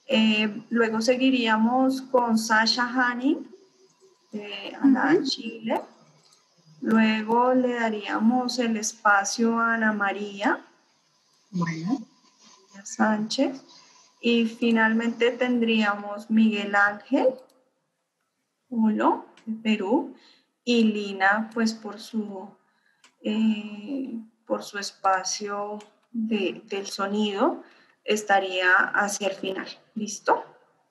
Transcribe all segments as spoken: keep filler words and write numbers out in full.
Eh, luego seguiríamos con Sasha Hanning, de Alada, uh-huh. Chile. Luego le daríamos el espacio a Ana María, bueno. Sánchez. Y finalmente tendríamos Miguel Ángel Ulo, de Perú, y Lina, pues por su, eh, por su espacio de, del sonido, estaría hacia el final. ¿Listo?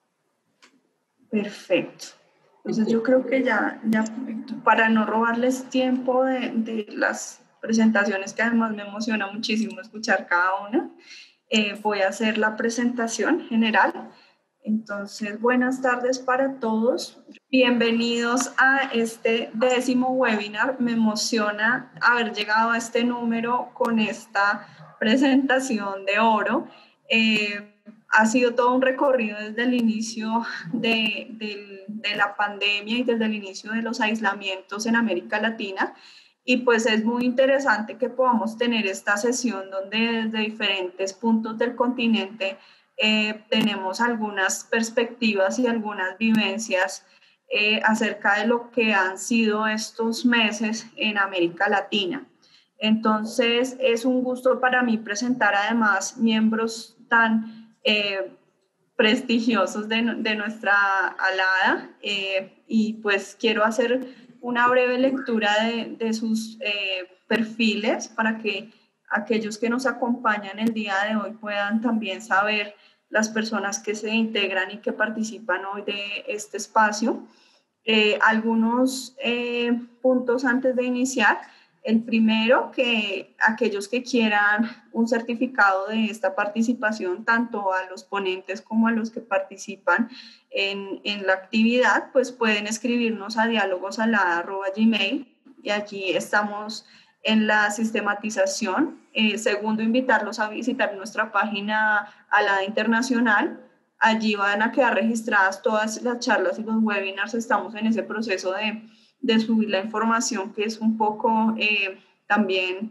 Perfecto. Entonces yo creo que ya, ya para no robarles tiempo de, de las presentaciones, que además me emociona muchísimo escuchar cada una, eh, voy a hacer la presentación general. Entonces, buenas tardes para todos. Bienvenidos a este décimo webinar. Me emociona haber llegado a este número con esta presentación de oro. Eh, ha sido todo un recorrido desde el inicio de, de, de la pandemia y desde el inicio de los aislamientos en América Latina. Y pues es muy interesante que podamos tener esta sesión donde desde diferentes puntos del continente eh, tenemos algunas perspectivas y algunas vivencias eh, acerca de lo que han sido estos meses en América Latina. Entonces es un gusto para mí presentar además miembros tan eh, prestigiosos de, de nuestra alada eh, y pues quiero hacer una breve lectura de, de sus eh, perfiles para que aquellos que nos acompañan el día de hoy puedan también saber las personas que se integran y que participan hoy de este espacio. Eh, algunos eh, puntos antes de iniciar. El primero, que aquellos que quieran un certificado de esta participación, tanto a los ponentes como a los que participan en, en la actividad, pues pueden escribirnos a dialogosalada arroba gmail y allí estamos en la sistematización. Eh, segundo, invitarlos a visitar nuestra página Alada Internacional. Allí van a quedar registradas todas las charlas y los webinars. Estamos en ese proceso de, de subir la información, que es un poco eh, también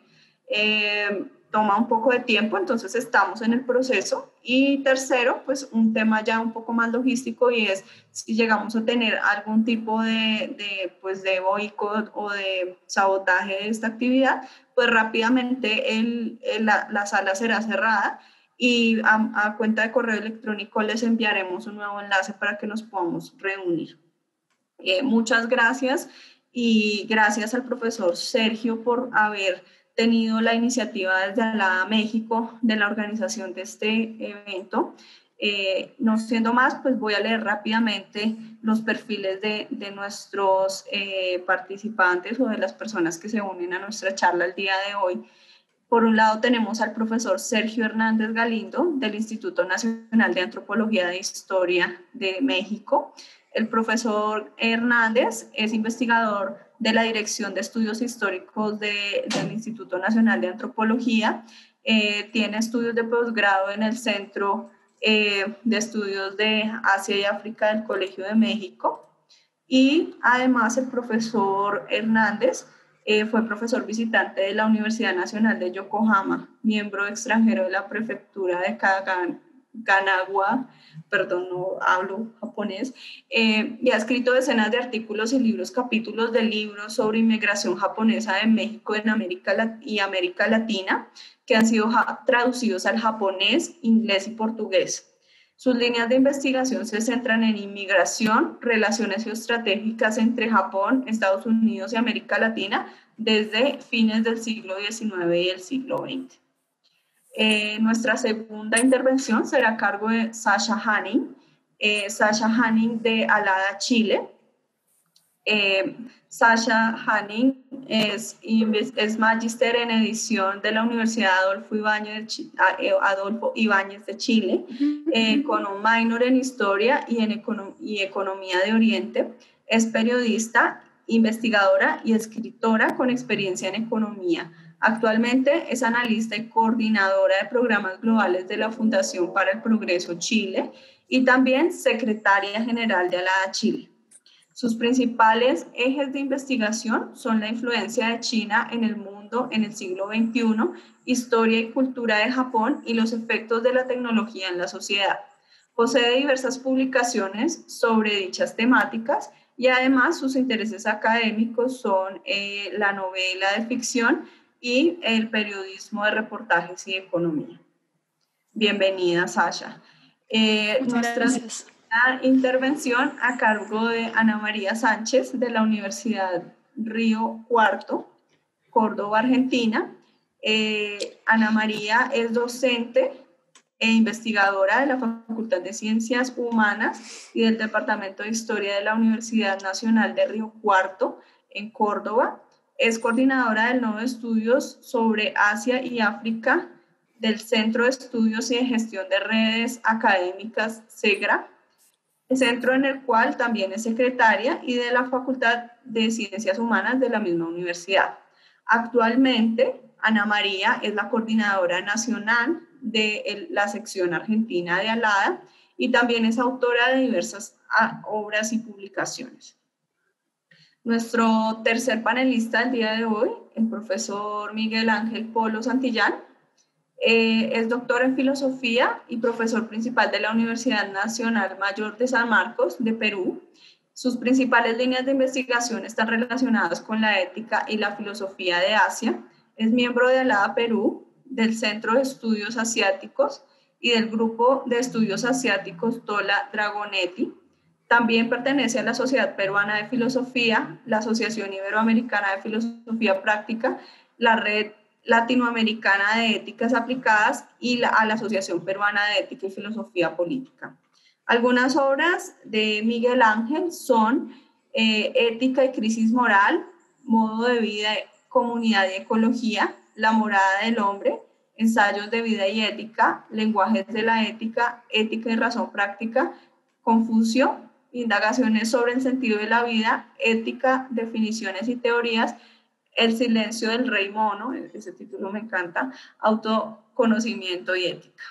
eh, toma un poco de tiempo, entonces estamos en el proceso. Y tercero, pues un tema ya un poco más logístico, y es si llegamos a tener algún tipo de, de, pues de boicot o de sabotaje de esta actividad, pues rápidamente el, el, la, la sala será cerrada y a, a cuenta de correo electrónico les enviaremos un nuevo enlace para que nos podamos reunir. Eh, muchas gracias y gracias al profesor Sergio por haber tenido la iniciativa desde Alada México de la organización de este evento. Eh, no siendo más, pues voy a leer rápidamente los perfiles de, de nuestros eh, participantes o de las personas que se unen a nuestra charla el día de hoy. Por un lado tenemos al profesor Sergio Hernández Galindo del Instituto Nacional de Antropología e Historia de México. El profesor Hernández es investigador de la Dirección de Estudios Históricos de, del Instituto Nacional de Antropología. Eh, tiene estudios de posgrado en el Centro eh, de Estudios de Asia y África del Colegio de México. Y además el profesor Hernández Eh, fue profesor visitante de la Universidad Nacional de Yokohama, miembro extranjero de la prefectura de Kagan, Kanagawa, perdón, no hablo japonés, eh, y ha escrito decenas de artículos y libros, capítulos de libros sobre inmigración japonesa de México en América y América Latina, que han sido traducidos al japonés, inglés y portugués. Sus líneas de investigación se centran en inmigración, relaciones geoestratégicas entre Japón, Estados Unidos y América Latina desde fines del siglo diecinueve y el siglo veinte. Eh, nuestra segunda intervención será a cargo de Sasha Hanning, eh, Sasha Hanning de Alada, Chile. Eh, Sasha Hanning es, es magíster en edición de la Universidad Adolfo Ibáñez, Adolfo Ibáñez de Chile, eh, con un minor en Historia y en econom y Economía de Oriente. Es periodista, investigadora y escritora con experiencia en economía. Actualmente es analista y coordinadora de programas globales de la Fundación para el Progreso Chile y también secretaria general de Alada Chile. Sus principales ejes de investigación son la influencia de China en el mundo en el siglo veintiuno, historia y cultura de Japón y los efectos de la tecnología en la sociedad. Posee diversas publicaciones sobre dichas temáticas y además sus intereses académicos son eh, la novela de ficción y el periodismo de reportajes y economía. Bienvenida, Sasha. Eh, Muchas nuestra gracias. intervención a cargo de Ana María Sánchez de la Universidad Río Cuarto, Córdoba, Argentina. Eh, Ana María es docente e investigadora de la Facultad de Ciencias Humanas y del Departamento de Historia de la Universidad Nacional de Río Cuarto, en Córdoba. Es coordinadora del Nodo de Estudios sobre Asia y África del Centro de Estudios y de Gestión de Redes Académicas, SEGRA, centro en el cual también es secretaria y de la Facultad de Ciencias Humanas de la misma universidad. Actualmente, Ana María es la coordinadora nacional de la sección argentina de ALADA y también es autora de diversas obras y publicaciones. Nuestro tercer panelista del día de hoy, el profesor Miguel Ángel Polo Santillán, eh, es doctor en filosofía y profesor principal de la Universidad Nacional Mayor de San Marcos de Perú. Sus principales líneas de investigación están relacionadas con la ética y la filosofía de Asia. Es miembro de ALADA Perú, del Centro de Estudios Asiáticos y del Grupo de Estudios Asiáticos Tola Dragonetti. También pertenece a la Sociedad Peruana de Filosofía, la Asociación Iberoamericana de Filosofía Práctica, la Red Latinoamericana de Éticas Aplicadas y la, a la Asociación Peruana de Ética y Filosofía Política. Algunas obras de Miguel Ángel son eh, Ética y Crisis Moral, Modo de Vida, Comunidad y Ecología, La Morada del Hombre, Ensayos de Vida y Ética, Lenguajes de la Ética, Ética y Razón Práctica, Confucio, Indagaciones sobre el sentido de la vida, Ética, Definiciones y Teorías, El silencio del rey mono, ese título me encanta, Autoconocimiento y Ética.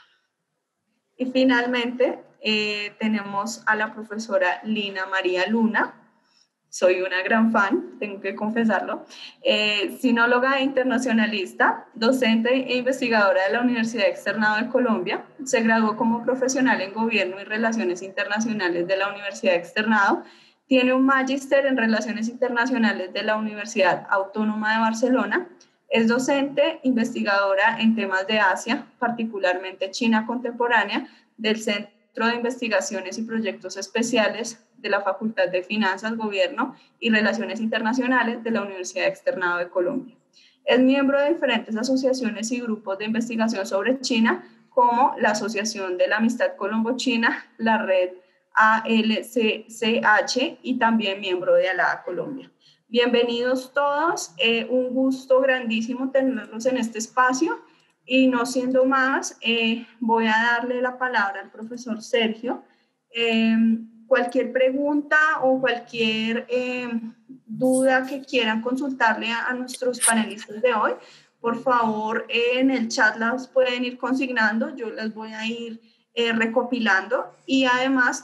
Y finalmente eh, tenemos a la profesora Lina María Luna. Soy una gran fan, tengo que confesarlo, eh, sinóloga e internacionalista, docente e investigadora de la Universidad Externado de Colombia. Se graduó como profesional en Gobierno y Relaciones Internacionales de la Universidad Externado. Tiene un magíster en Relaciones Internacionales de la Universidad Autónoma de Barcelona. Es docente, investigadora en temas de Asia, particularmente China contemporánea, del Centro de Investigaciones y Proyectos Especiales de la Facultad de Finanzas, Gobierno y Relaciones Internacionales de la Universidad Externado de Colombia. Es miembro de diferentes asociaciones y grupos de investigación sobre China, como la Asociación de la Amistad Colombo-China, la Red A L C C H y también miembro de ALADA Colombia. Bienvenidos todos, eh, un gusto grandísimo tenerlos en este espacio. Y no siendo más, eh, voy a darle la palabra al profesor Sergio. Eh, cualquier pregunta o cualquier eh, duda que quieran consultarle a, a nuestros panelistas de hoy, por favor, eh, en el chat las pueden ir consignando, yo las voy a ir eh, recopilando y además,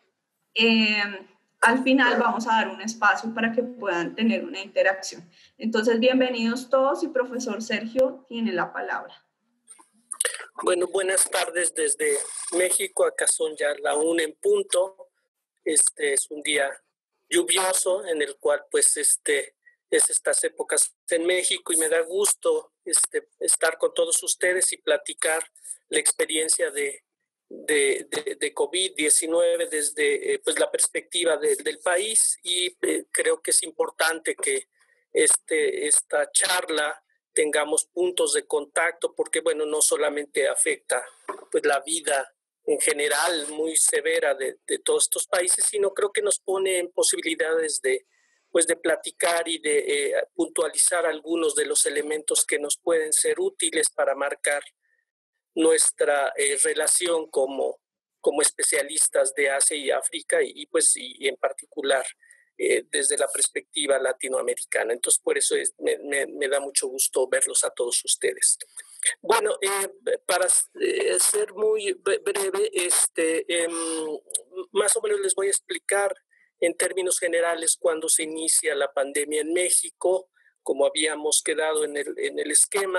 eh, al final vamos a dar un espacio para que puedan tener una interacción. Entonces, bienvenidos todos y profesor Sergio tiene la palabra. Bueno, buenas tardes desde México. Acá son ya la una en punto. Este es un día lluvioso en el cual, pues, este es estas épocas en México y me da gusto este, estar con todos ustedes y platicar la experiencia de, de, de, de COVID diecinueve desde eh, pues, la perspectiva de, del país y eh, creo que es importante que este, esta charla tengamos puntos de contacto, porque, bueno, no solamente afecta pues, la vida en general muy severa de, de todos estos países, sino creo que nos pone en posibilidades de, pues, de platicar y de eh, puntualizar algunos de los elementos que nos pueden ser útiles para marcar nuestra eh, relación como, como especialistas de Asia y África y, y pues, y, y en particular Eh, desde la perspectiva latinoamericana. Entonces, por eso es, me, me, me da mucho gusto verlos a todos ustedes. Bueno, eh, para eh, ser muy breve, este, eh, más o menos les voy a explicar en términos generales cuándo se inicia la pandemia en México, como habíamos quedado en el, en el esquema,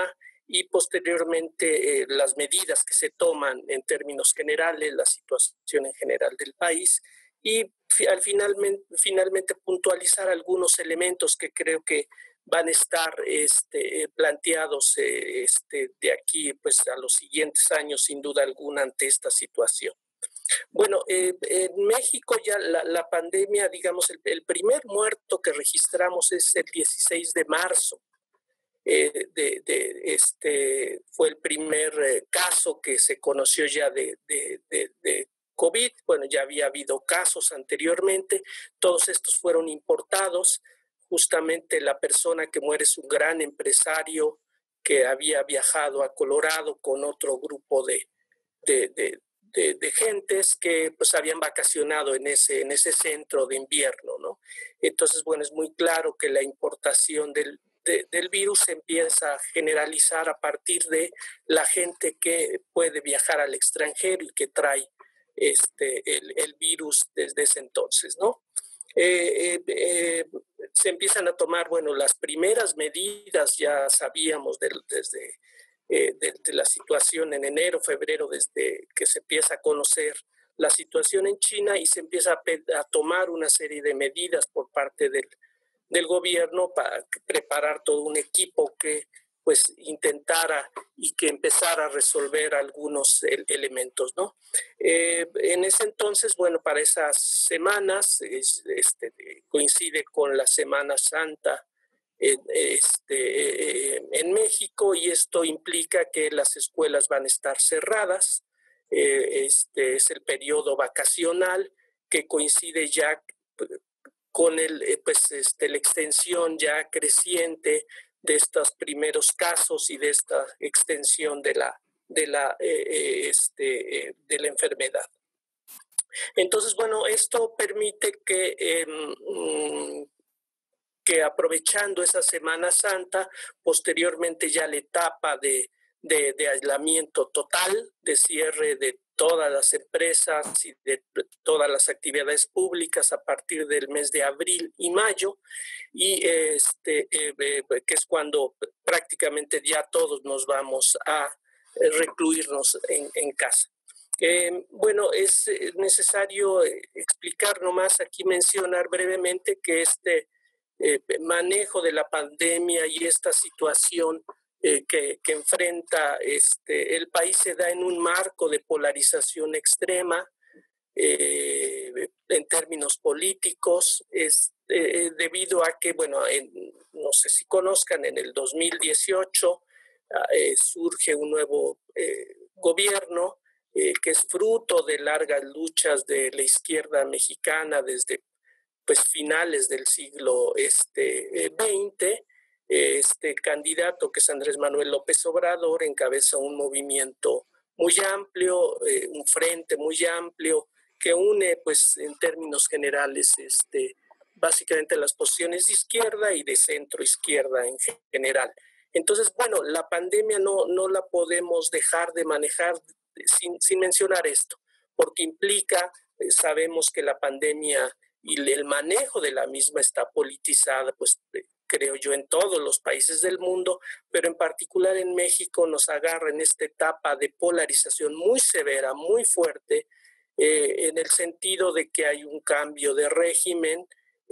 y posteriormente eh, las medidas que se toman en términos generales, la situación en general del país y al finalmente, finalmente puntualizar algunos elementos que creo que van a estar este, planteados eh, este, de aquí pues, a los siguientes años, sin duda alguna, ante esta situación. Bueno, eh, en México ya la, la pandemia, digamos, el, el primer muerto que registramos es el dieciséis de marzo. Eh, de, de, este, fue el primer eh, caso que se conoció ya de, de, de, de COVID. Bueno, ya había habido casos anteriormente, todos estos fueron importados. Justamente la persona que muere es un gran empresario que había viajado a Colorado con otro grupo de, de, de, de, de gentes que pues habían vacacionado en ese, en ese centro de invierno, ¿no? Entonces, bueno, es muy claro que la importación del, de, del virus se empieza a generalizar a partir de la gente que puede viajar al extranjero y que trae este, el, el virus desde ese entonces, ¿no? Eh, eh, eh, se empiezan a tomar, bueno, las primeras medidas, ya sabíamos de, desde eh, de, de la situación en enero, febrero, desde que se empieza a conocer la situación en China y se empieza a, a tomar una serie de medidas por parte del, del gobierno para preparar todo un equipo que pues intentara y que empezara a resolver algunos el, elementos, ¿no? Eh, en ese entonces, bueno, para esas semanas, es, este, coincide con la Semana Santa este, en México y esto implica que las escuelas van a estar cerradas. Eh, este es el periodo vacacional que coincide ya con el, pues, este, la extensión ya creciente de estos primeros casos y de esta extensión de la, de la, eh, este, de la enfermedad. Entonces, bueno, esto permite que, eh, que aprovechando esa Semana Santa, posteriormente ya la etapa de, de, de aislamiento total, de cierre de todas las empresas y de todas las actividades públicas a partir del mes de abril y mayo, y este, eh, eh, que es cuando prácticamente ya todos nos vamos a recluirnos en, en casa. Eh, bueno, es necesario explicar nomás aquí, mencionar brevemente que este eh, manejo de la pandemia y esta situación Eh, que, que enfrenta este, el país se da en un marco de polarización extrema eh, en términos políticos, es eh, debido a que, bueno, en, no sé si conozcan, en el dos mil dieciocho eh, surge un nuevo eh, gobierno eh, que es fruto de largas luchas de la izquierda mexicana desde pues, finales del siglo este, veinte. Este candidato, que es Andrés Manuel López Obrador, encabeza un movimiento muy amplio, eh, un frente muy amplio que une, pues, en términos generales, este, básicamente las posiciones de izquierda y de centro izquierda en general. Entonces, bueno, la pandemia no, no la podemos dejar de manejar sin, sin mencionar esto, porque implica, eh, sabemos que la pandemia y el manejo de la misma está politizada, pues, eh, creo yo, en todos los países del mundo, pero en particular en México nos agarra en esta etapa de polarización muy severa, muy fuerte, eh, en el sentido de que hay un cambio de régimen,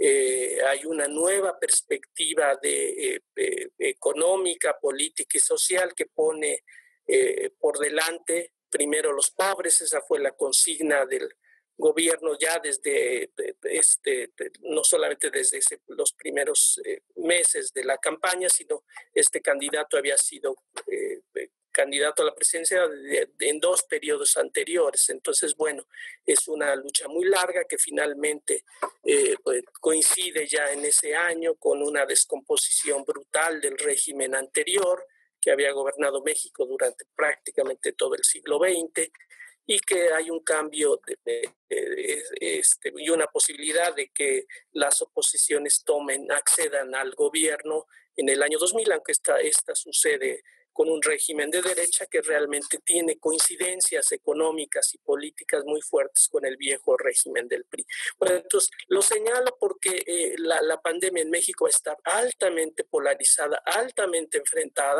eh, hay una nueva perspectiva de, eh, eh, económica, política y social que pone eh, por delante primero los pobres. Esa fue la consigna del gobierno ya desde, este, no solamente desde ese, los primeros eh, meses de la campaña, sino este candidato había sido eh, candidato a la presidencia de, de, en dos periodos anteriores. Entonces, bueno, es una lucha muy larga que finalmente eh, pues, coincide ya en ese año con una descomposición brutal del régimen anterior que había gobernado México durante prácticamente todo el siglo veinte, y que hay un cambio de, de, de, este, y una posibilidad de que las oposiciones tomen, accedan al gobierno en el año dos mil, aunque esta, esta sucede con un régimen de derecha que realmente tiene coincidencias económicas y políticas muy fuertes con el viejo régimen del P R I. Bueno, entonces lo señalo porque eh, la, la pandemia en México está altamente polarizada, altamente enfrentada,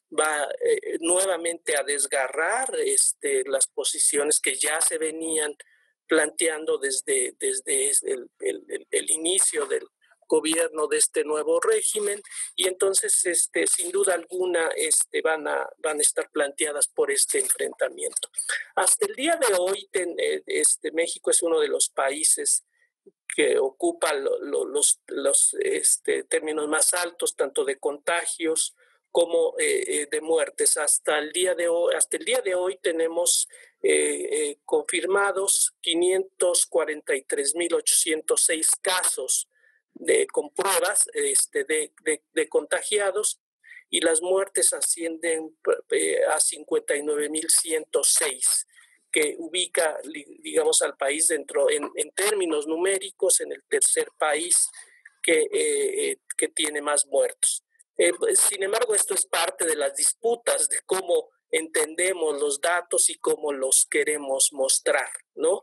va eh, nuevamente a desgarrar este, las posiciones que ya se venían planteando desde, desde el, el, el inicio del gobierno de este nuevo régimen, y entonces este, sin duda alguna este, van, a, van a estar planteadas por este enfrentamiento. Hasta el día de hoy ten, este, México es uno de los países que ocupa lo, lo, los, los este, términos más altos, tanto de contagios como eh, de muertes. Hasta el día de hoy, hasta el día de hoy tenemos eh, eh, confirmados quinientos cuarenta y tres mil ochocientos seis casos de, con pruebas este, de, de, de contagiados, y las muertes ascienden eh, a cincuenta y nueve mil ciento seis, que ubica, digamos, al país dentro, en, en términos numéricos, en el tercer país que, eh, que tiene más muertos. Eh, sin embargo, esto es parte de las disputas de cómo entendemos los datos y cómo los queremos mostrar, ¿no?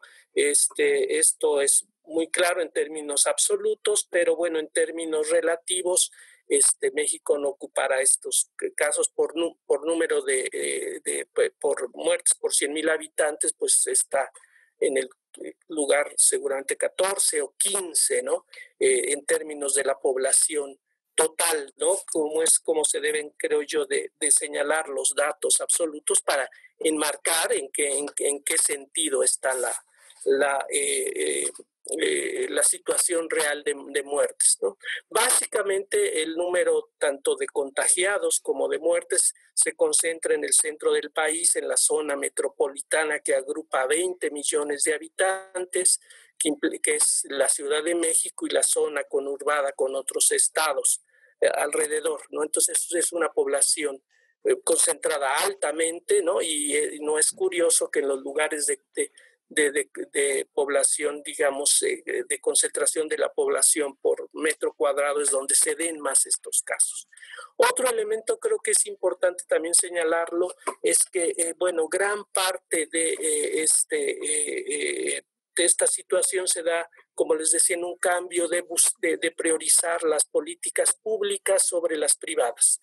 Este, esto es muy claro en términos absolutos, pero bueno, en términos relativos, este, México no ocupará estos casos por, por número de, de, de por muertes por cien mil habitantes, pues está en el lugar seguramente catorce o quince, ¿no? Eh, en términos de la población total, ¿no? Como es como se deben, creo yo, de, de señalar los datos absolutos para enmarcar en qué, en, en qué sentido está la, la eh, eh, Eh, la situación real de, de muertes, ¿no? Básicamente el número tanto de contagiados como de muertes se concentra en el centro del país, en la zona metropolitana que agrupa veinte millones de habitantes, que, que es la Ciudad de México, y la zona conurbada con otros estados eh, alrededor, ¿no? Entonces es una población eh, concentrada altamente, ¿no? Y eh, no es curioso que en los lugares de, de De, de, de población, digamos, eh, de concentración de la población por metro cuadrado es donde se den más estos casos. Otro elemento creo que es importante también señalarlo es que, eh, bueno, gran parte de, eh, este, eh, eh, de esta situación se da, como les decía, en un cambio de, de, de priorizar las políticas públicas sobre las privadas.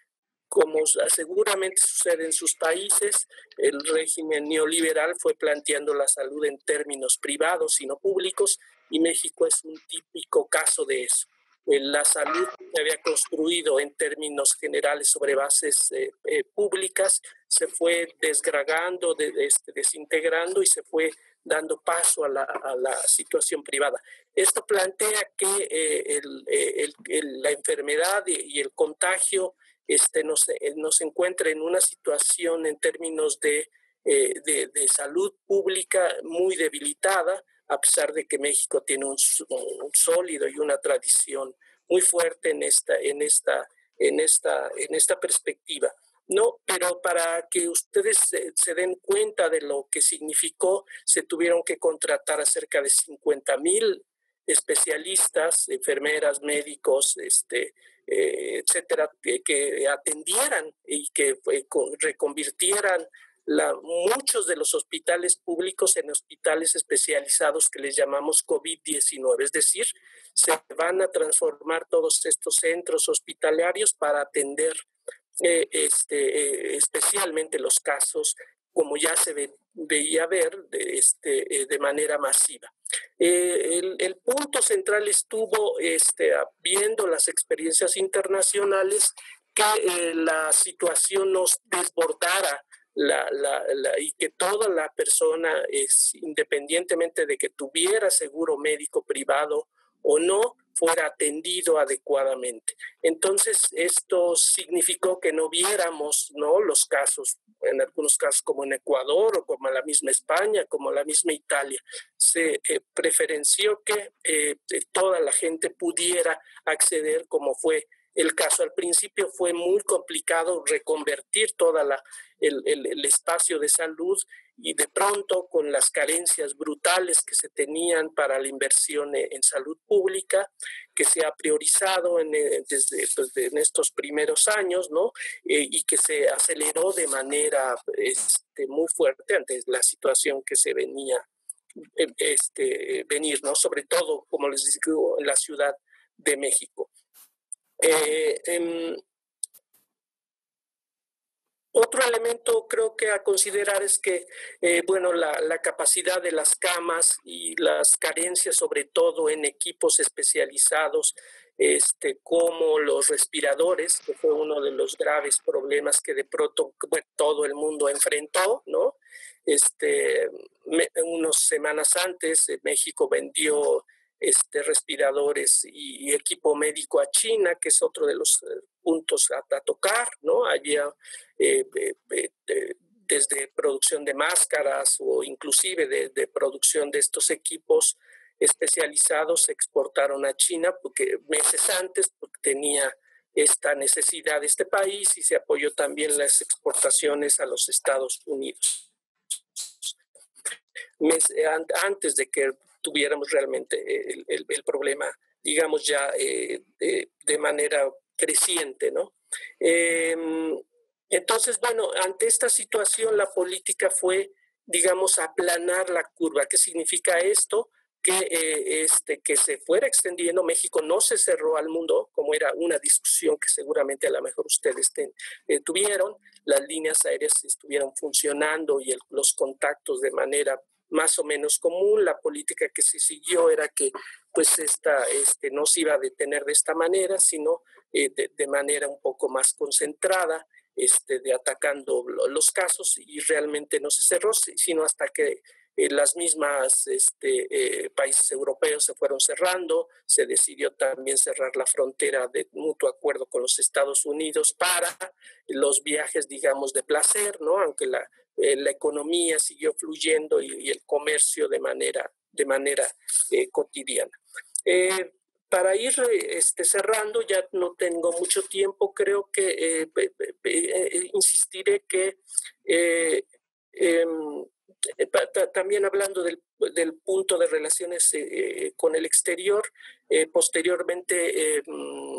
Como seguramente sucede en sus países, el régimen neoliberal fue planteando la salud en términos privados y no públicos, y México es un típico caso de eso. La salud que había construido en términos generales sobre bases eh, eh, públicas se fue desgregando, de, de, desintegrando, y se fue dando paso a la, a la situación privada. Esto plantea que eh, el, el, el, la enfermedad y el contagio Este, nos, nos encuentra en una situación en términos de, eh, de, de salud pública muy debilitada, a pesar de que México tiene un, un sólido y una tradición muy fuerte en esta, en esta, en esta, en esta perspectiva. No, pero para que ustedes se, se den cuenta de lo que significó, se tuvieron que contratar a cerca de cincuenta mil especialistas, enfermeras, médicos, este, eh, etcétera, que, que atendieran y que eh, reconvirtieran la, muchos de los hospitales públicos en hospitales especializados que les llamamos COVID diecinueve. Es decir, se van a transformar todos estos centros hospitalarios para atender eh, este, eh, especialmente los casos como ya se ve, veía ver de, este, de manera masiva. Eh, el, el punto central estuvo este, viendo las experiencias internacionales, que eh, la situación nos desbordara la, la, la, y que toda la persona, es, independientemente de que tuviera seguro médico privado o no, fuera atendido adecuadamente. Entonces, esto significó que no viéramos, ¿no?, los casos, en algunos casos como en Ecuador o como la misma España, como la misma Italia. Se eh, preferenció que eh, toda la gente pudiera acceder, como fue el caso. Al principio fue muy complicado reconvertir todo el, el, el espacio de salud, y de pronto, con las carencias brutales que se tenían para la inversión en salud pública, que se ha priorizado en, desde pues, en estos primeros años, ¿no? Eh, y que se aceleró de manera este, muy fuerte ante la situación que se venía este, venir, ¿no? Sobre todo, como les digo, en la Ciudad de México. Eh, en, Otro elemento creo que a considerar es que, eh, bueno, la, la capacidad de las camas y las carencias, sobre todo en equipos especializados, este, como los respiradores, que fue uno de los graves problemas que de pronto, bueno, todo el mundo enfrentó, ¿no? Este, me, unas semanas antes, eh, México vendió este, respiradores y, y equipo médico a China, que es otro de los eh, puntos a, a tocar, ¿no? Había eh, eh, eh, desde producción de máscaras o inclusive de, de producción de estos equipos especializados se exportaron a China porque meses antes porque tenía esta necesidad de este país y se apoyó también las exportaciones a los Estados Unidos. Mes, antes de que tuviéramos realmente el, el, el problema, digamos ya eh, de, de manera creciente, ¿no? Eh, entonces, bueno, ante esta situación la política fue, digamos, aplanar la curva. ¿Qué significa esto? Que, eh, este, que se fuera extendiendo. México no se cerró al mundo, como era una discusión que seguramente a lo mejor ustedes ten, eh, tuvieron. Las líneas aéreas estuvieron funcionando y el, los contactos de manera más o menos común. La política que se siguió era que pues esta, este, no se iba a detener de esta manera, sino eh, de, de manera un poco más concentrada, este, de atacando los casos, y realmente no se cerró, sino hasta que eh, las mismas este, eh, países europeos se fueron cerrando. Se decidió también cerrar la frontera de mutuo acuerdo con los Estados Unidos para los viajes, digamos, de placer, ¿no? Aunque la, eh, la economía siguió fluyendo y, y el comercio de manera, de manera eh, cotidiana. Eh, Para ir este, cerrando, ya no tengo mucho tiempo, creo que eh, eh, eh, insistiré que eh, eh, también hablando del, del punto de relaciones eh, con el exterior, eh, posteriormente eh,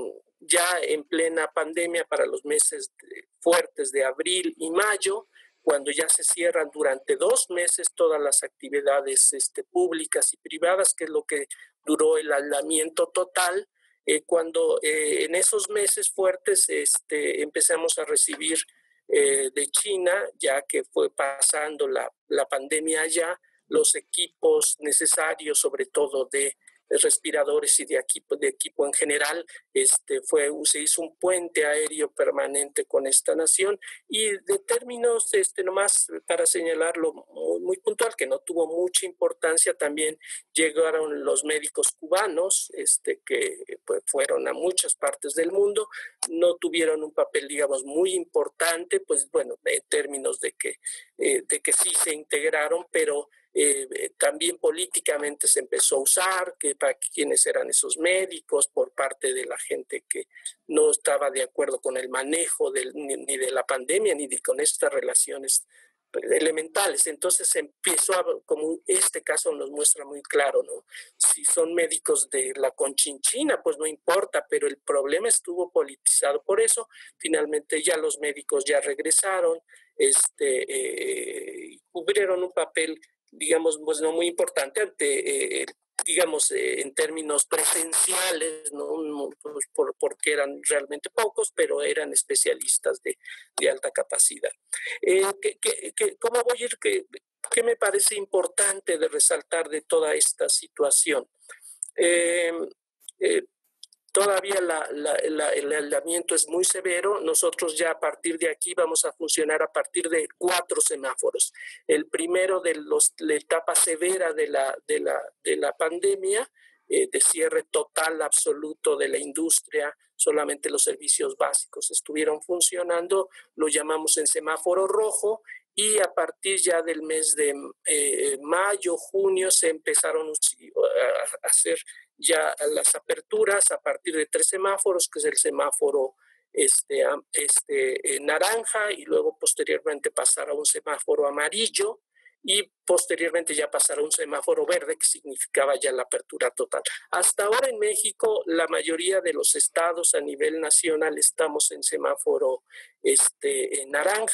ya en plena pandemia para los meses fuertes de abril y mayo, cuando ya se cierran durante dos meses todas las actividades este, públicas y privadas, que es lo que duró el aislamiento total, eh, cuando eh, en esos meses fuertes este, empezamos a recibir eh, de China, ya que fue pasando la, la pandemia allá, los equipos necesarios, sobre todo de respiradores y de equipo, de equipo en general. Este, fue, se hizo un puente aéreo permanente con esta nación, y de términos, este, nomás para señalarlo muy, muy puntual, que no tuvo mucha importancia, también llegaron los médicos cubanos, este, que pues, fueron a muchas partes del mundo, no tuvieron un papel, digamos, muy importante, pues bueno, en términos de que, eh, de que sí se integraron, pero Eh, también políticamente se empezó a usar, que para quiénes eran esos médicos, por parte de la gente que no estaba de acuerdo con el manejo del, ni, ni de la pandemia, ni de, con estas relaciones elementales. Entonces se empezó a, como este caso nos muestra muy claro, ¿no? Si son médicos de la Conchinchina, pues no importa, pero el problema estuvo politizado. Por eso, finalmente ya los médicos ya regresaron, este, eh, cubrieron un papel, digamos, pues no muy importante ante, eh, digamos, eh, en términos presenciales, ¿no? No pues por, porque eran realmente pocos, pero eran especialistas de, de alta capacidad. Eh, que, que, que, ¿Cómo voy a ir? ¿Qué, ¿Qué me parece importante de resaltar de toda esta situación? Eh, eh, Todavía la, la, la, el aislamiento es muy severo. Nosotros ya a partir de aquí vamos a funcionar a partir de cuatro semáforos. El primero de los, la etapa severa de la, de la, de la pandemia, eh, de cierre total absoluto de la industria, solamente los servicios básicos estuvieron funcionando, lo llamamos en semáforo rojo, y a partir ya del mes de eh, mayo, junio, se empezaron a hacer ya las aperturas a partir de tres semáforos, que es el semáforo este, este, eh, naranja, y luego posteriormente pasar a un semáforo amarillo, y posteriormente ya pasar a un semáforo verde, que significaba ya la apertura total. Hasta ahora en México, la mayoría de los estados a nivel nacional estamos en semáforo este, en naranja,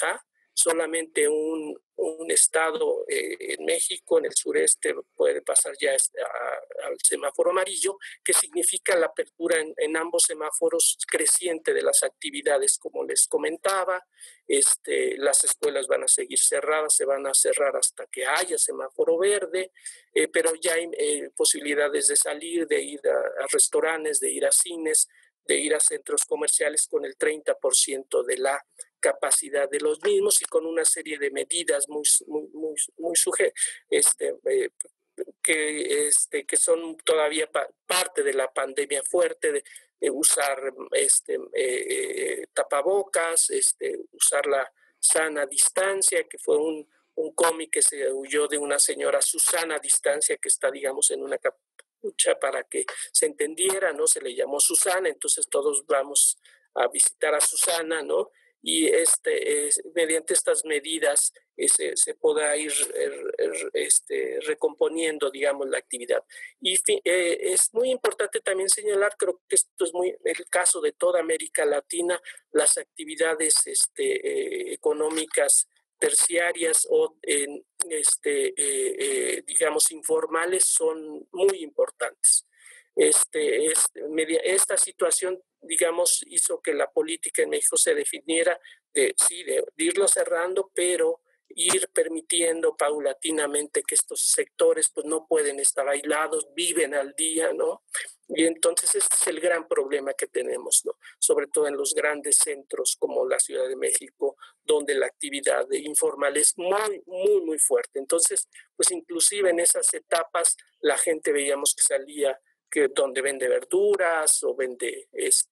solamente un, un estado eh, en México, en el sureste, puede pasar ya a, al semáforo amarillo, que significa la apertura en, en ambos semáforos creciente de las actividades, como les comentaba. Este, las escuelas van a seguir cerradas, se van a cerrar hasta que haya semáforo verde, eh, pero ya hay eh, posibilidades de salir, de ir a, a restaurantes, de ir a cines, de ir a centros comerciales con el treinta por ciento de la capacidad de los mismos y con una serie de medidas muy, muy, muy, muy suge este, eh, que, este, que son todavía pa parte de la pandemia fuerte, de, de usar este, eh, tapabocas, este, usar la sana distancia, que fue un, un cómic que se huyó de una señora Susana Distancia, que está, digamos, en una capucha para que se entendiera, ¿no? Se le llamó Susana, entonces todos vamos a visitar a Susana, ¿no? Y este, eh, mediante estas medidas eh, se, se podrá ir eh, este, recomponiendo, digamos, la actividad. Y eh, es muy importante también señalar, creo que esto es muy el caso de toda América Latina, las actividades este, eh, económicas terciarias o en, este, eh, eh, digamos, informales son muy importantes. Este, este, media, esta situación, digamos, hizo que la política en México se definiera de, sí, de, de irlo cerrando, pero ir permitiendo paulatinamente que estos sectores pues no pueden estar aislados, viven al día, ¿no? Y entonces este es el gran problema que tenemos, ¿no? Sobre todo en los grandes centros como la Ciudad de México, donde la actividad informal es muy, muy, muy fuerte. Entonces, pues inclusive en esas etapas la gente veíamos que salía que donde vende verduras o vende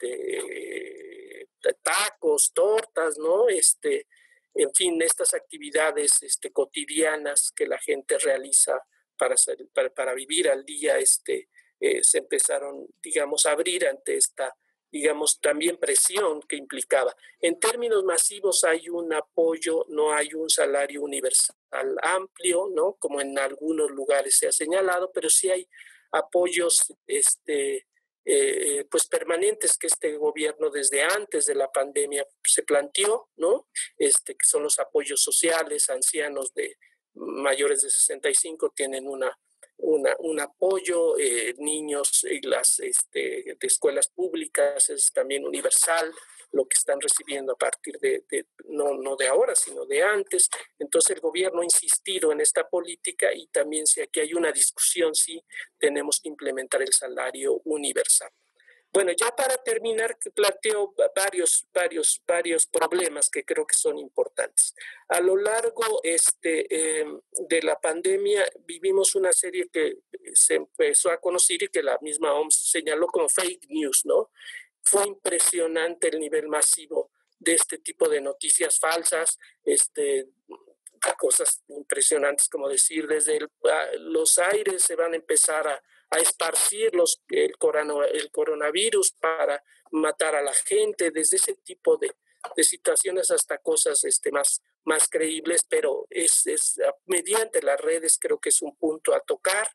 este tacos, tortas, ¿no? Este, en fin, estas actividades este, cotidianas que la gente realiza para, para, para vivir al día, este, eh, se empezaron, digamos, a abrir ante esta, digamos, también presión que implicaba. En términos masivos hay un apoyo, no hay un salario universal amplio, ¿no? Como en algunos lugares se ha señalado, pero sí hay apoyos este, eh, pues permanentes que este gobierno desde antes de la pandemia se planteó, ¿no? Este, que son los apoyos sociales, ancianos de mayores de sesenta y cinco tienen una, una, un apoyo, eh, niños y las este, de escuelas públicas es también universal, lo que están recibiendo a partir de, de no, no de ahora, sino de antes. Entonces el gobierno ha insistido en esta política y también si aquí hay una discusión, si tenemos que implementar el salario universal. Bueno, ya para terminar, planteo varios, varios, varios problemas que creo que son importantes. A lo largo este, eh, de la pandemia vivimos una serie que se empezó a conocer y que la misma O M S señaló como fake news, ¿no? Fue impresionante el nivel masivo de este tipo de noticias falsas, este, cosas impresionantes como decir, desde el, los aires se van a empezar a, a esparcir los, el, corona, el coronavirus para matar a la gente, desde ese tipo de, de situaciones hasta cosas este, más, más creíbles, pero es, es, mediante las redes creo que es un punto a tocar.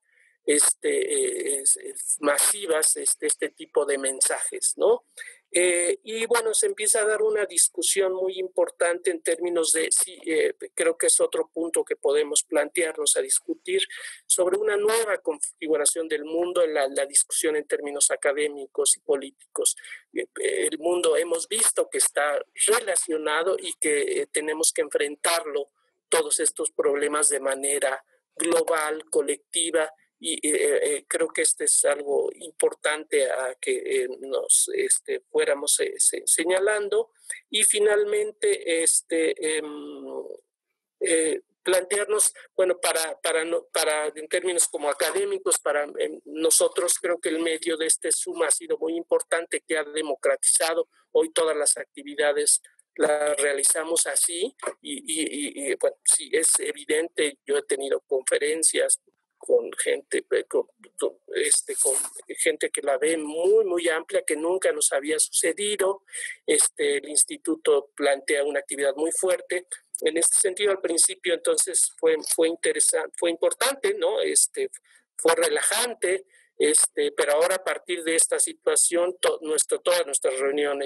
Este, es, es masivas este, este tipo de mensajes, ¿no? Eh, y bueno, se empieza a dar una discusión muy importante en términos de, sí, eh, creo que es otro punto que podemos plantearnos a discutir sobre una nueva configuración del mundo, la, la discusión en términos académicos y políticos. Eh, el mundo hemos visto que está relacionado y que eh, tenemos que enfrentarlo, todos estos problemas de manera global, colectiva, y eh, eh, creo que este es algo importante a que eh, nos este, fuéramos eh, señalando. Y finalmente, este, eh, eh, plantearnos, bueno, para, para, no, para en términos como académicos, para eh, nosotros creo que el medio de este Zoom ha sido muy importante, que ha democratizado hoy todas las actividades la realizamos así y, y, y bueno, sí, es evidente, yo he tenido conferencias con gente, con, este, con gente que la ve muy, muy amplia, que nunca nos había sucedido. Este, el instituto plantea una actividad muy fuerte. En este sentido, al principio, entonces, fue, fue interesante, fue importante, ¿no? Este, fue relajante, este, pero ahora a partir de esta situación, to, nuestro, todas nuestras reuniones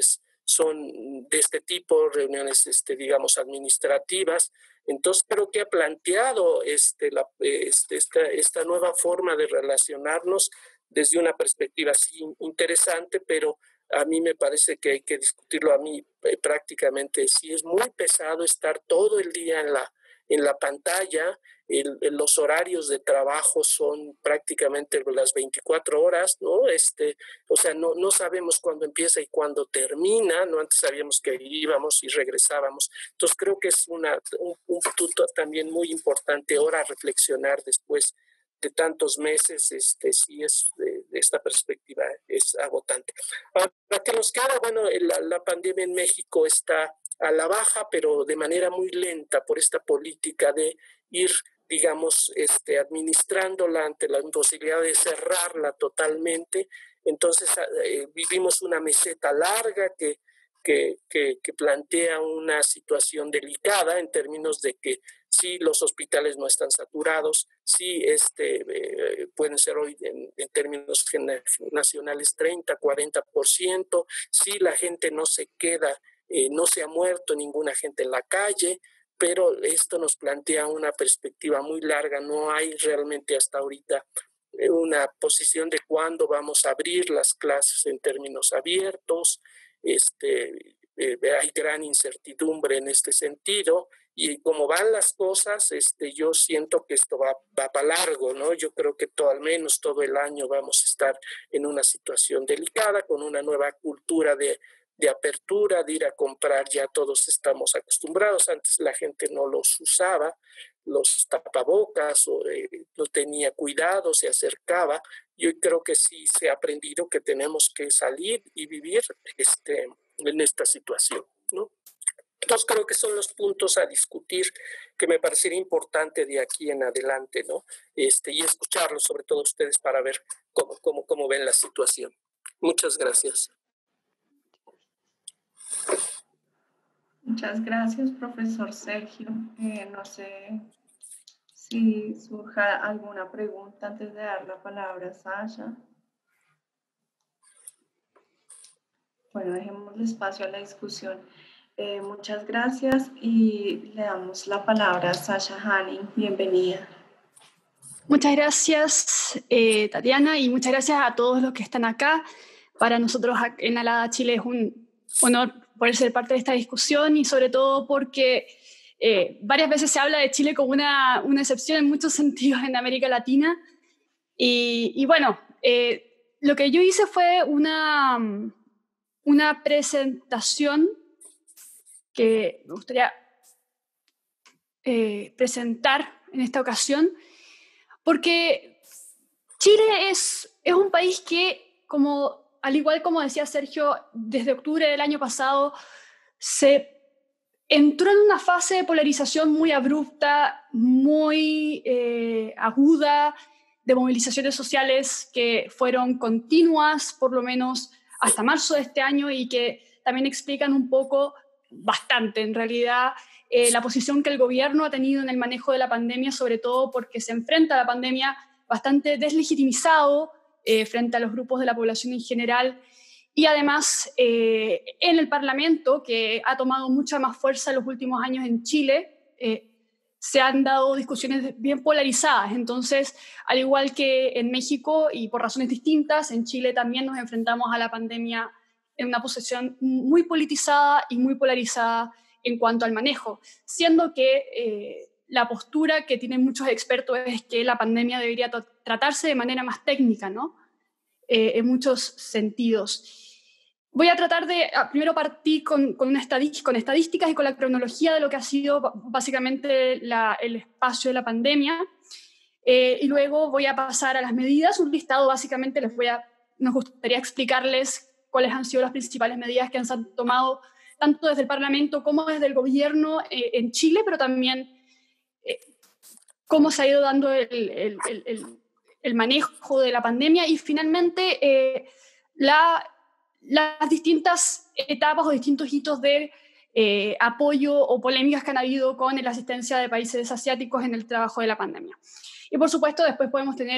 son de este tipo, reuniones, este, digamos, administrativas. Entonces creo que ha planteado este, la, este, esta, esta nueva forma de relacionarnos desde una perspectiva así interesante, pero a mí me parece que hay que discutirlo. A mí eh, prácticamente sí es muy pesado estar todo el día en la, en la pantalla. El, el, los horarios de trabajo son prácticamente las veinticuatro horas, ¿no? Este, o sea, no, no sabemos cuándo empieza y cuándo termina, ¿no? Antes sabíamos que íbamos y regresábamos. Entonces creo que es una, un, un punto también muy importante ahora reflexionar después de tantos meses, este, sí es de, de esta perspectiva es agotante. Ahora, ¿qué nos queda? Bueno, la, la pandemia en México está a la baja, pero de manera muy lenta por esta política de ir, digamos, este, administrándola ante la imposibilidad de cerrarla totalmente. Entonces eh, vivimos una meseta larga que, que, que, que plantea una situación delicada en términos de que sí, los hospitales no están saturados, sí este, eh, pueden ser hoy en, en términos nacionales treinta, cuarenta por ciento, sí la gente no se queda, eh, no se ha muerto ninguna gente en la calle, pero esto nos plantea una perspectiva muy larga. No hay realmente hasta ahorita una posición de cuándo vamos a abrir las clases en términos abiertos. Este, eh, hay gran incertidumbre en este sentido y como van las cosas, este, yo siento que esto va, va para largo, ¿no? Yo creo que todo, al menos todo el año vamos a estar en una situación delicada con una nueva cultura de de apertura, de ir a comprar, ya todos estamos acostumbrados. Antes la gente no los usaba, los tapabocas, o eh, no tenía cuidado, se acercaba. Yo creo que sí se ha aprendido que tenemos que salir y vivir este, en esta situación, ¿no? Entonces creo que son los puntos a discutir que me parecería importante de aquí en adelante, ¿no? Este, y escucharlos, sobre todo ustedes, para ver cómo, cómo, cómo ven la situación. Muchas gracias. Muchas gracias, profesor Sergio. Eh, no sé si surja alguna pregunta antes de dar la palabra a Sasha. Bueno, dejemos espacio a la discusión. Eh, muchas gracias y le damos la palabra a Sasha Hanning. Bienvenida. Muchas gracias, eh, Tatiana, y muchas gracias a todos los que están acá. Para nosotros en Alada Chile es un honor poder ser parte de esta discusión y sobre todo porque eh, varias veces se habla de Chile como una, una excepción en muchos sentidos en América Latina. Y, y bueno, eh, lo que yo hice fue una, una presentación que me gustaría eh, presentar en esta ocasión, porque Chile es, es un país que, como, al igual como decía Sergio, desde octubre del año pasado se entró en una fase de polarización muy abrupta, muy eh, aguda, de movilizaciones sociales que fueron continuas, por lo menos hasta marzo de este año, y que también explican un poco, bastante en realidad, eh, la posición que el gobierno ha tenido en el manejo de la pandemia, sobre todo porque se enfrenta a la pandemia bastante deslegitimizado eh, frente a los grupos de la población en general. Y además, eh, en el Parlamento, que ha tomado mucha más fuerza en los últimos años en Chile, eh, se han dado discusiones bien polarizadas. Entonces, al igual que en México, y por razones distintas, en Chile también nos enfrentamos a la pandemia en una posición muy politizada y muy polarizada en cuanto al manejo, siendo que eh, la postura que tienen muchos expertos es que la pandemia debería tratarse de manera más técnica, ¿no? Eh, en muchos sentidos. Voy a tratar de primero partir con, con, una estadística, con estadísticas y con la cronología de lo que ha sido básicamente la, el espacio de la pandemia, eh, y luego voy a pasar a las medidas, un listado básicamente. Les voy a, nos gustaría explicarles cuáles han sido las principales medidas que han sido tomado tanto desde el Parlamento como desde el gobierno eh, en Chile, pero también eh, cómo se ha ido dando el, el, el, el, el manejo de la pandemia y finalmente eh, la, las distintas etapas o distintos hitos de eh, apoyo o polémicas que han habido con la asistencia de países asiáticos en el trabajo de la pandemia. Y por supuesto después podemos tener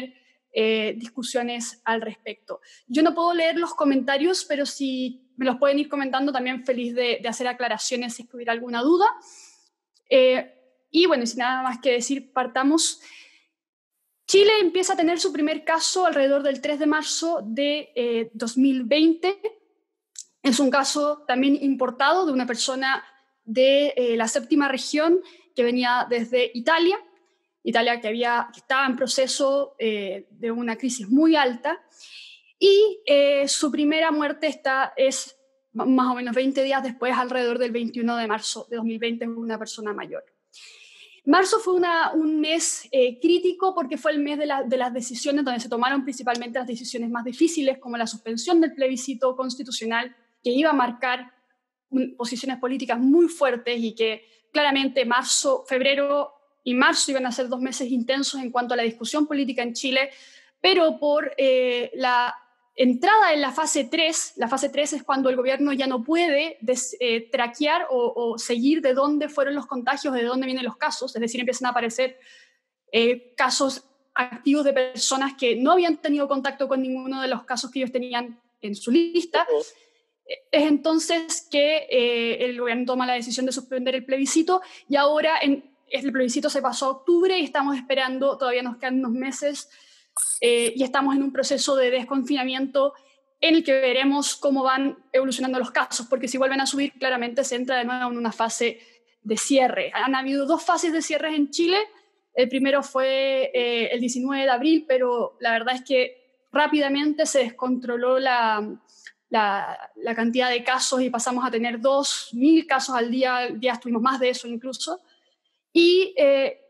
eh, discusiones al respecto. Yo no puedo leer los comentarios, pero si me los pueden ir comentando, también feliz de, de hacer aclaraciones si hubiera alguna duda. Eh, y bueno, sin nada más que decir, partamos. Chile empieza a tener su primer caso alrededor del tres de marzo de eh, dos mil veinte. Es un caso también importado de una persona de eh, la séptima región que venía desde Italia, Italia que, había, que estaba en proceso eh, de una crisis muy alta, y eh, su primera muerte está, es más o menos veinte días después, alrededor del veintiuno de marzo de dos mil veinte, es una persona mayor. Marzo fue una, un mes eh, crítico porque fue el mes de, la, de las decisiones donde se tomaron principalmente las decisiones más difíciles, como la suspensión del plebiscito constitucional, que iba a marcar un, posiciones políticas muy fuertes y que claramente marzo, febrero y marzo iban a ser dos meses intensos en cuanto a la discusión política en Chile, pero por eh, la entrada en la fase tres, la fase tres es cuando el gobierno ya no puede des, eh, traquear o, o seguir de dónde fueron los contagios, de dónde vienen los casos, es decir, empiezan a aparecer eh, casos activos de personas que no habían tenido contacto con ninguno de los casos que ellos tenían en su lista. Uh-huh. Es entonces que eh, el gobierno toma la decisión de suspender el plebiscito y ahora en, el plebiscito se pasó a octubre y estamos esperando, todavía nos quedan unos meses eh, y estamos en un proceso de desconfinamiento en el que veremos cómo van evolucionando los casos, porque si vuelven a subir claramente se entra de nuevo en una fase de cierre. Han habido dos fases de cierres en Chile. El primero fue eh, el diecinueve de abril, pero la verdad es que rápidamente se descontroló la... La, la cantidad de casos y pasamos a tener dos mil casos al día, días tuvimos más de eso incluso, y eh,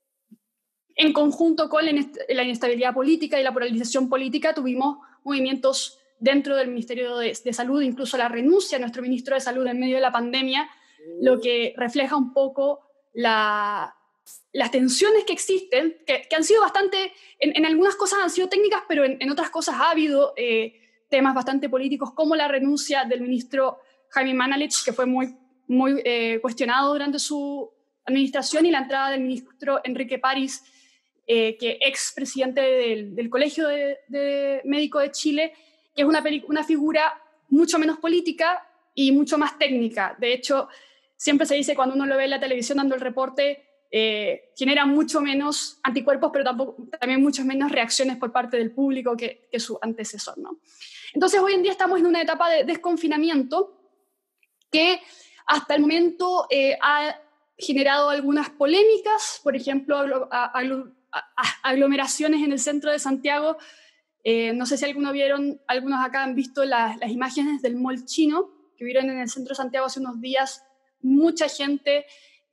en conjunto con la inestabilidad política y la polarización política tuvimos movimientos dentro del Ministerio de, de Salud, incluso la renuncia de nuestro ministro de Salud en medio de la pandemia, lo que refleja un poco la, las tensiones que existen, que, que han sido bastante, en, en algunas cosas han sido técnicas, pero en, en otras cosas ha habido eh, temas bastante políticos, como la renuncia del ministro Jaime Mañalich, que fue muy, muy eh, cuestionado durante su administración, y la entrada del ministro Enrique París, eh, que ex presidente del, del Colegio de, de Médicos de Chile, que es una, una figura mucho menos política y mucho más técnica. De hecho, siempre se dice cuando uno lo ve en la televisión dando el reporte, eh, genera mucho menos anticuerpos, pero tampoco, también muchas menos reacciones por parte del público que, que su antecesor, ¿no? Entonces, hoy en día estamos en una etapa de desconfinamiento que hasta el momento eh, ha generado algunas polémicas, por ejemplo, aglomeraciones en el centro de Santiago. Eh, no sé si algunos vieron, algunos acá han visto las, las imágenes del mall chino que vieron en el centro de Santiago hace unos días, mucha gente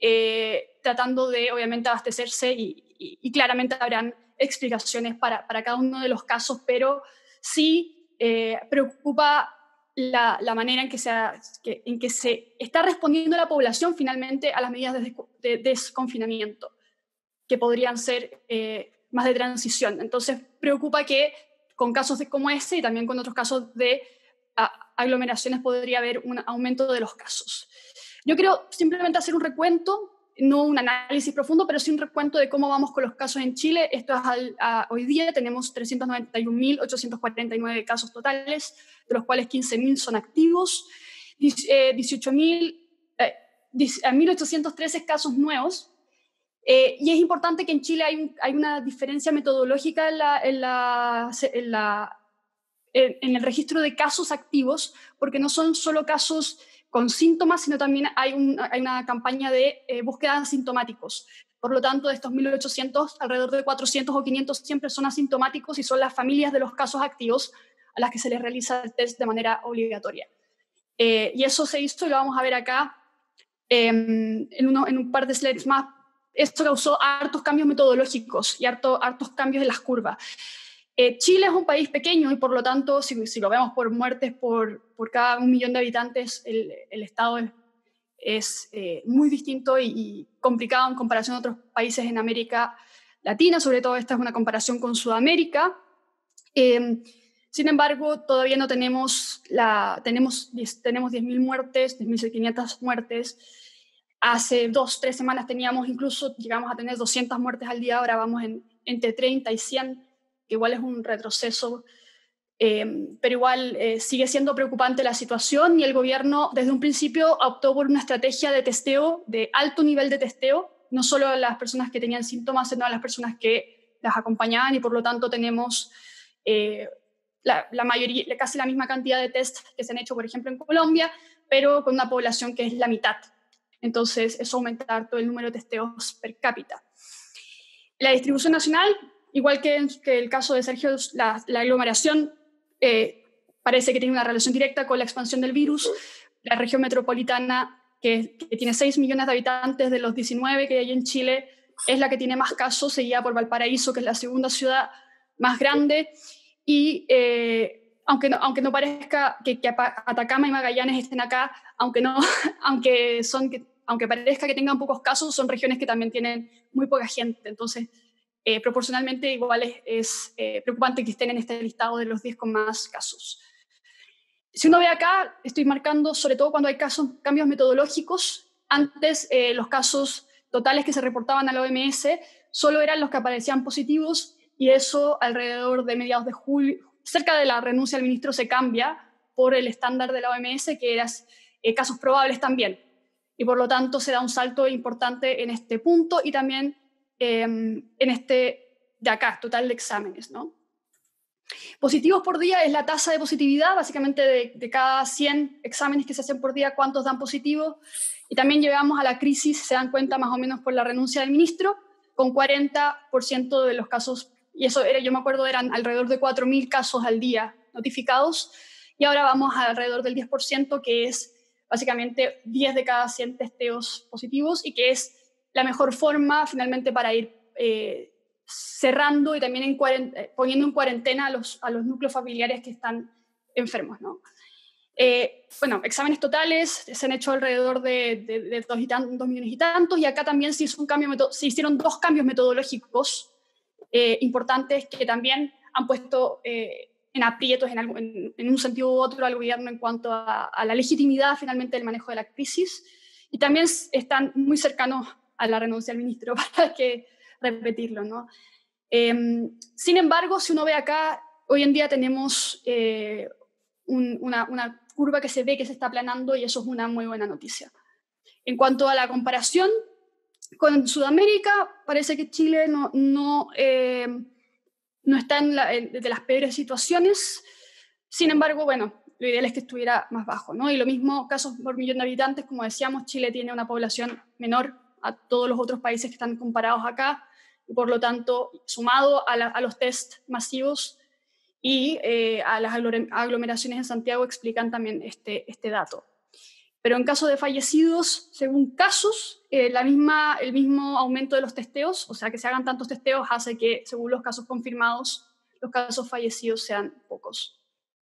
eh, tratando de, obviamente, abastecerse y, y, y claramente habrán explicaciones para, para cada uno de los casos, pero sí Eh, preocupa la, la manera en que, se ha, que, en que se está respondiendo la población finalmente a las medidas de, de desconfinamiento, que podrían ser eh, más de transición. Entonces, preocupa que con casos de, como ese y también con otros casos de a, aglomeraciones podría haber un aumento de los casos. Yo quiero simplemente hacer un recuento, no un análisis profundo, pero sí un recuento de cómo vamos con los casos en Chile. Esto es al, a, hoy día tenemos trescientos noventa y un mil ochocientos cuarenta y nueve casos totales, de los cuales quince mil son activos, dieciocho mil, eh, mil ochocientos trece casos nuevos. Eh, y es importante que en Chile hay, un, hay una diferencia metodológica en, la, en, la, en, la, en, en el registro de casos activos, porque no son solo casos con síntomas, sino también hay, un, hay una campaña de eh, búsqueda de asintomáticos. Por lo tanto, de estos mil ochocientos, alrededor de cuatrocientos o quinientos siempre son asintomáticos y son las familias de los casos activos a las que se les realiza el test de manera obligatoria. Eh, y eso se hizo, y lo vamos a ver acá eh, en, uno, en un par de slides más. Esto causó hartos cambios metodológicos y harto, hartos cambios en las curvas. Eh, Chile es un país pequeño y por lo tanto, si, si lo vemos por muertes por, por cada un millón de habitantes, el, el estado es, es eh, muy distinto y, y complicado en comparación a otros países en América Latina. Sobre todo esta es una comparación con Sudamérica. Eh, sin embargo, todavía no tenemos, la, tenemos, tenemos diez mil muertes, diez mil quinientas muertes. Hace dos, tres semanas teníamos incluso, llegamos a tener doscientas muertes al día, ahora vamos en, entre treinta y cien que igual es un retroceso, eh, pero igual eh, sigue siendo preocupante la situación y el gobierno desde un principio optó por una estrategia de testeo, de alto nivel de testeo, no solo a las personas que tenían síntomas, sino a las personas que las acompañaban y por lo tanto tenemos eh, la, la mayoría, casi la misma cantidad de test que se han hecho, por ejemplo, en Colombia, pero con una población que es la mitad. Entonces, eso aumenta todo el número de testeos per cápita. La distribución nacional, igual que en que el caso de Sergio, la, la aglomeración eh, parece que tiene una relación directa con la expansión del virus. La región metropolitana, que, que tiene seis millones de habitantes de los diecinueve que hay en Chile, es la que tiene más casos, seguida por Valparaíso, que es la segunda ciudad más grande. Y eh, aunque, no, aunque no parezca que, que Atacama y Magallanes estén acá, aunque, no, aunque, son, aunque parezca que tengan pocos casos, son regiones que también tienen muy poca gente. Entonces, eh, proporcionalmente igual es, es eh, preocupante que estén en este listado de los diez con más casos. Si uno ve acá, estoy marcando sobre todo cuando hay casos, cambios metodológicos. Antes, eh, los casos totales que se reportaban a la O M S solo eran los que aparecían positivos, y eso alrededor de mediados de julio, cerca de la renuncia al ministro, se cambia por el estándar de la O M S, que eran eh, casos probables también. Y por lo tanto se da un salto importante en este punto y también eh, en este de acá, total de exámenes, ¿no? Positivos por día es la tasa de positividad, básicamente de, de cada cien exámenes que se hacen por día, cuántos dan positivo. Y también llegamos a la crisis, se dan cuenta más o menos por la renuncia del ministro, con cuarenta por ciento de los casos, y eso era, yo me acuerdo, eran alrededor de cuatro mil casos al día notificados, y ahora vamos a alrededor del diez por ciento, que es básicamente diez de cada cien testeos positivos, y que es la mejor forma finalmente para ir eh, cerrando y también en poniendo en cuarentena a los, a los núcleos familiares que están enfermos, ¿no? Eh, bueno, exámenes totales se han hecho alrededor de, de, de dos, y tan, dos millones y tantos, y acá también se, hizo un cambio, se hicieron dos cambios metodológicos eh, importantes que también han puesto eh, en aprietos en, algo, en, en un sentido u otro al gobierno en cuanto a, a la legitimidad finalmente del manejo de la crisis, y también están muy cercanos a la renuncia del ministro, para que repetirlo, ¿no? Eh, sin embargo, si uno ve acá, hoy en día tenemos eh, un, una, una curva que se ve que se está aplanando, y eso es una muy buena noticia. En cuanto a la comparación con Sudamérica, parece que Chile no, no, eh, no está en, la, en de las peores situaciones. Sin embargo, bueno, lo ideal es que estuviera más bajo, ¿no? Y lo mismo, casos por millón de habitantes, como decíamos, Chile tiene una población menor a todos los otros países que están comparados acá, y por lo tanto, sumado a, la, a los test masivos y eh, a las aglomeraciones en Santiago, explican también este, este dato. Pero en caso de fallecidos, según casos, eh, la misma, el mismo aumento de los testeos, o sea, que se hagan tantos testeos, hace que, según los casos confirmados, los casos fallecidos sean pocos.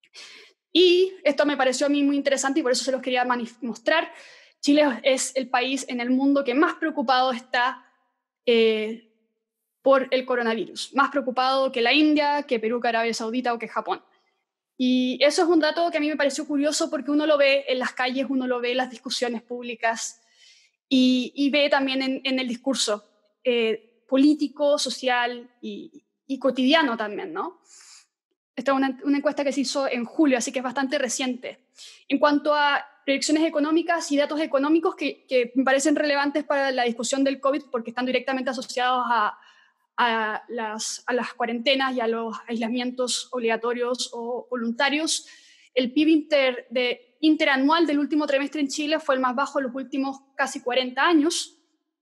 Y esto me pareció a mí muy interesante y por eso se los quería mostrar. Chile es el país en el mundo que más preocupado está eh, por el coronavirus, más preocupado que la India, que Perú, que Arabia Saudita o que Japón. Y eso es un dato que a mí me pareció curioso porque uno lo ve en las calles, uno lo ve en las discusiones públicas y, y ve también en, en el discurso eh, político, social y, y cotidiano también, ¿no? Esta es una, una encuesta que se hizo en julio, así que es bastante reciente. En cuanto a proyecciones económicas y datos económicos que, que me parecen relevantes para la discusión del COVID porque están directamente asociados a, a, las, a las cuarentenas y a los aislamientos obligatorios o voluntarios, el P I B inter, de, interanual del último trimestre en Chile fue el más bajo en los últimos casi cuarenta años,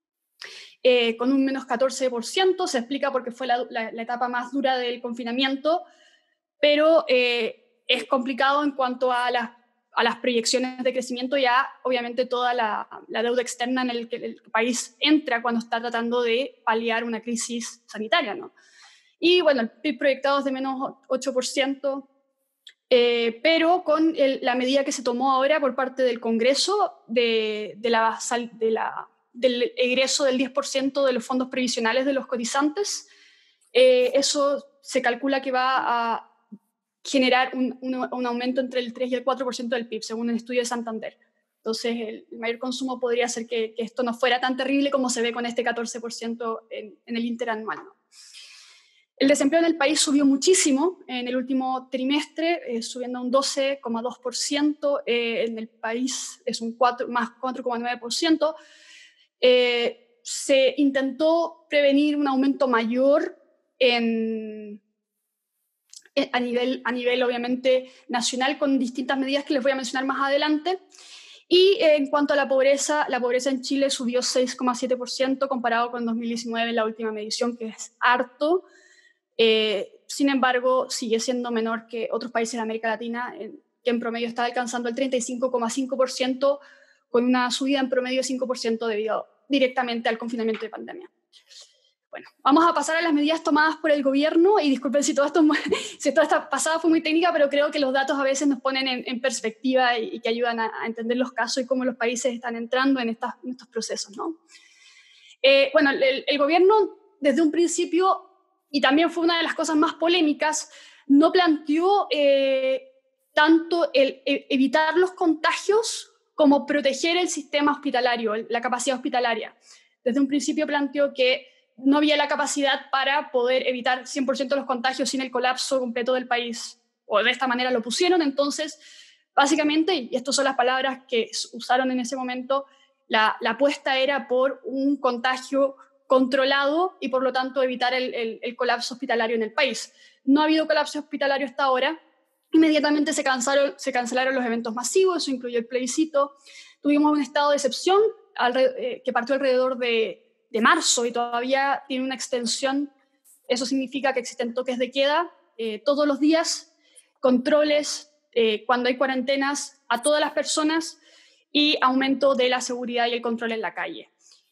eh, con un menos catorce por ciento. Se explica porque fue la, la, la etapa más dura del confinamiento, pero eh, es complicado en cuanto a las, a las proyecciones de crecimiento, ya obviamente toda la, la deuda externa en el que el país entra cuando está tratando de paliar una crisis sanitaria, ¿no? Y bueno, el P I B proyectado es de menos ocho por ciento, eh, pero con el, la medida que se tomó ahora por parte del Congreso de, de la, de la, del egreso del diez por ciento de los fondos previsionales de los cotizantes, eh, eso se calcula que va a generar un, un, un aumento entre el tres y el cuatro por ciento del P I B, según el estudio de Santander. Entonces, el mayor consumo podría hacer que, que esto no fuera tan terrible como se ve con este catorce por ciento en, en el interanual, ¿no? El desempleo en el país subió muchísimo en el último trimestre, eh, subiendo un doce coma dos por ciento, eh, en el país es un cuatro, más cuatro coma nueve por ciento. Eh, se intentó prevenir un aumento mayor en, en, a, nivel, a nivel, obviamente, nacional, con distintas medidas que les voy a mencionar más adelante. Y eh, en cuanto a la pobreza, la pobreza en Chile subió seis coma siete por ciento comparado con dos mil diecinueve, la última medición, que es harto. Eh, sin embargo, sigue siendo menor que otros países de América Latina, en, que en promedio está alcanzando el treinta y cinco coma cinco por ciento, con una subida en promedio de cinco por ciento debido directamente al confinamiento de pandemia. Bueno, vamos a pasar a las medidas tomadas por el gobierno, y disculpen si, todo esto, si toda esta pasada fue muy técnica, pero creo que los datos a veces nos ponen en, en perspectiva y, y que ayudan a, a entender los casos y cómo los países están entrando en, estas, en estos procesos, ¿no? Eh, bueno, el, el gobierno desde un principio, y también fue una de las cosas más polémicas, no planteó eh, tanto el, el evitar los contagios como proteger el sistema hospitalario, la capacidad hospitalaria. Desde un principio planteó que no había la capacidad para poder evitar cien por ciento los contagios sin el colapso completo del país, o de esta manera lo pusieron. Entonces, básicamente, y estas son las palabras que usaron en ese momento, la, la apuesta era por un contagio controlado y, por lo tanto, evitar el, el, el colapso hospitalario en el país. No ha habido colapso hospitalario hasta ahora. Inmediatamente se cancelaron, se cancelaron los eventos masivos, eso incluyó el plebiscito. Tuvimos un estado de excepción alrededor, eh, que partió alrededor de de marzo y todavía tiene una extensión. Eso significa que existen toques de queda eh, todos los días, controles eh, cuando hay cuarentenas a todas las personas y aumento de la seguridad y el control en la calle.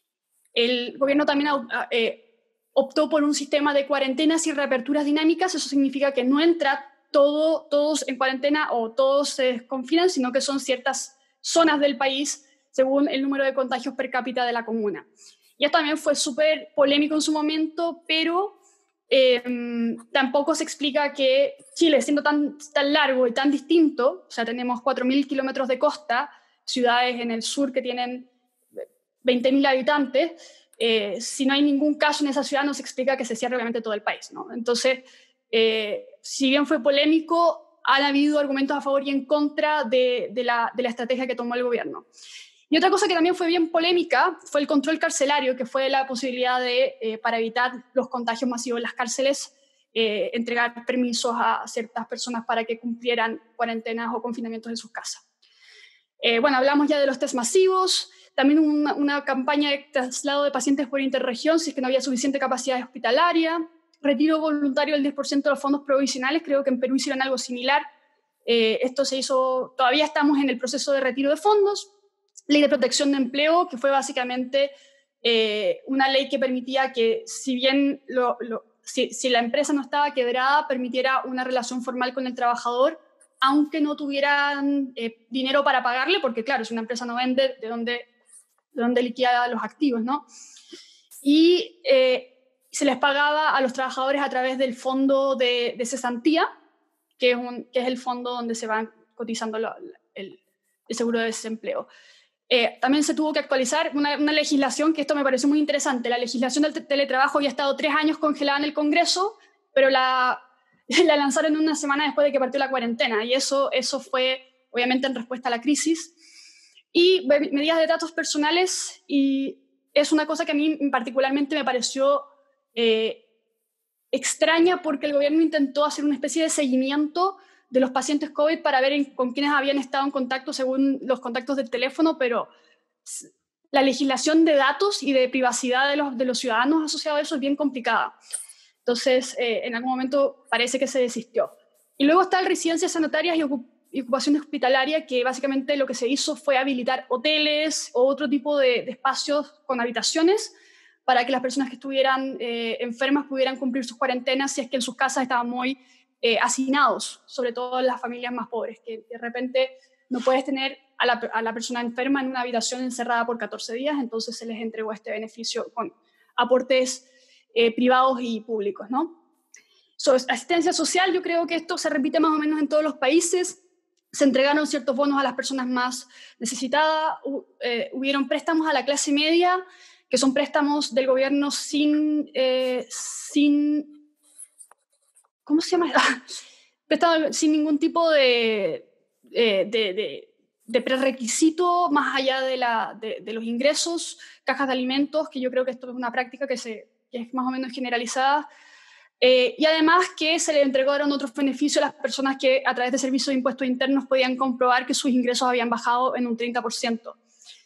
El gobierno también eh, optó por un sistema de cuarentenas y reaperturas dinámicas. Eso significa que no entra todo, todos en cuarentena o todos se desconfinan, sino que son ciertas zonas del país según el número de contagios per cápita de la comuna. Ya también fue súper polémico en su momento, pero eh, tampoco se explica que Chile, siendo tan, tan largo y tan distinto, o sea, tenemos cuatro mil kilómetros de costa, ciudades en el sur que tienen veinte mil habitantes, eh, si no hay ningún caso en esa ciudad, no se explica que se cierre realmente todo el país, ¿no? Entonces, eh, si bien fue polémico, han habido argumentos a favor y en contra de, de, la, de la estrategia que tomó el gobierno. Y otra cosa que también fue bien polémica fue el control carcelario, que fue la posibilidad de, eh, para evitar los contagios masivos en las cárceles, eh, entregar permisos a ciertas personas para que cumplieran cuarentenas o confinamientos en sus casas. Eh, bueno, hablamos ya de los test masivos, también una, una campaña de traslado de pacientes por interregión si es que no había suficiente capacidad hospitalaria, retiro voluntario del diez por ciento de los fondos provisionales, creo que en Perú hicieron algo similar. Eh, esto se hizo, todavía estamos en el proceso de retiro de fondos. Ley de protección de empleo, que fue básicamente eh, una ley que permitía que, si bien lo, lo, si, si la empresa no estaba quebrada, permitiera una relación formal con el trabajador, aunque no tuvieran eh, dinero para pagarle, porque claro, si una empresa no vende, ¿de dónde, de dónde liquida los activos, ¿no? Y eh, se les pagaba a los trabajadores a través del fondo de, de cesantía, que es, un, que es el fondo donde se van cotizando lo, el, el seguro de desempleo. Eh, también se tuvo que actualizar una, una legislación, que esto me pareció muy interesante. La legislación del teletrabajo había estado tres años congelada en el Congreso, pero la, la lanzaron una semana después de que partió la cuarentena, y eso, eso fue obviamente en respuesta a la crisis. Y medidas de datos personales, y es una cosa que a mí particularmente me pareció eh, extraña, porque el gobierno intentó hacer una especie de seguimiento de los pacientes COVID para ver en, con quiénes habían estado en contacto según los contactos del teléfono, pero la legislación de datos y de privacidad de los, de los ciudadanos asociado a eso es bien complicada. Entonces, eh, en algún momento parece que se desistió. Y luego está el residencias sanitarias y, ocup y ocupación hospitalaria, que básicamente lo que se hizo fue habilitar hoteles o otro tipo de, de espacios con habitaciones para que las personas que estuvieran eh, enfermas pudieran cumplir sus cuarentenas si es que en sus casas estaban muy Eh, hacinados, sobre todo las familias más pobres, que de repente no puedes tener a la, a la persona enferma en una habitación encerrada por catorce días, entonces se les entregó este beneficio con aportes eh, privados y públicos, ¿no? So, asistencia social, yo creo que esto se repite más o menos en todos los países. Se entregaron ciertos bonos a las personas más necesitadas, eh, hubieron préstamos a la clase media, que son préstamos del gobierno sin, eh, sin ¿cómo se llama? Prestado sin ningún tipo de, de, de, de de prerequisito más allá de, la, de, de los ingresos, cajas de alimentos, que yo creo que esto es una práctica que, se, que es más o menos generalizada, eh, y además que se le entregaron otros beneficios a las personas que a través de servicios de impuestos internos podían comprobar que sus ingresos habían bajado en un treinta por ciento.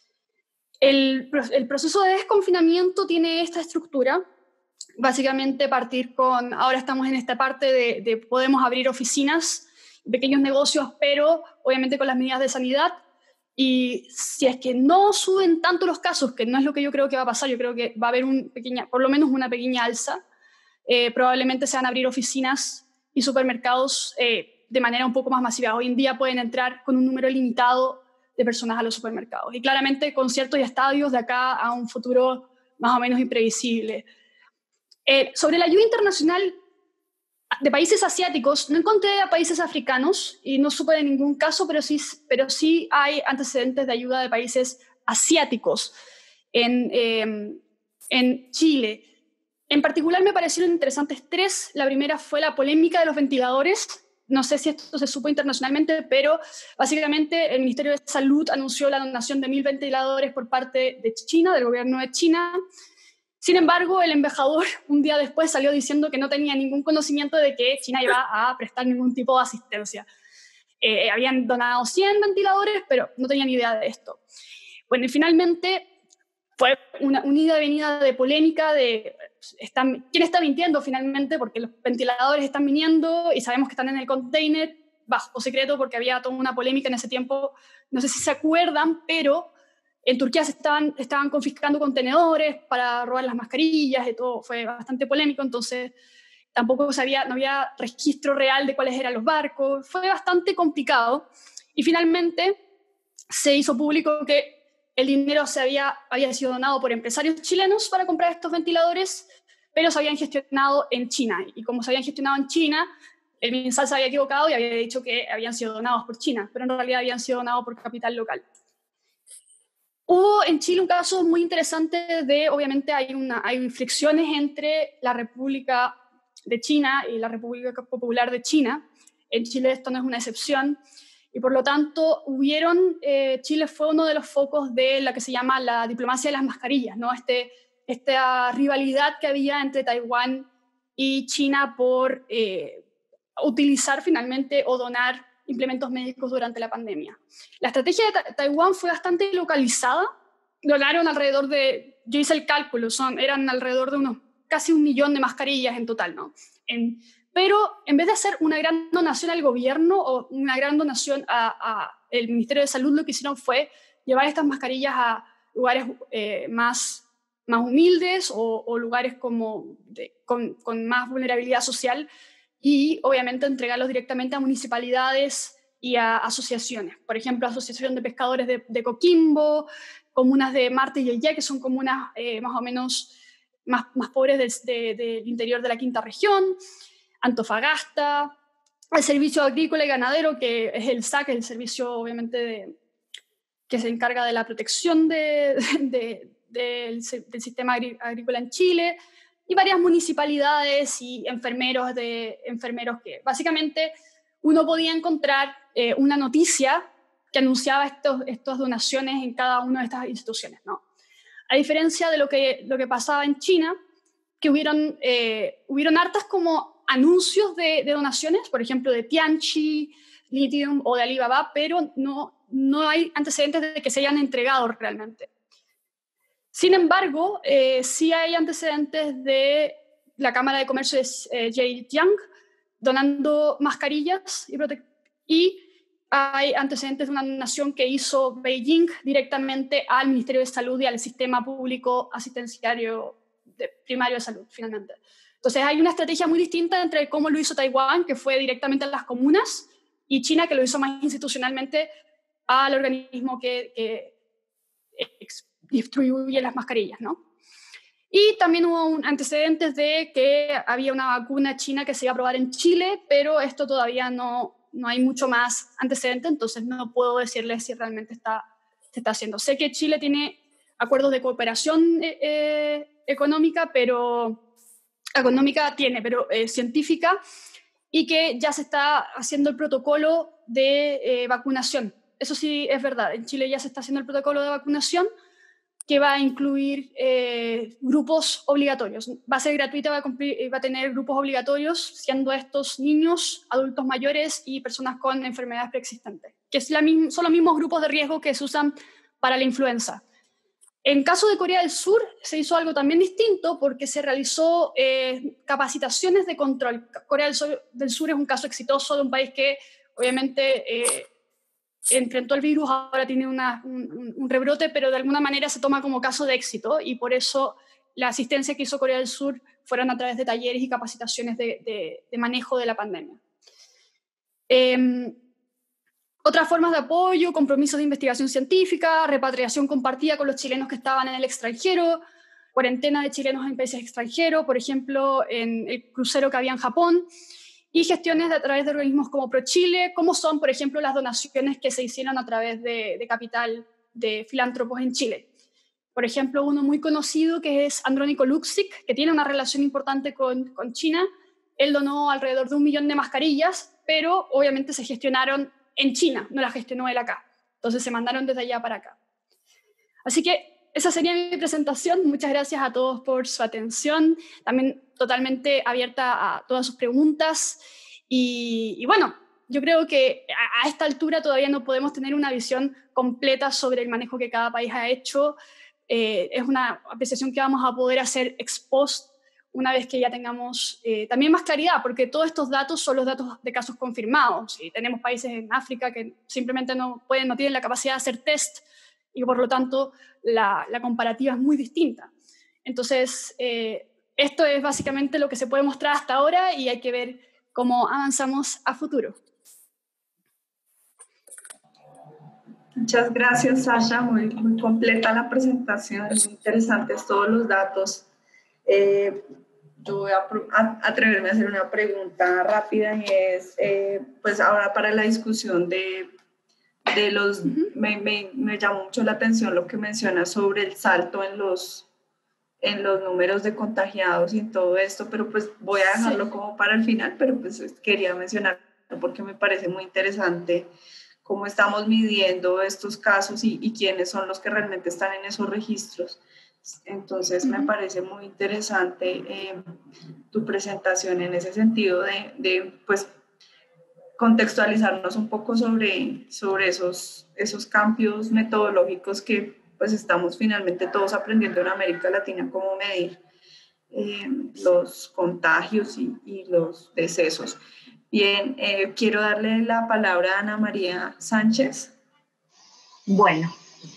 El, el proceso de desconfinamiento tiene esta estructura, básicamente partir con, ahora estamos en esta parte de, de podemos abrir oficinas, pequeños negocios, pero obviamente con las medidas de sanidad. Y si es que no suben tanto los casos, que no es lo que yo creo que va a pasar, yo creo que va a haber un pequeña, por lo menos una pequeña alza, eh, probablemente se van a abrir oficinas y supermercados eh, de manera un poco más masiva. Hoy en día pueden entrar con un número limitado de personas a los supermercados. Y claramente conciertos y estadios de acá a un futuro más o menos imprevisible. Eh, sobre la ayuda internacional de países asiáticos, no encontré a países africanos y no supe de ningún caso, pero sí, pero sí hay antecedentes de ayuda de países asiáticos en, eh, en Chile. En particular me parecieron interesantes tres. La primera fue la polémica de los ventiladores. No sé si esto se supo internacionalmente, pero básicamente el Ministerio de Salud anunció la donación de mil ventiladores por parte de China, del gobierno de China. Sin embargo, el embajador un día después salió diciendo que no tenía ningún conocimiento de que China iba a prestar ningún tipo de asistencia. Eh, habían donado cien ventiladores, pero no tenían idea de esto. Bueno, y finalmente fue una, una ida y venida de polémica de están, quién está mintiendo finalmente, porque los ventiladores están viniendo y sabemos que están en el container bajo secreto porque había toda una polémica en ese tiempo. No sé si se acuerdan, pero en Turquía se estaban, estaban confiscando contenedores para robar las mascarillas y todo, fue bastante polémico, entonces tampoco sabía, no había registro real de cuáles eran los barcos, fue bastante complicado. Y finalmente se hizo público que el dinero se había, había sido donado por empresarios chilenos para comprar estos ventiladores, pero se habían gestionado en China. Y como se habían gestionado en China, el MinSal se había equivocado y había dicho que habían sido donados por China, pero en realidad habían sido donados por capital local. Hubo en Chile un caso muy interesante de, obviamente hay, una, hay fricciones entre la República de China y la República Popular de China. En Chile esto no es una excepción. Y por lo tanto, hubieron, eh, Chile fue uno de los focos de la que se llama la diplomacia de las mascarillas, ¿no? Este, esta rivalidad que había entre Taiwán y China por eh, utilizar finalmente o donar implementos médicos durante la pandemia. La estrategia de Ta- Taiwán fue bastante localizada. Donaron alrededor de, yo hice el cálculo, son, eran alrededor de unos casi un millón de mascarillas en total, ¿no? En, pero en vez de hacer una gran donación al gobierno o una gran donación al Ministerio de Salud, lo que hicieron fue llevar estas mascarillas a lugares eh, más, más humildes o, o lugares como de, con, con más vulnerabilidad social y obviamente entregarlos directamente a municipalidades y a asociaciones. Por ejemplo, Asociación de Pescadores de, de Coquimbo, comunas de Marte y Yayá, que son comunas eh, más o menos más, más pobres del, de, del interior de la quinta región, Antofagasta, el Servicio Agrícola y Ganadero, que es el S A C, el servicio obviamente de, que se encarga de la protección de, de, de, del, del sistema agrícola en Chile, y varias municipalidades y enfermeros, de, enfermeros que básicamente uno podía encontrar eh, una noticia que anunciaba estos, estas donaciones en cada una de estas instituciones, ¿no? A diferencia de lo que, lo que pasaba en China, que hubieron, eh, hubieron hartas como anuncios de, de donaciones, por ejemplo, de Tianqi, Lithium o de Alibaba, pero no, no hay antecedentes de que se hayan entregado realmente. Sin embargo, eh, sí hay antecedentes de la Cámara de Comercio de eh, Zhejiang donando mascarillas y, y hay antecedentes de una donación que hizo Beijing directamente al Ministerio de Salud y al sistema público asistenciario de, primario de salud, finalmente. Entonces hay una estrategia muy distinta entre cómo lo hizo Taiwán, que fue directamente a las comunas, y China, que lo hizo más institucionalmente al organismo que, que distribuye las mascarillas, ¿no? Y también hubo un antecedentes de que había una vacuna china que se iba a probar en Chile, pero esto todavía no, no hay mucho más antecedente, entonces no puedo decirles si realmente está, se está haciendo. Sé que Chile tiene acuerdos de cooperación eh, eh, económica, pero económica tiene, pero eh, científica, y que ya se está haciendo el protocolo de eh, vacunación. Eso sí es verdad, en Chile ya se está haciendo el protocolo de vacunación que va a incluir eh, grupos obligatorios. Va a ser gratuita, va a, cumplir, va a tener grupos obligatorios, siendo estos niños, adultos mayores y personas con enfermedades preexistentes, que es la, son los mismos grupos de riesgo que se usan para la influenza. En caso de Corea del Sur se hizo algo también distinto porque se realizó eh, capacitaciones de control. Corea del Sur, del Sur es un caso exitoso de un país que obviamente eh, enfrentó el virus, ahora tiene una, un, un rebrote, pero de alguna manera se toma como caso de éxito y por eso la asistencia que hizo Corea del Sur fueron a través de talleres y capacitaciones de, de, de manejo de la pandemia. Eh, Otras formas de apoyo, compromisos de investigación científica, repatriación compartida con los chilenos que estaban en el extranjero, cuarentena de chilenos en países extranjeros, por ejemplo, en el crucero que había en Japón, y gestiones de, a través de organismos como ProChile, como son, por ejemplo, las donaciones que se hicieron a través de, de capital de filántropos en Chile. Por ejemplo, uno muy conocido que es Andrónico Luksic, que tiene una relación importante con, con China. Él donó alrededor de un millón de mascarillas, pero obviamente se gestionaron en China, no la gestionó él acá. Entonces se mandaron desde allá para acá. Así que esa sería mi presentación. Muchas gracias a todos por su atención. También totalmente abierta a todas sus preguntas. Y, y bueno, yo creo que a, a esta altura todavía no podemos tener una visión completa sobre el manejo que cada país ha hecho. Eh, es una apreciación que vamos a poder hacer ex post una vez que ya tengamos eh, también más claridad, porque todos estos datos son los datos de casos confirmados. Y tenemos países en África que simplemente no, pueden, no tienen la capacidad de hacer test y por lo tanto la, la comparativa es muy distinta. Entonces, eh, esto es básicamente lo que se puede mostrar hasta ahora y hay que ver cómo avanzamos a futuro. Muchas gracias, Sasha. Muy, muy completa la presentación, muy interesantes todos los datos. Eh, yo voy a, a atreverme a hacer una pregunta rápida y es, eh, pues ahora para la discusión de, de los, uh-huh. me, me, me llamó mucho la atención lo que mencionas sobre el salto en los, en los números de contagiados y todo esto, pero pues voy a dejarlo sí. como para el final, pero pues quería mencionarlo porque me parece muy interesante cómo estamos midiendo estos casos y, y quiénes son los que realmente están en esos registros. Entonces me parece muy interesante eh, tu presentación en ese sentido de, de pues, contextualizarnos un poco sobre, sobre esos, esos cambios metodológicos que pues, estamos finalmente todos aprendiendo en América Latina cómo medir eh, los contagios y, y los decesos. Bien, eh, quiero darle la palabra a Ana María Sánchez. Bueno.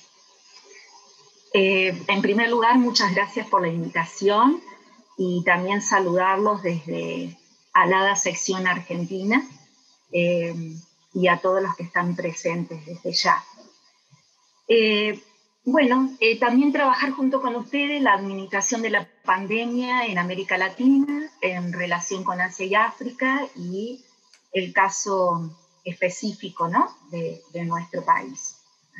Eh, en primer lugar, muchas gracias por la invitación y también saludarlos desde Alada Sección Argentina eh, y a todos los que están presentes desde ya. Eh, bueno, eh, también trabajar junto con ustedes la administración de la pandemia en América Latina en relación con Asia y África y el caso específico, ¿no? de, de nuestro país.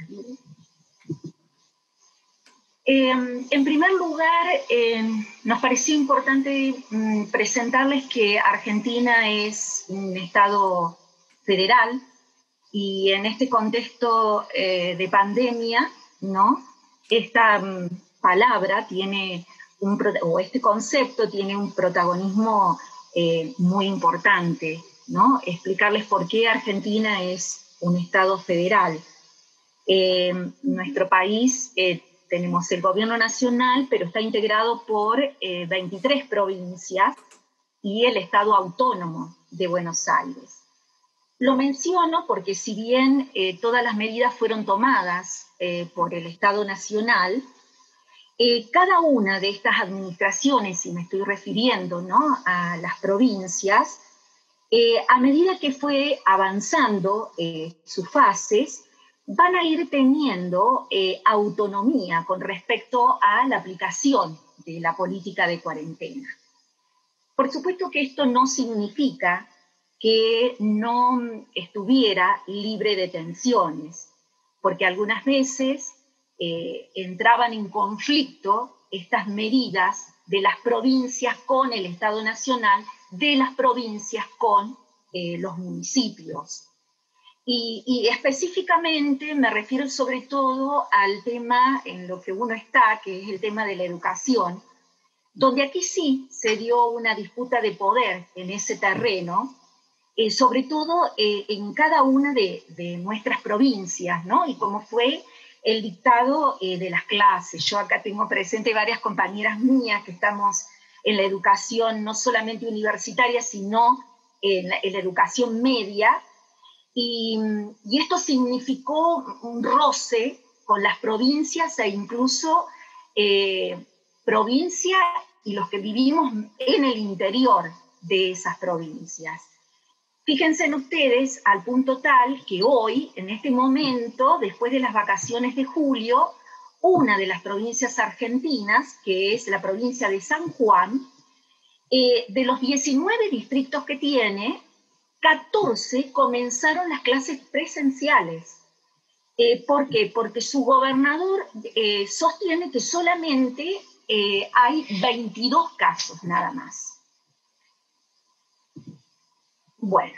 Eh, en primer lugar, eh, nos pareció importante mm, presentarles que Argentina es un estado federal y en este contexto eh, de pandemia, ¿no? Esta mm, palabra tiene un, o este concepto tiene un protagonismo eh, muy importante, ¿no? Explicarles por qué Argentina es un estado federal. Eh, nuestro país eh, tenemos el gobierno nacional, pero está integrado por eh, veintitrés provincias y el Estado Autónomo de Buenos Aires. Lo menciono porque si bien eh, todas las medidas fueron tomadas eh, por el Estado Nacional, eh, cada una de estas administraciones, y me estoy refiriendo, ¿no?, a las provincias, eh, a medida que fue avanzando eh, sus fases, van a ir teniendo eh, autonomía con respecto a la aplicación de la política de cuarentena. Por supuesto que esto no significa que no estuviera libre de tensiones, porque algunas veces eh, entraban en conflicto estas medidas de las provincias con el Estado Nacional de las provincias con eh, los municipios. Y, y específicamente me refiero sobre todo al tema en lo que uno está, que es el tema de la educación, donde aquí sí se dio una disputa de poder en ese terreno, eh, sobre todo eh, en cada una de, de nuestras provincias, ¿no? Y cómo fue el dictado eh, de las clases. Yo acá tengo presente varias compañeras mías que estamos en la educación no solamente universitaria, sino en la, en la educación media, y, y esto significó un roce con las provincias e incluso eh, provincia y los que vivimos en el interior de esas provincias. Fíjense en ustedes al punto tal que hoy, en este momento, después de las vacaciones de julio, una de las provincias argentinas, que es la provincia de San Juan, eh, de los diecinueve distritos que tiene, catorce comenzaron las clases presenciales. Eh, ¿Por qué? Porque su gobernador eh, sostiene que solamente eh, hay veintidós casos nada más. Bueno,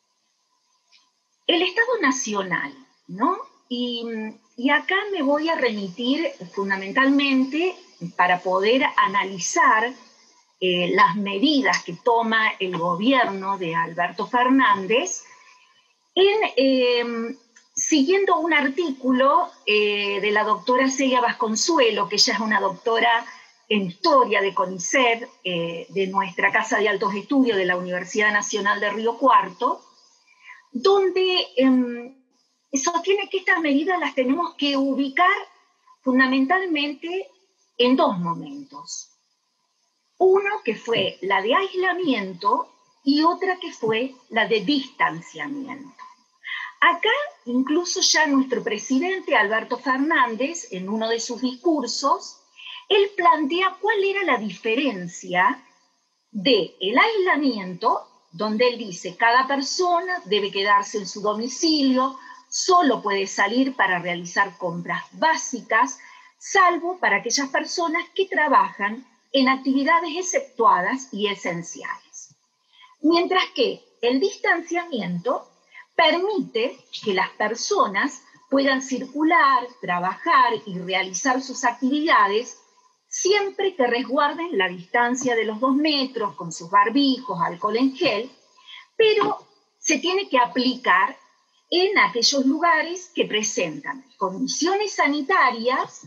el Estado Nacional, ¿no? Y, y acá me voy a remitir fundamentalmente para poder analizar eh, las medidas que toma el gobierno de Alberto Fernández, en, eh, siguiendo un artículo eh, de la doctora Celia Vasconsuelo, que ella es una doctora en historia de CONICET, eh, de nuestra Casa de Altos Estudios de la Universidad Nacional de Río Cuarto, donde eh, sostiene que estas medidas las tenemos que ubicar fundamentalmente en dos momentos. Uno que fue la de aislamiento y otra que fue la de distanciamiento. Acá incluso ya nuestro presidente Alberto Fernández, en uno de sus discursos, él plantea cuál era la diferencia del aislamiento, donde él dice cada persona debe quedarse en su domicilio, solo puede salir para realizar compras básicas, salvo para aquellas personas que trabajan en actividades exceptuadas y esenciales. Mientras que el distanciamiento permite que las personas puedan circular, trabajar y realizar sus actividades siempre que resguarden la distancia de los dos metros, con sus barbijos, alcohol en gel, pero se tiene que aplicar en aquellos lugares que presentan condiciones sanitarias,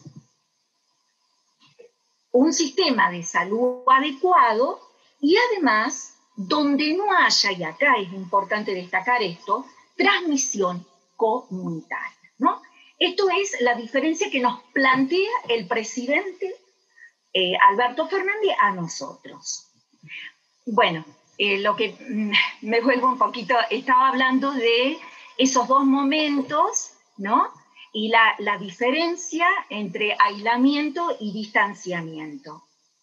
un sistema de salud adecuado y además donde no haya, y acá es importante destacar esto, transmisión comunitaria, ¿no? Esto es la diferencia que nos plantea el presidente eh, Alberto Fernández a nosotros. Bueno, eh, lo que mm, me vuelvo un poquito, estaba hablando de esos dos momentos, ¿no? Y la, la diferencia entre aislamiento y distanciamiento.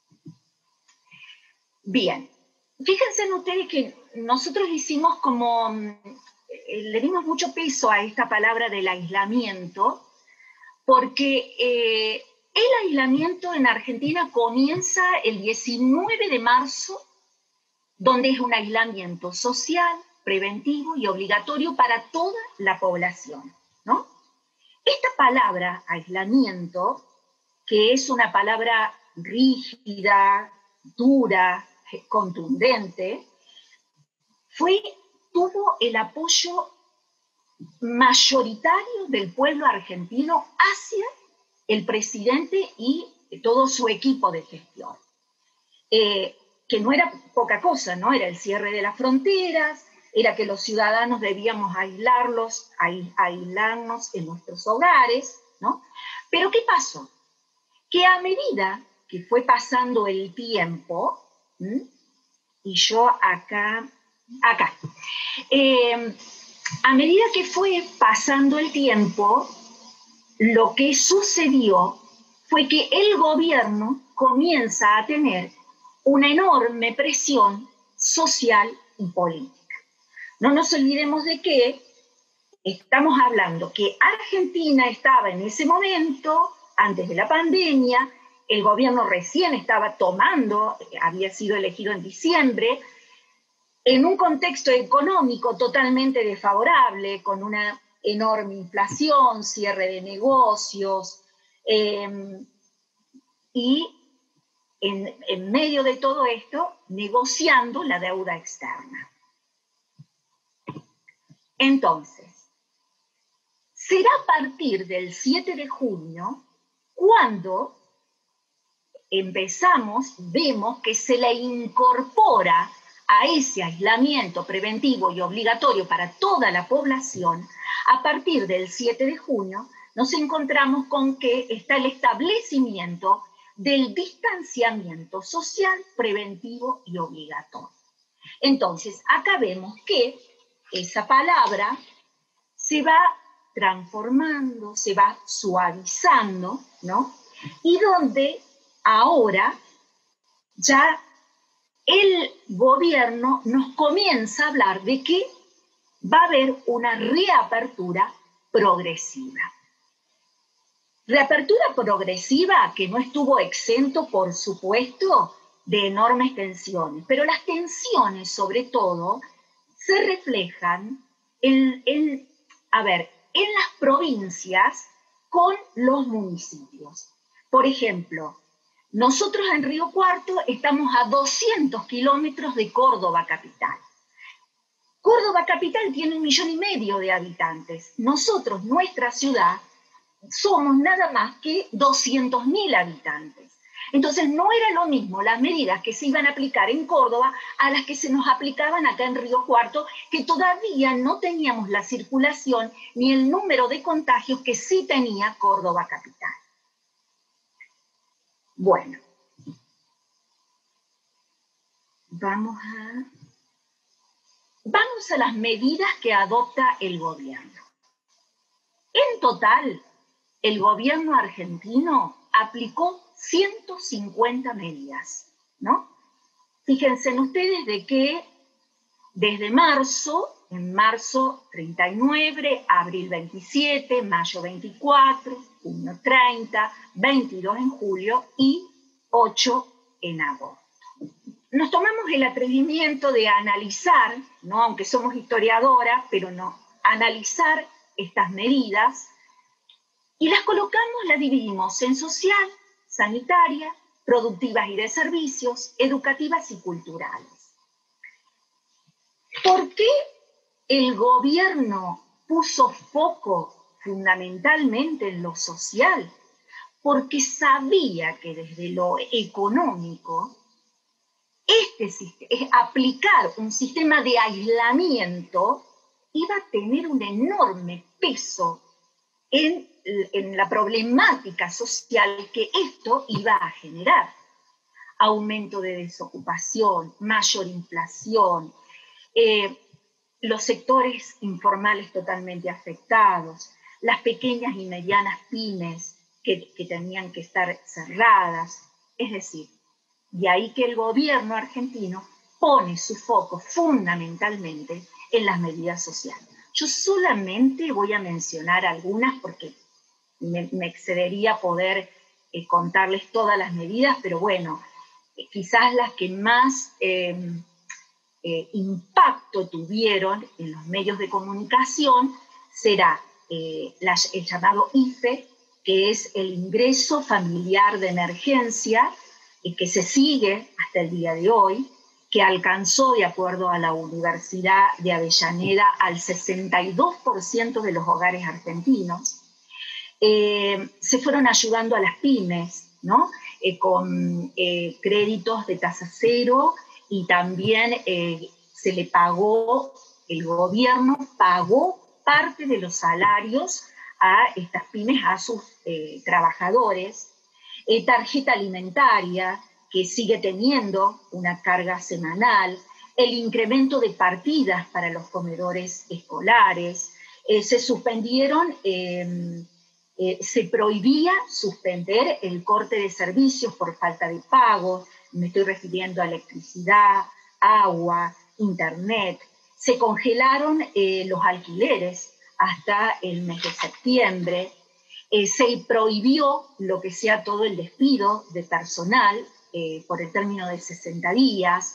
Bien, fíjense ustedes que nosotros hicimos como, le dimos mucho peso a esta palabra del aislamiento, porque eh, el aislamiento en Argentina comienza el diecinueve de marzo, donde es un aislamiento social, preventivo y obligatorio para toda la población, ¿no? Esta palabra, aislamiento, que es una palabra rígida, dura, contundente, fue, tuvo el apoyo mayoritario del pueblo argentino hacia el presidente y todo su equipo de gestión. Eh, que no era poca cosa, ¿no? Era el cierre de las fronteras, era que los ciudadanos debíamos aislarlos, aislarnos en nuestros hogares, ¿no? Pero ¿qué pasó? Que a medida que fue pasando el tiempo, ¿m? y yo acá, acá, eh, a medida que fue pasando el tiempo, lo que sucedió fue que el gobierno comienza a tener una enorme presión social y política. No nos olvidemos de que estamos hablando que Argentina estaba en ese momento, antes de la pandemia, el gobierno recién estaba tomando, había sido elegido en diciembre, en un contexto económico totalmente desfavorable, con una enorme inflación, cierre de negocios, eh, y en, en medio de todo esto, negociando la deuda externa. Entonces, será a partir del siete de junio cuando empezamos, vemos que se le incorpora a ese aislamiento preventivo y obligatorio para toda la población. A partir del siete de junio nos encontramos con que está el establecimiento del distanciamiento social preventivo y obligatorio. Entonces, acá vemos que esa palabra se va transformando, se va suavizando, ¿no? Y donde ahora ya el gobierno nos comienza a hablar de que va a haber una reapertura progresiva. Reapertura progresiva que no estuvo exento, por supuesto, de enormes tensiones, pero las tensiones, sobre todo, se reflejan en, en, a ver, en las provincias con los municipios. Por ejemplo, nosotros en Río Cuarto estamos a doscientos kilómetros de Córdoba capital. Córdoba capital tiene un millón y medio de habitantes. Nosotros, nuestra ciudad, somos nada más que doscientos mil habitantes. Entonces no era lo mismo las medidas que se iban a aplicar en Córdoba a las que se nos aplicaban acá en Río Cuarto, que todavía no teníamos la circulación ni el número de contagios que sí tenía Córdoba capital. Bueno, vamos a, vamos a las medidas que adopta el gobierno. En total, el gobierno argentino aplicó ciento cincuenta medidas, ¿no? Fíjense en ustedes de que desde marzo, en marzo treinta y nueve, abril veintisiete, mayo veinticuatro, junio treinta, veintidós en julio y ocho en agosto. Nos tomamos el atrevimiento de analizar, ¿no? Aunque somos historiadoras, pero no, analizar estas medidas y las colocamos, las dividimos en social, sanitaria, productivas y de servicios, educativas y culturales. ¿Por qué el gobierno puso foco fundamentalmente en lo social? Porque sabía que desde lo económico, este, aplicar un sistema de aislamiento iba a tener un enorme peso en en la problemática social que esto iba a generar. Aumento de desocupación, mayor inflación, eh, los sectores informales totalmente afectados, las pequeñas y medianas pymes que, que tenían que estar cerradas. Es decir, de ahí que el gobierno argentino pone su foco fundamentalmente en las medidas sociales. Yo solamente voy a mencionar algunas porque Me, me excedería poder eh, contarles todas las medidas, pero bueno, eh, quizás las que más eh, eh, impacto tuvieron en los medios de comunicación será eh, la, el llamado I F E, que es el ingreso familiar de emergencia, y que se sigue hasta el día de hoy, que alcanzó, de acuerdo a la Universidad de Avellaneda, al sesenta y dos por ciento de los hogares argentinos. Eh, se fueron ayudando a las pymes, ¿no? Eh, con eh, créditos de tasa cero y también eh, se le pagó, el gobierno pagó parte de los salarios a estas pymes, a sus eh, trabajadores, eh, tarjeta alimentaria, que sigue teniendo una carga semanal, el incremento de partidas para los comedores escolares, eh, se suspendieron... Eh, Eh, se prohibía suspender el corte de servicios por falta de pago, me estoy refiriendo a electricidad, agua, internet. Se congelaron eh, los alquileres hasta el mes de septiembre. Eh, se prohibió lo que sea todo el despido de personal eh, por el término de sesenta días.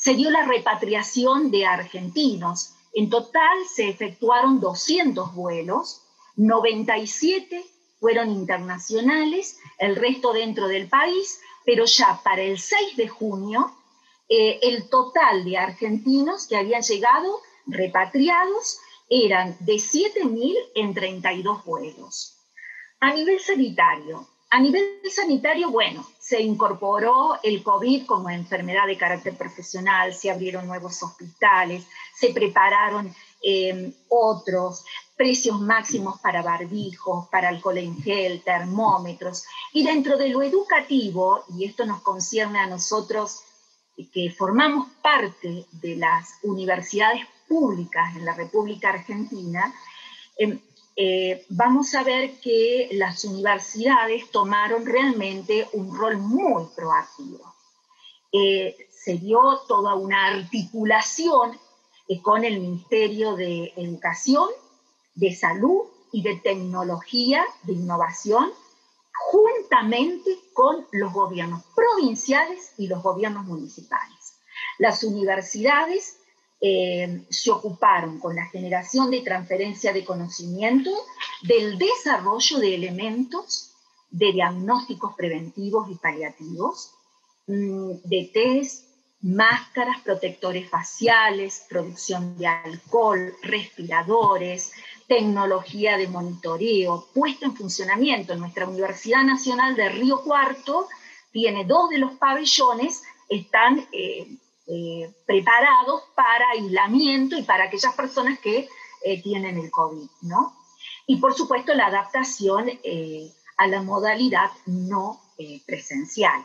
se dio la repatriación de argentinos. En total se efectuaron doscientos vuelos, noventa y siete fueron internacionales, el resto dentro del país, pero ya para el seis de junio, eh, el total de argentinos que habían llegado repatriados eran de siete mil en treinta y dos vuelos. A nivel sanitario, a nivel sanitario, bueno, se incorporó el COVID como enfermedad de carácter profesional, se abrieron nuevos hospitales, se prepararon eh, otros, precios máximos para barbijos, para alcohol en gel, termómetros. Y dentro de lo educativo, y esto nos concierne a nosotros que formamos parte de las universidades públicas en la República Argentina, eh, eh, vamos a ver que las universidades tomaron realmente un rol muy proactivo. Eh, se dio toda una articulación eh, con el Ministerio de Educación, de Salud y de Tecnología, de Innovación, juntamente con los gobiernos provinciales y los gobiernos municipales. Las universidades eh, se ocuparon con la generación de transferencia de conocimiento, del desarrollo de elementos de diagnósticos preventivos y paliativos, de test, máscaras, protectores faciales, producción de alcohol, respiradores, tecnología de monitoreo, puesta en funcionamiento. Nuestra Universidad Nacional de Río Cuarto tiene dos de los pabellones, están eh, eh, preparados para aislamiento y para aquellas personas que eh, tienen el COVID, ¿no? Y por supuesto la adaptación eh, a la modalidad no eh, presencial.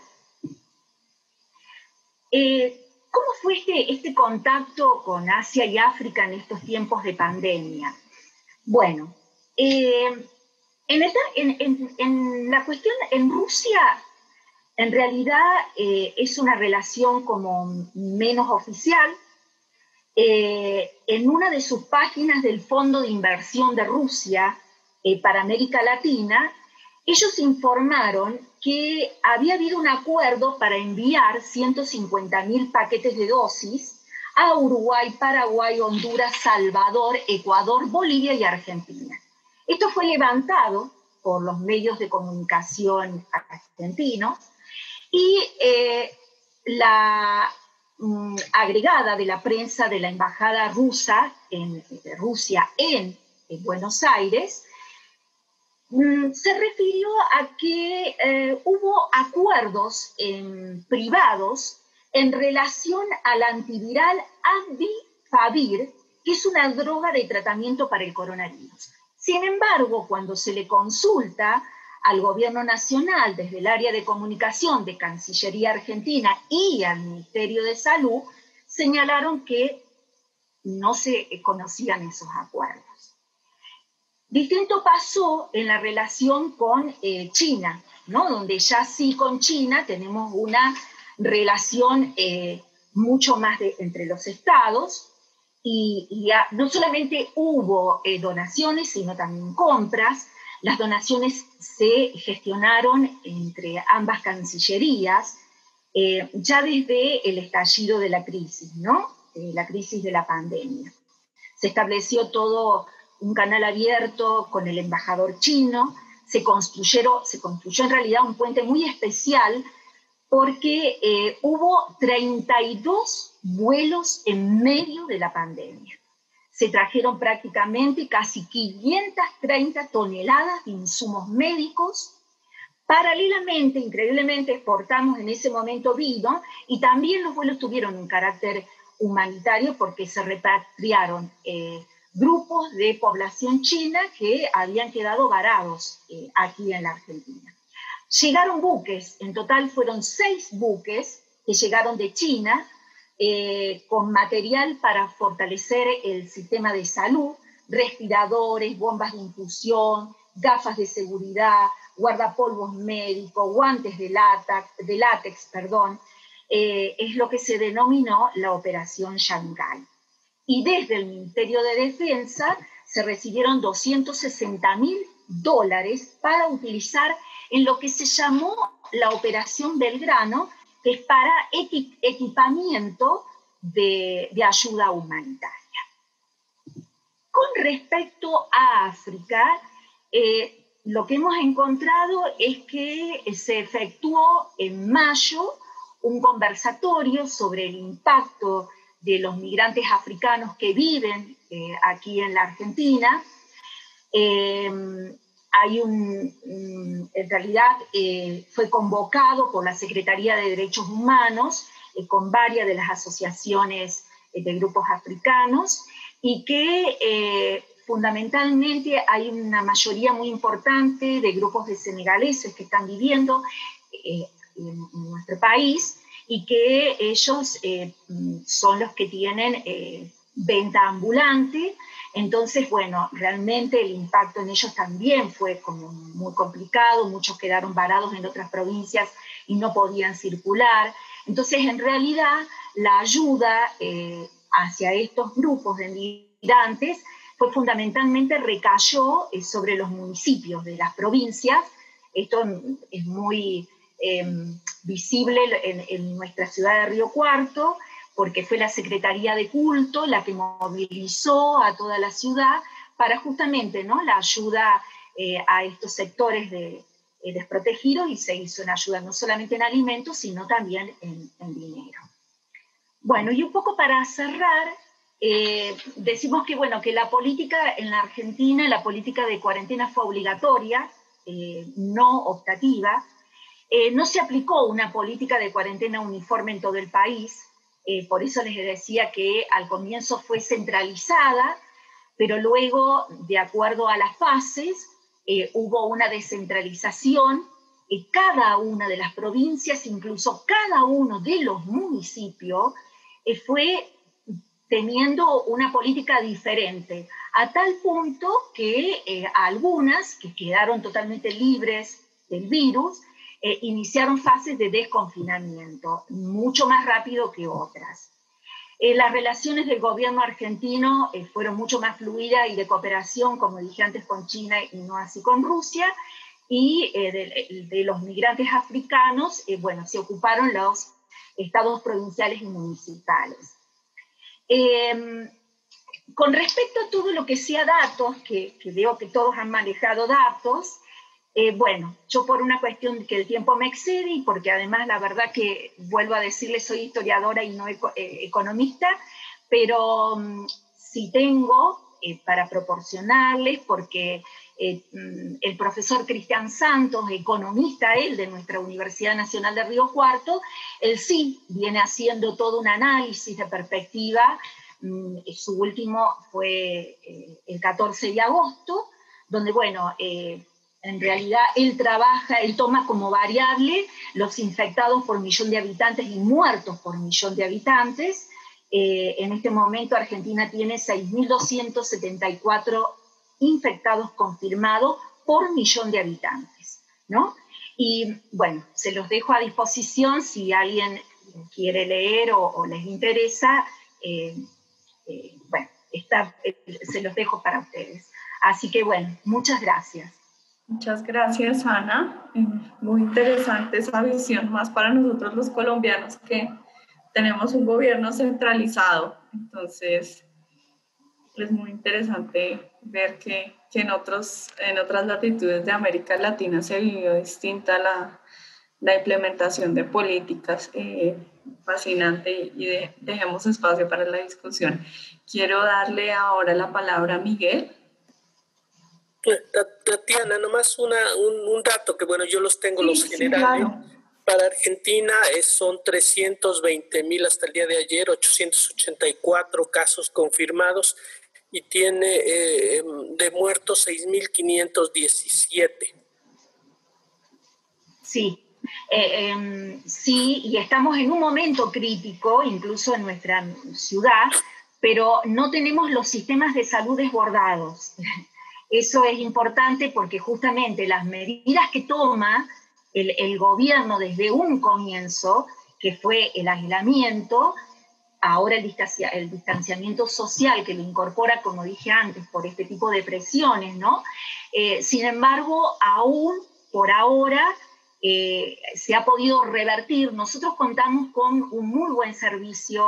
Eh, ¿Cómo fue este, este contacto con Asia y África en estos tiempos de pandemia? Bueno, eh, en, esta, en, en, en la cuestión, en Rusia, en realidad eh, es una relación como menos oficial. Eh, en una de sus páginas del Fondo de Inversión de Rusia eh, para América Latina, ellos informaron que había habido un acuerdo para enviar ciento cincuenta mil paquetes de dosis a Uruguay, Paraguay, Honduras, Salvador, Ecuador, Bolivia y Argentina. Esto fue levantado por los medios de comunicación argentinos y eh, la mm, agregada de la prensa de la Embajada rusa en, de Rusia en, en Buenos Aires se refirió a que eh, hubo acuerdos eh, privados en relación al antiviral Avifavir, que es una droga de tratamiento para el coronavirus. Sin embargo, cuando se le consulta al Gobierno Nacional desde el área de comunicación de Cancillería Argentina y al Ministerio de Salud, señalaron que no se conocían esos acuerdos. Distinto pasó en la relación con eh, China, ¿no? Donde ya sí con China tenemos una relación eh, mucho más de, entre los estados y, y ya, no solamente hubo eh, donaciones, sino también compras. Las donaciones se gestionaron entre ambas cancillerías eh, ya desde el estallido de la crisis, ¿no? Eh, la crisis de la pandemia. Se estableció todo un canal abierto con el embajador chino, se, construyeron, se construyó en realidad un puente muy especial porque eh, hubo treinta y dos vuelos en medio de la pandemia. Se trajeron prácticamente casi quinientas treinta toneladas de insumos médicos. Paralelamente, increíblemente, exportamos en ese momento vino y también los vuelos tuvieron un carácter humanitario porque se repatriaron eh, grupos de población china que habían quedado varados eh, aquí en la Argentina. Llegaron buques, en total fueron seis buques que llegaron de China eh, con material para fortalecer el sistema de salud, respiradores, bombas de infusión, gafas de seguridad, guardapolvos médicos, guantes de látex, de látex perdón, eh, es lo que se denominó la Operación Shanghái. Y desde el Ministerio de Defensa se recibieron doscientos sesenta mil dólares para utilizar en lo que se llamó la Operación Belgrano, que es para equipamiento de, de ayuda humanitaria. Con respecto a África, eh, lo que hemos encontrado es que se efectuó en mayo un conversatorio sobre el impacto de los migrantes africanos que viven eh, aquí en la Argentina. Eh, hay un, en realidad eh, fue convocado por la Secretaría de Derechos Humanos eh, con varias de las asociaciones eh, de grupos africanos, y que eh, fundamentalmente hay una mayoría muy importante de grupos de senegaleses que están viviendo eh, en, en nuestro país, y que ellos eh, son los que tienen eh, venta ambulante. Entonces, bueno, realmente el impacto en ellos también fue como muy complicado, muchos quedaron varados en otras provincias y no podían circular. Entonces, en realidad, la ayuda eh, hacia estos grupos de migrantes fue fundamentalmente recayó eh, sobre los municipios de las provincias. Esto es muy eh, visible en, en nuestra ciudad de Río Cuarto, porque fue la Secretaría de Culto la que movilizó a toda la ciudad para justamente, ¿no?, la ayuda eh, a estos sectores de, eh, desprotegidos, y se hizo una ayuda no solamente en alimentos, sino también en, en dinero. Bueno, y un poco para cerrar, eh, decimos que, bueno, que la política en la Argentina, la política de cuarentena fue obligatoria, eh, no optativa. Eh, no se aplicó una política de cuarentena uniforme en todo el país. Eh, por eso les decía que al comienzo fue centralizada, pero luego, de acuerdo a las fases, eh, hubo una descentralización. Y cada una de las provincias, incluso cada uno de los municipios, eh, fue teniendo una política diferente, a tal punto que eh, algunas, que quedaron totalmente libres del virus, Eh, iniciaron fases de desconfinamiento, mucho más rápido que otras. Eh, las relaciones del gobierno argentino eh, fueron mucho más fluidas y de cooperación, como dije antes, con China y no así con Rusia, y eh, de, de los migrantes africanos, eh, bueno, se ocuparon los estados provinciales y municipales. Eh, con respecto a todo lo que sea datos, que, que veo que todos han manejado datos, Eh, bueno, yo por una cuestión que el tiempo me excede, y porque además la verdad que, vuelvo a decirles, soy historiadora y no eco, eh, economista, pero um, sí tengo eh, para proporcionarles, porque eh, el profesor Cristian Santos, economista él de nuestra Universidad Nacional de Río Cuarto, él sí viene haciendo todo un análisis de perspectiva. Mm, su último fue eh, el catorce de agosto, donde, bueno, eh, en realidad él trabaja, él toma como variable los infectados por millón de habitantes y muertos por millón de habitantes. Eh, en este momento Argentina tiene seis mil doscientos setenta y cuatro infectados confirmados por millón de habitantes, ¿no? Y bueno, se los dejo a disposición si alguien quiere leer o, o les interesa. Eh, eh, bueno, está, eh, se los dejo para ustedes. Así que bueno, muchas gracias. Muchas gracias, Ana. Muy interesante esa visión, más para nosotros los colombianos que tenemos un gobierno centralizado. Entonces, es muy interesante ver que, que en, otros, en otras latitudes de América Latina se vivió distinta la, la implementación de políticas. Eh, fascinante, y de, dejemos espacio para la discusión. Quiero darle ahora la palabra a Miguel. Tatiana, nomás una, un, un dato que, bueno, yo los tengo, sí, los generales. Sí, claro. Para Argentina es, son trescientos veinte mil hasta el día de ayer, ochocientos ochenta y cuatro casos confirmados, y tiene eh, de muertos seis mil quinientos diecisiete. Sí, eh, eh, sí, y estamos en un momento crítico, incluso en nuestra ciudad, pero no tenemos los sistemas de salud desbordados. Eso es importante porque justamente las medidas que toma el, el gobierno desde un comienzo, que fue el aislamiento, ahora el, distancia, el distanciamiento social que lo incorpora, como dije antes, por este tipo de presiones, ¿no? Eh, sin embargo, aún por ahora eh, se ha podido revertir. Nosotros contamos con un muy buen servicio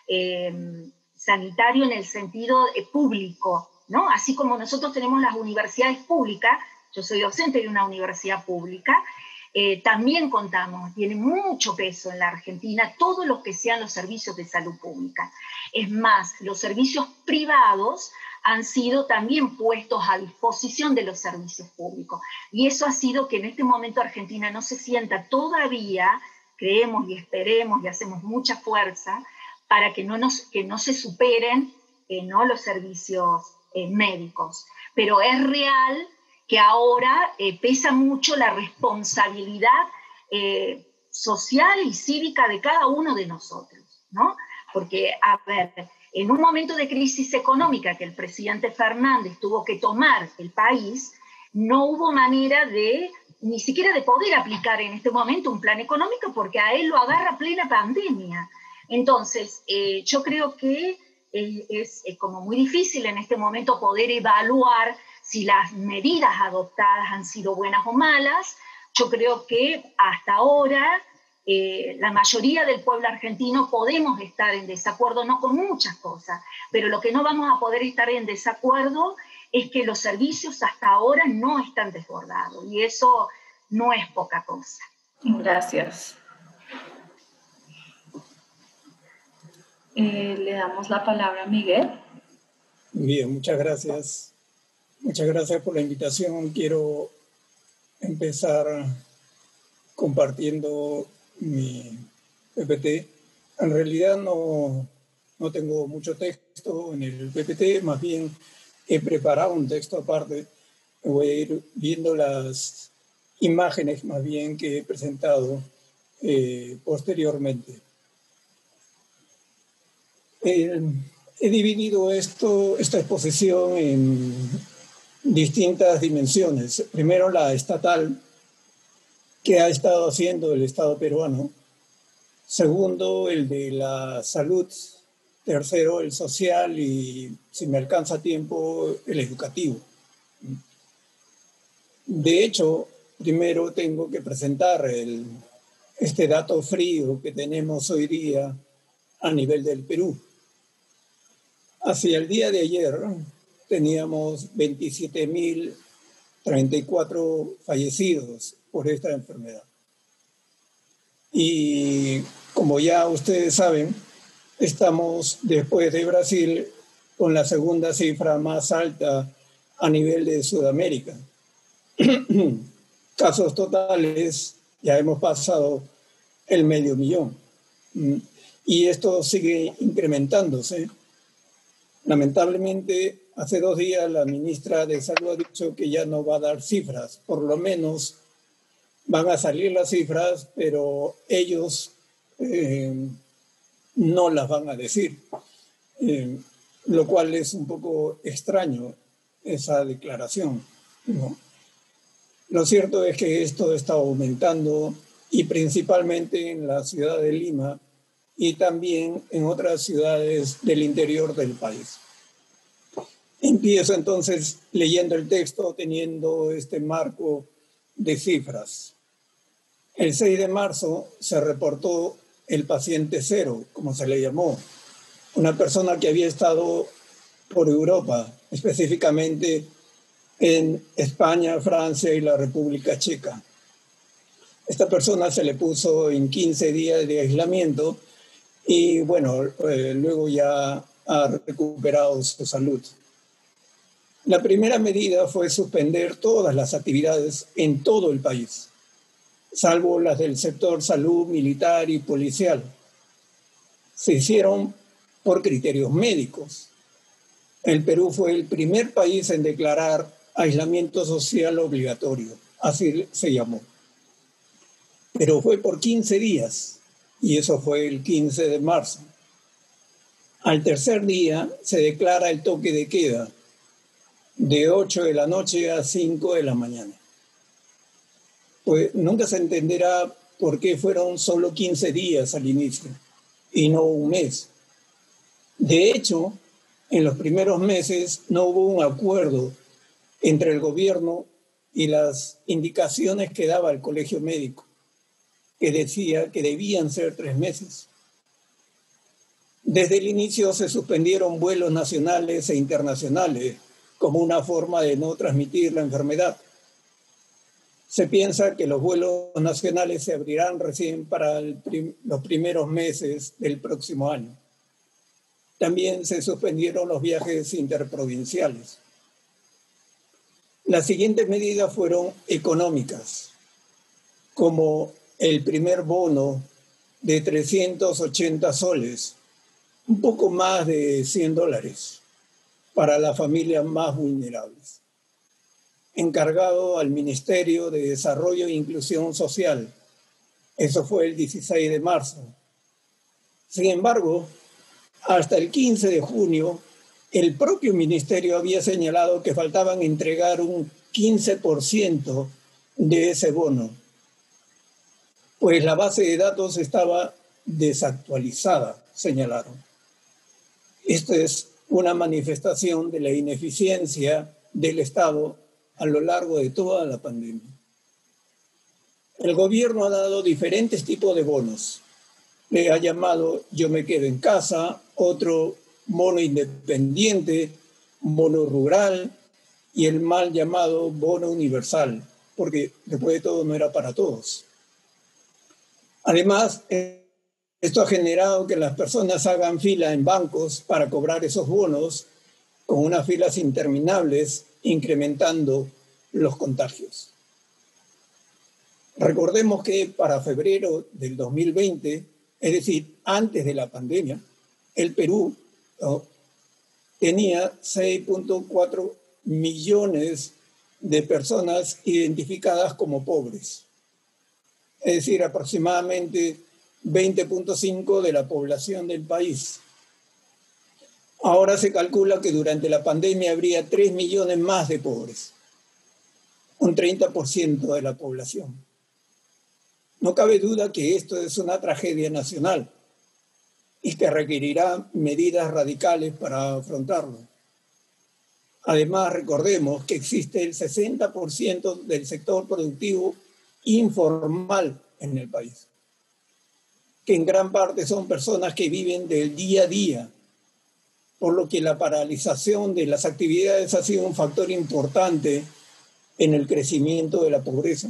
eh, sanitario en el sentido eh, público, ¿no? Así como nosotros tenemos las universidades públicas, yo soy docente de una universidad pública, eh, también contamos, tiene mucho peso en la Argentina todo lo que sean los servicios de salud pública. Es más, los servicios privados han sido también puestos a disposición de los servicios públicos. Y eso ha sido que en este momento Argentina no se sienta todavía, creemos y esperemos y hacemos mucha fuerza, para que no, nos, que no se superen eh, ¿no? los servicios eh, médicos. Pero es real que ahora eh, pesa mucho la responsabilidad eh, social y cívica de cada uno de nosotros, ¿no? Porque, a ver, en un momento de crisis económica que el presidente Fernández tuvo que tomar el país, no hubo manera de, ni siquiera de poder aplicar en este momento un plan económico porque a él lo agarra plena pandemia. Entonces, eh, yo creo que eh, es eh, como muy difícil en este momento poder evaluar si las medidas adoptadas han sido buenas o malas. Yo creo que hasta ahora eh, la mayoría del pueblo argentino podemos estar en desacuerdo, no con muchas cosas, pero lo que no vamos a poder estar en desacuerdo es que los servicios hasta ahora no están desbordados, y eso no es poca cosa. Gracias. Eh, le damos la palabra a Miguel. Bien, muchas gracias. Muchas gracias por la invitación. Quiero empezar compartiendo mi P P T. En realidad no, no tengo mucho texto en el P P T, más bien he preparado un texto aparte. Voy a ir viendo las imágenes más bien que he presentado eh, posteriormente. Eh, he dividido esto, esta exposición en distintas dimensiones. Primero, la estatal, que ha estado haciendo el Estado peruano. Segundo, el de la salud. Tercero, el social y, si me alcanza tiempo, el educativo. De hecho, primero tengo que presentar el, este dato frío que tenemos hoy día a nivel del Perú. Hacia el día de ayer teníamos veintisiete mil treinta y cuatro fallecidos por esta enfermedad. Y como ya ustedes saben, estamos después de Brasil con la segunda cifra más alta a nivel de Sudamérica. Casos totales, ya hemos pasado el medio millón. Y esto sigue incrementándose. Lamentablemente, hace dos días la ministra de Salud ha dicho que ya no va a dar cifras. Por lo menos van a salir las cifras, pero ellos eh, no las van a decir. Eh, lo cual es un poco extraño, esa declaración, ¿no? Lo cierto es que esto está aumentando, y principalmente en la ciudad de Lima y también en otras ciudades del interior del país. Empiezo entonces leyendo el texto, teniendo este marco de cifras. El seis de marzo se reportó el paciente cero, como se le llamó, una persona que había estado por Europa, específicamente en España, Francia y la República Checa. Esta persona se le puso en quince días de aislamiento y, bueno, eh, luego ya ha recuperado su salud. La primera medida fue suspender todas las actividades en todo el país, salvo las del sector salud, militar y policial. Se hicieron por criterios médicos. El Perú fue el primer país en declarar aislamiento social obligatorio, así se llamó. Pero fue por quince días, y eso fue el quince de marzo. Al tercer día se declara el toque de queda, de ocho de la noche a cinco de la mañana. Pues nunca se entenderá por qué fueron solo quince días al inicio y no un mes. De hecho, en los primeros meses no hubo un acuerdo entre el gobierno y las indicaciones que daba el colegio médico, que decía que debían ser tres meses. Desde el inicio se suspendieron vuelos nacionales e internacionales como una forma de no transmitir la enfermedad. Se piensa que los vuelos nacionales se abrirán recién para el prim- los primeros meses del próximo año. También se suspendieron los viajes interprovinciales. Las siguientes medidas fueron económicas, como el primer bono de trescientos ochenta soles, un poco más de cien dólares, para las familias más vulnerables, encargado al Ministerio de Desarrollo e Inclusión Social. Eso fue el dieciséis de marzo. Sin embargo, hasta el quince de junio, el propio ministerio había señalado que faltaban entregar un quince por ciento de ese bono, pues la base de datos estaba desactualizada, señalaron. Esto es una manifestación de la ineficiencia del Estado a lo largo de toda la pandemia. El gobierno ha dado diferentes tipos de bonos. Le ha llamado Yo me quedo en casa, otro bono independiente, bono rural y el mal llamado bono universal, porque después de todo no era para todos. Además, esto ha generado que las personas hagan fila en bancos para cobrar esos bonos con unas filas interminables, incrementando los contagios. Recordemos que para febrero del dos mil veinte, es decir, antes de la pandemia, el Perú, ¿no?, tenía seis punto cuatro millones de personas identificadas como pobres. Es decir, aproximadamente veinte punto cinco de la población del país. Ahora se calcula que durante la pandemia habría tres millones más de pobres, un treinta por ciento de la población. No cabe duda que esto es una tragedia nacional y que requerirá medidas radicales para afrontarlo. Además, recordemos que existe el sesenta por ciento del sector productivo informal en el país, que en gran parte son personas que viven del día a día, por lo que la paralización de las actividades ha sido un factor importante en el crecimiento de la pobreza.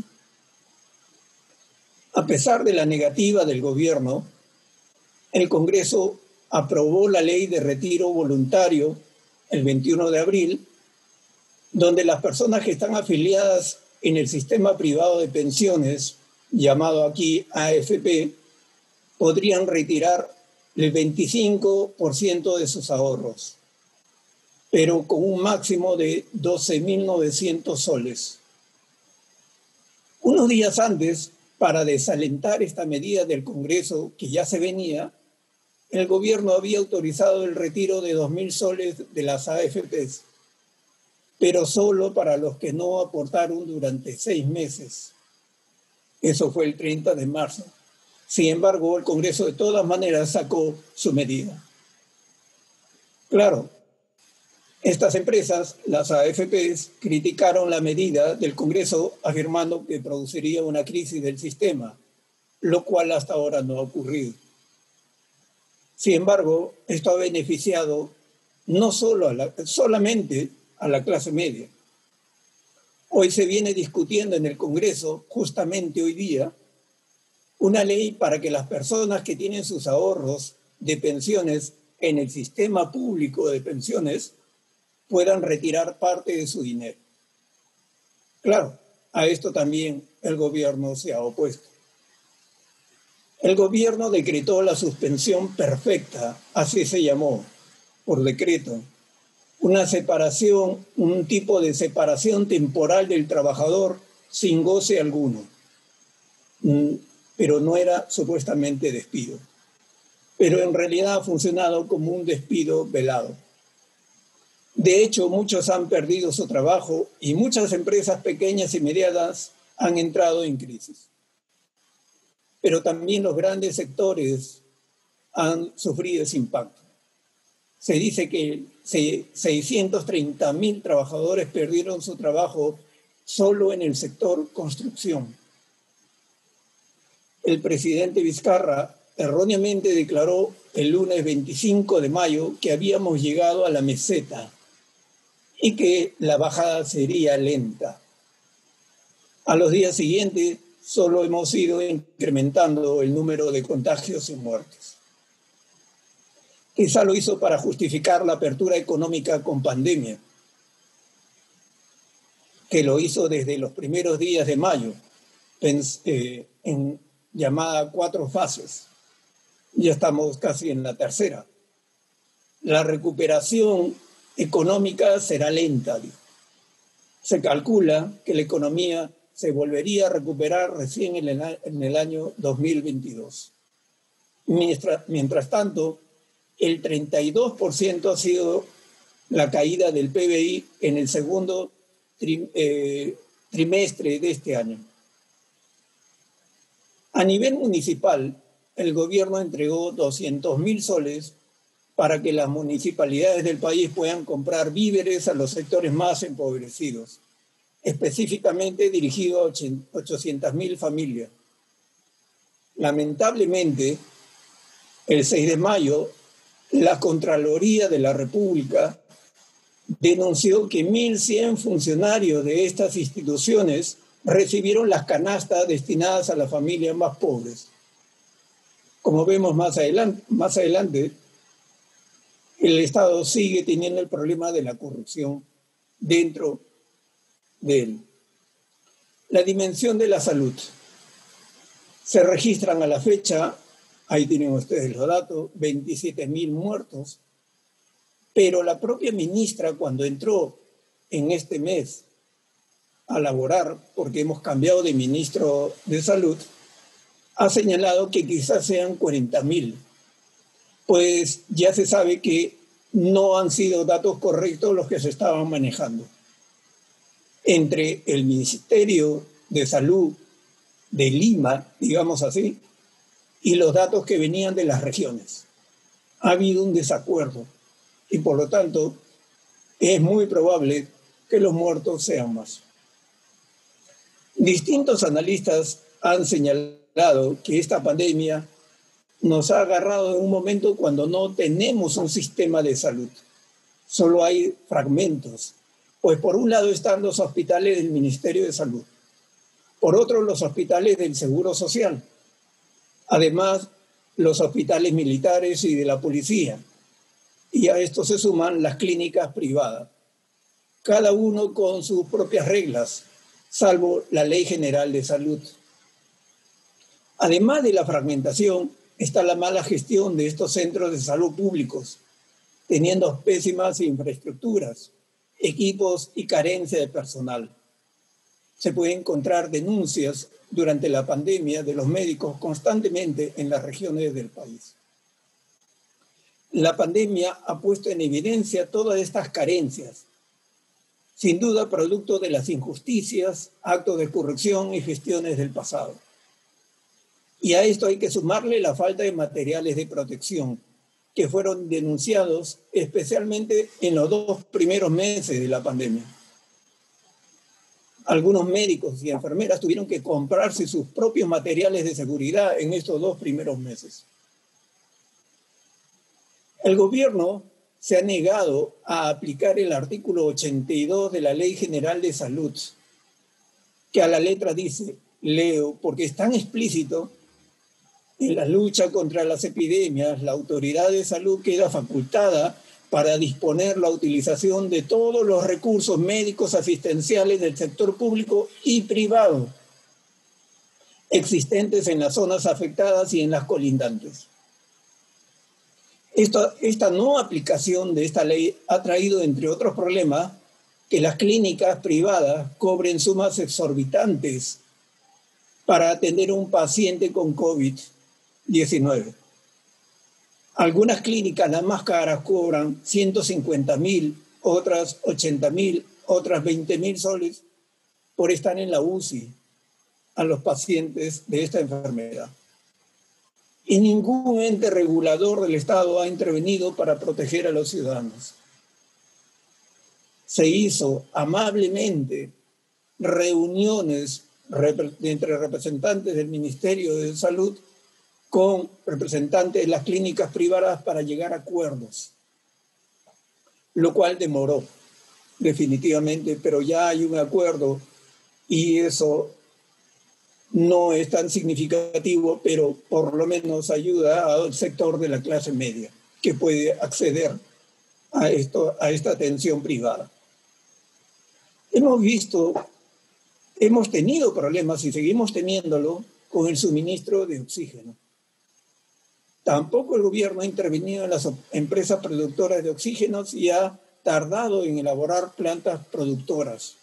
A pesar de la negativa del gobierno, el Congreso aprobó la ley de retiro voluntario el veintiuno de abril, donde las personas que están afiliadas en el sistema privado de pensiones, llamado aquí A F P, podrían retirar el veinticinco por ciento de sus ahorros, pero con un máximo de doce mil novecientos soles. Unos días antes, para desalentar esta medida del Congreso que ya se venía, el gobierno había autorizado el retiro de dos mil soles de las A F Pes, pero solo para los que no aportaron durante seis meses. Eso fue el treinta de marzo. Sin embargo, el Congreso de todas maneras sacó su medida. Claro, estas empresas, las A F Pes, criticaron la medida del Congreso afirmando que produciría una crisis del sistema, lo cual hasta ahora no ha ocurrido. Sin embargo, esto ha beneficiado no solo a la, solamente a la clase media. Hoy se viene discutiendo en el Congreso, justamente hoy día, una ley para que las personas que tienen sus ahorros de pensiones en el sistema público de pensiones puedan retirar parte de su dinero. Claro, a esto también el gobierno se ha opuesto. El gobierno decretó la suspensión perfecta, así se llamó, por decreto, una separación, un tipo de separación temporal del trabajador sin goce alguno. Pero no era supuestamente despido. Pero en realidad ha funcionado como un despido velado. De hecho, muchos han perdido su trabajo y muchas empresas pequeñas y medianas han entrado en crisis. Pero también los grandes sectores han sufrido ese impacto. Se dice que seiscientos treinta mil trabajadores perdieron su trabajo solo en el sector construcción. El presidente Vizcarra erróneamente declaró el lunes veinticinco de mayo que habíamos llegado a la meseta y que la bajada sería lenta. A los días siguientes solo hemos ido incrementando el número de contagios y muertes. Quizá lo hizo para justificar la apertura económica con pandemia, que lo hizo desde los primeros días de mayo, en, eh, en llamada cuatro fases. Ya estamos casi en la tercera. La recuperación económica será lenta, dijo. Se calcula que la economía se volvería a recuperar recién en el, en el año dos mil veintidós. Mientras, mientras tanto, el treinta y dos por ciento ha sido la caída del P B I en el segundo tri, eh, trimestre de este año. A nivel municipal, el gobierno entregó doscientos mil soles para que las municipalidades del país puedan comprar víveres a los sectores más empobrecidos, específicamente dirigido a ochocientas mil familias. Lamentablemente, el seis de mayo, la Contraloría de la República denunció que mil cien funcionarios de estas instituciones recibieron las canastas destinadas a las familias más pobres. Como vemos más adelante, más adelante, el Estado sigue teniendo el problema de la corrupción dentro de él. La dimensión de la salud. Se registran a la fecha, ahí tienen ustedes los datos, veintisiete mil muertos, pero la propia ministra, cuando entró en este mes a laborar, porque hemos cambiado de ministro de salud, ha señalado que quizás sean cuarenta mil, pues ya se sabe que no han sido datos correctos los que se estaban manejando. Entre el Ministerio de Salud de Lima, digamos así, y los datos que venían de las regiones. Ha habido un desacuerdo y por lo tanto es muy probable que los muertos sean más. Distintos analistas han señalado que esta pandemia nos ha agarrado en un momento cuando no tenemos un sistema de salud. Solo hay fragmentos. Pues por un lado están los hospitales del Ministerio de Salud, por otro los hospitales del Seguro Social, además los hospitales militares y de la policía, y a esto se suman las clínicas privadas, cada uno con sus propias reglas, salvo la Ley General de Salud. Además de la fragmentación, está la mala gestión de estos centros de salud públicos, teniendo pésimas infraestructuras, equipos y carencia de personal. Se pueden encontrar denuncias durante la pandemia de los médicos constantemente en las regiones del país. La pandemia ha puesto en evidencia todas estas carencias, sin duda producto de las injusticias, actos de corrupción y gestiones del pasado. Y a esto hay que sumarle la falta de materiales de protección, que fueron denunciados especialmente en los dos primeros meses de la pandemia. Algunos médicos y enfermeras tuvieron que comprarse sus propios materiales de seguridad en estos dos primeros meses. El gobierno se ha negado a aplicar el artículo ochenta y dos de la Ley General de Salud, que a la letra dice, leo, porque es tan explícito: en la lucha contra las epidemias, la autoridad de salud queda facultada para disponer la utilización de todos los recursos médicos asistenciales del sector público y privado existentes en las zonas afectadas y en las colindantes. Esta, esta no aplicación de esta ley ha traído, entre otros problemas, que las clínicas privadas cobren sumas exorbitantes para atender a un paciente con COVID diecinueve. Algunas clínicas, las más caras, cobran ciento cincuenta mil, otras ochenta mil, otras veinte mil soles por estar en la U C I a los pacientes de esta enfermedad. Y ningún ente regulador del Estado ha intervenido para proteger a los ciudadanos. Se hizo amablemente reuniones entre representantes del Ministerio de Salud con representantes de las clínicas privadas para llegar a acuerdos, lo cual demoró definitivamente, pero ya hay un acuerdo y eso no es tan significativo, pero por lo menos ayuda al sector de la clase media que puede acceder a, esto, a esta atención privada. Hemos visto, hemos tenido problemas y seguimos teniéndolo con el suministro de oxígeno. Tampoco el gobierno ha intervenido en las empresas productoras de oxígenos y ha tardado en elaborar plantas productoras.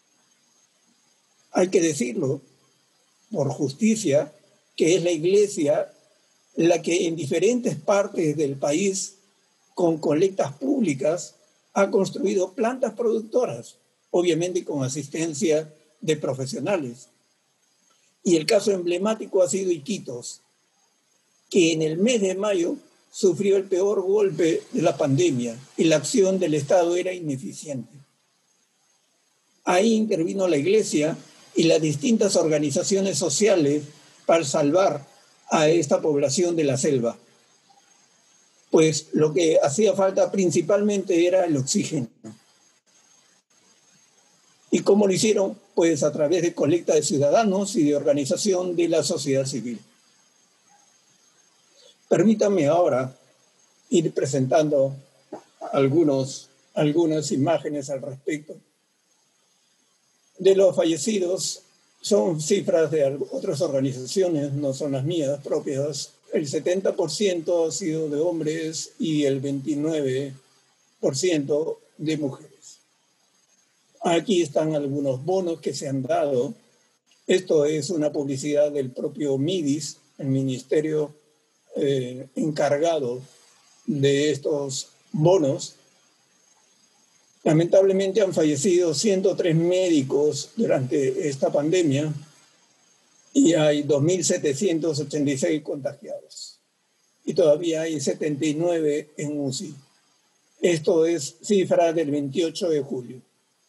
Hay que decirlo, por justicia, que es la Iglesia la que en diferentes partes del país, con colectas públicas, ha construido plantas productoras, obviamente con asistencia de profesionales. Y el caso emblemático ha sido Iquitos, que en el mes de mayo sufrió el peor golpe de la pandemia y la acción del Estado era ineficiente. Ahí intervino la Iglesia y las distintas organizaciones sociales para salvar a esta población de la selva. Pues lo que hacía falta principalmente era el oxígeno. ¿Y cómo lo hicieron? Pues a través de colecta de ciudadanos y de organización de la sociedad civil. Permítanme ahora ir presentando algunos, algunas imágenes al respecto. De los fallecidos, son cifras de otras organizaciones, no son las mías propias. El setenta por ciento ha sido de hombres y el veintinueve por ciento de mujeres. Aquí están algunos bonos que se han dado. Esto es una publicidad del propio MIDIS, el Ministerio eh, encargado de estos bonos. Lamentablemente han fallecido ciento tres médicos durante esta pandemia y hay dos mil setecientos ochenta y seis contagiados. Y todavía hay setenta y nueve en U C I. Esto es cifra del veintiocho de julio.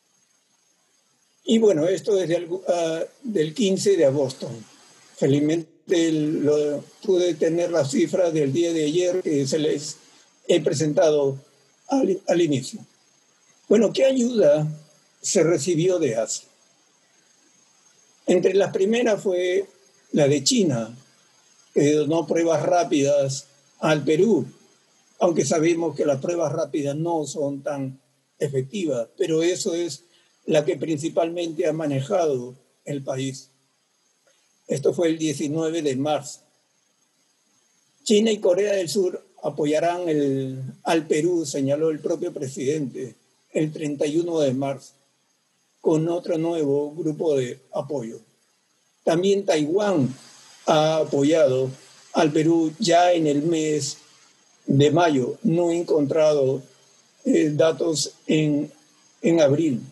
Y bueno, esto es del, uh, del quince de agosto. Felizmente lo, pude tener las cifras del día de ayer que se les he presentado al, al inicio. Bueno, ¿qué ayuda se recibió de Asia? Entre las primeras fue la de China, que donó pruebas rápidas al Perú, aunque sabemos que las pruebas rápidas no son tan efectivas, pero eso es la que principalmente ha manejado el país. Esto fue el diecinueve de marzo. China y Corea del Sur apoyarán el, al Perú, señaló el propio presidente, el treinta y uno de marzo, con otro nuevo grupo de apoyo. También Taiwán ha apoyado al Perú ya en el mes de mayo. No he encontrado eh, datos en, en abril.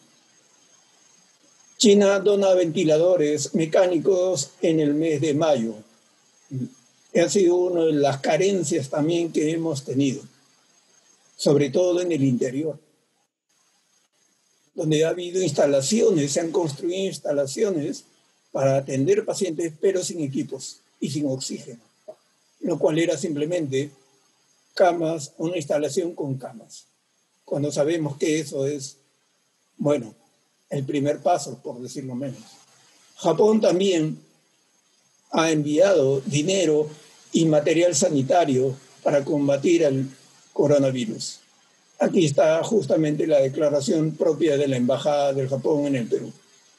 China dona ventiladores mecánicos en el mes de mayo. Ha sido una de las carencias también que hemos tenido, sobre todo en el interior, donde ha habido instalaciones, se han construido instalaciones para atender pacientes, pero sin equipos y sin oxígeno, lo cual era simplemente camas, una instalación con camas, cuando sabemos que eso es, bueno, el primer paso, por decirlo menos. Japón también ha enviado dinero y material sanitario para combatir el coronavirus. Aquí está justamente la declaración propia de la Embajada del Japón en el Perú.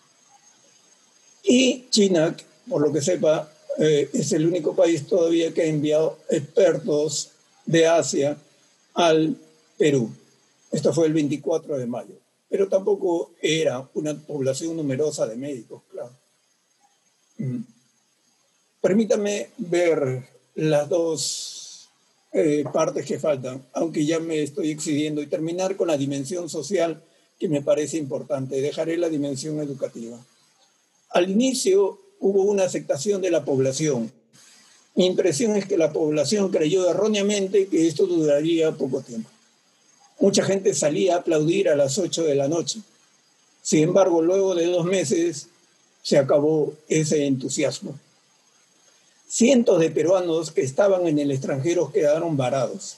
Y China, por lo que sepa, eh, es el único país todavía que ha enviado expertos de Asia al Perú. Esto fue el veinticuatro de mayo. Pero tampoco era una población numerosa de médicos, claro. Mm. Permítame ver las dos eh, partes que faltan, aunque ya me estoy excediendo, y terminar con la dimensión social que me parece importante. Dejaré la dimensión educativa. Al inicio hubo una aceptación de la población. Mi impresión es que la población creyó erróneamente que esto duraría poco tiempo. Mucha gente salía a aplaudir a las ocho de la noche. Sin embargo, luego de dos meses se acabó ese entusiasmo. Cientos de peruanos que estaban en el extranjero quedaron varados.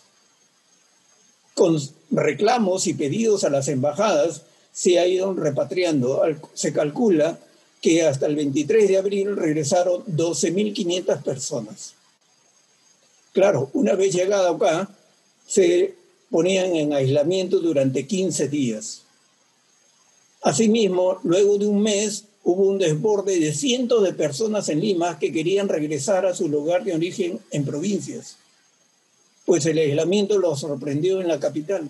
Con reclamos y pedidos a las embajadas se ha ido repatriando. Se calcula que hasta el veintitrés de abril regresaron doce mil quinientas personas. Claro, una vez llegada acá, se ponían en aislamiento durante quince días. Asimismo, luego de un mes, hubo un desborde de cientos de personas en Lima que querían regresar a su lugar de origen en provincias, pues el aislamiento los sorprendió en la capital.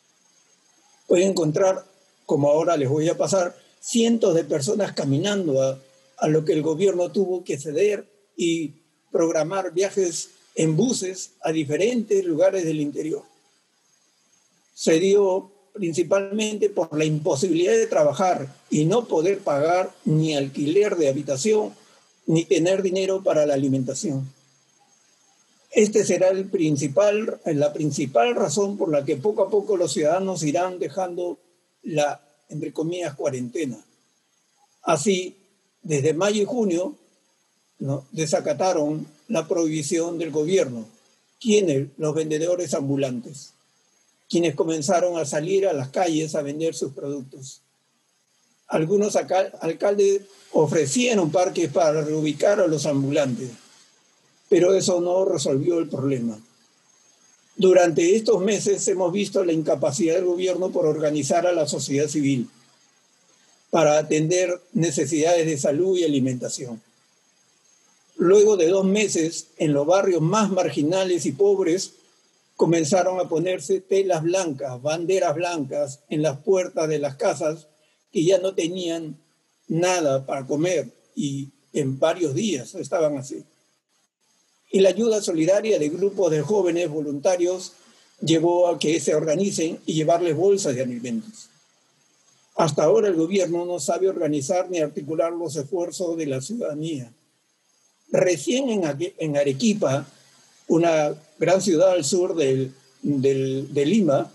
Pueden encontrar, como ahora les voy a pasar, cientos de personas caminando a, a lo que el gobierno tuvo que ceder y programar viajes en buses a diferentes lugares del interior. Se dio principalmente por la imposibilidad de trabajar y no poder pagar ni alquiler de habitación ni tener dinero para la alimentación. Este será el principal, la principal razón por la que poco a poco los ciudadanos irán dejando la, entre comillas, cuarentena. Así, desde mayo y junio, ¿no?, desacataron la prohibición del gobierno. ¿Quiénes? Los vendedores ambulantes, quienes comenzaron a salir a las calles a vender sus productos. Algunos alcaldes ofrecieron parques para reubicar a los ambulantes, pero eso no resolvió el problema. Durante estos meses hemos visto la incapacidad del gobierno por organizar a la sociedad civil para atender necesidades de salud y alimentación. Luego de dos meses, en los barrios más marginales y pobres, comenzaron a ponerse telas blancas, banderas blancas en las puertas de las casas que ya no tenían nada para comer y en varios días estaban así. Y la ayuda solidaria de grupos de jóvenes voluntarios llevó a que se organicen y llevarles bolsas de alimentos. Hasta ahora el gobierno no sabe organizar ni articular los esfuerzos de la ciudadanía. Recién en Arequipa, una gran ciudad al sur del, del, de Lima,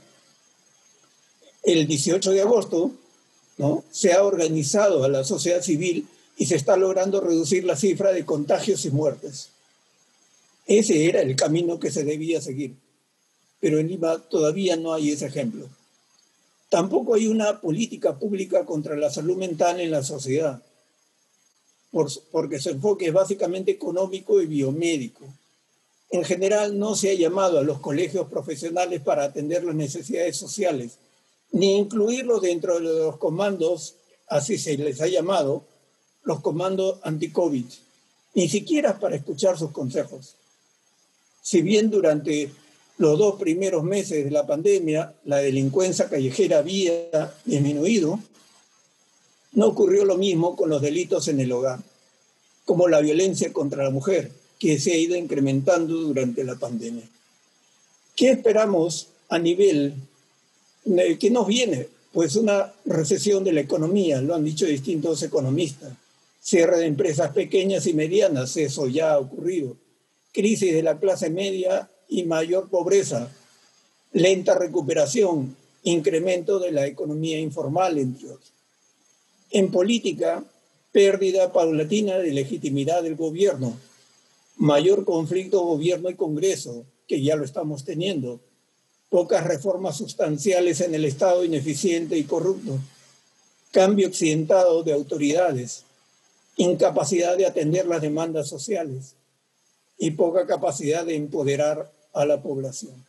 el dieciocho de agosto, ¿no?, se ha organizado a la sociedad civil y se está logrando reducir la cifra de contagios y muertes. Ese era el camino que se debía seguir, pero en Lima todavía no hay ese ejemplo. Tampoco hay una política pública contra la salud mental en la sociedad, por, porque su enfoque es básicamente económico y biomédico. En general, no se ha llamado a los colegios profesionales para atender las necesidades sociales, ni incluirlos dentro de los comandos, así se les ha llamado, los comandos anti-COVID, ni siquiera para escuchar sus consejos. Si bien durante los dos primeros meses de la pandemia la delincuencia callejera había disminuido, no ocurrió lo mismo con los delitos en el hogar, como la violencia contra la mujer, que se ha ido incrementando durante la pandemia. ¿Qué esperamos a nivel? ¿Qué nos viene? Pues una recesión de la economía, lo han dicho distintos economistas. Cierre de empresas pequeñas y medianas, eso ya ha ocurrido. Crisis de la clase media y mayor pobreza. Lenta recuperación, incremento de la economía informal, entre otros. En política, pérdida paulatina de legitimidad del gobierno. Mayor conflicto gobierno y Congreso, que ya lo estamos teniendo. Pocas reformas sustanciales en el Estado ineficiente y corrupto. Cambio accidentado de autoridades. Incapacidad de atender las demandas sociales. Y poca capacidad de empoderar a la población.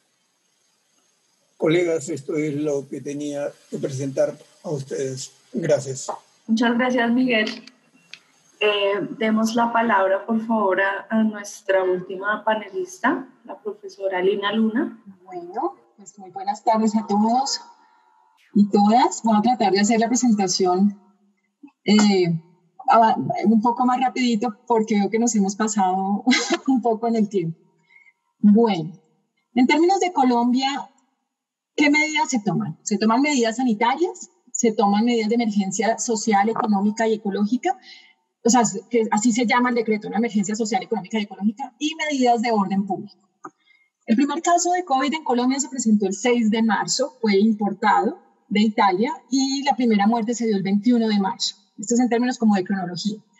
Colegas, esto es lo que tenía que presentar a ustedes. Gracias. Muchas gracias, Miguel. Eh, demos la palabra, por favor, a, a nuestra última panelista, la profesora Lina Luna. Bueno, pues muy buenas tardes a todos y todas. Voy a tratar de hacer la presentación eh, un poco más rapidito porque veo que nos hemos pasado un poco en el tiempo. Bueno, en términos de Colombia, ¿qué medidas se toman? Se toman medidas sanitarias, se toman medidas de emergencia social, económica y ecológica, o sea, que así se llama el decreto, una emergencia social, económica y ecológica, y medidas de orden público. El primer caso de COVID en Colombia se presentó el seis de marzo, fue importado de Italia, y la primera muerte se dio el veintiuno de marzo. Esto es en términos como de cronología.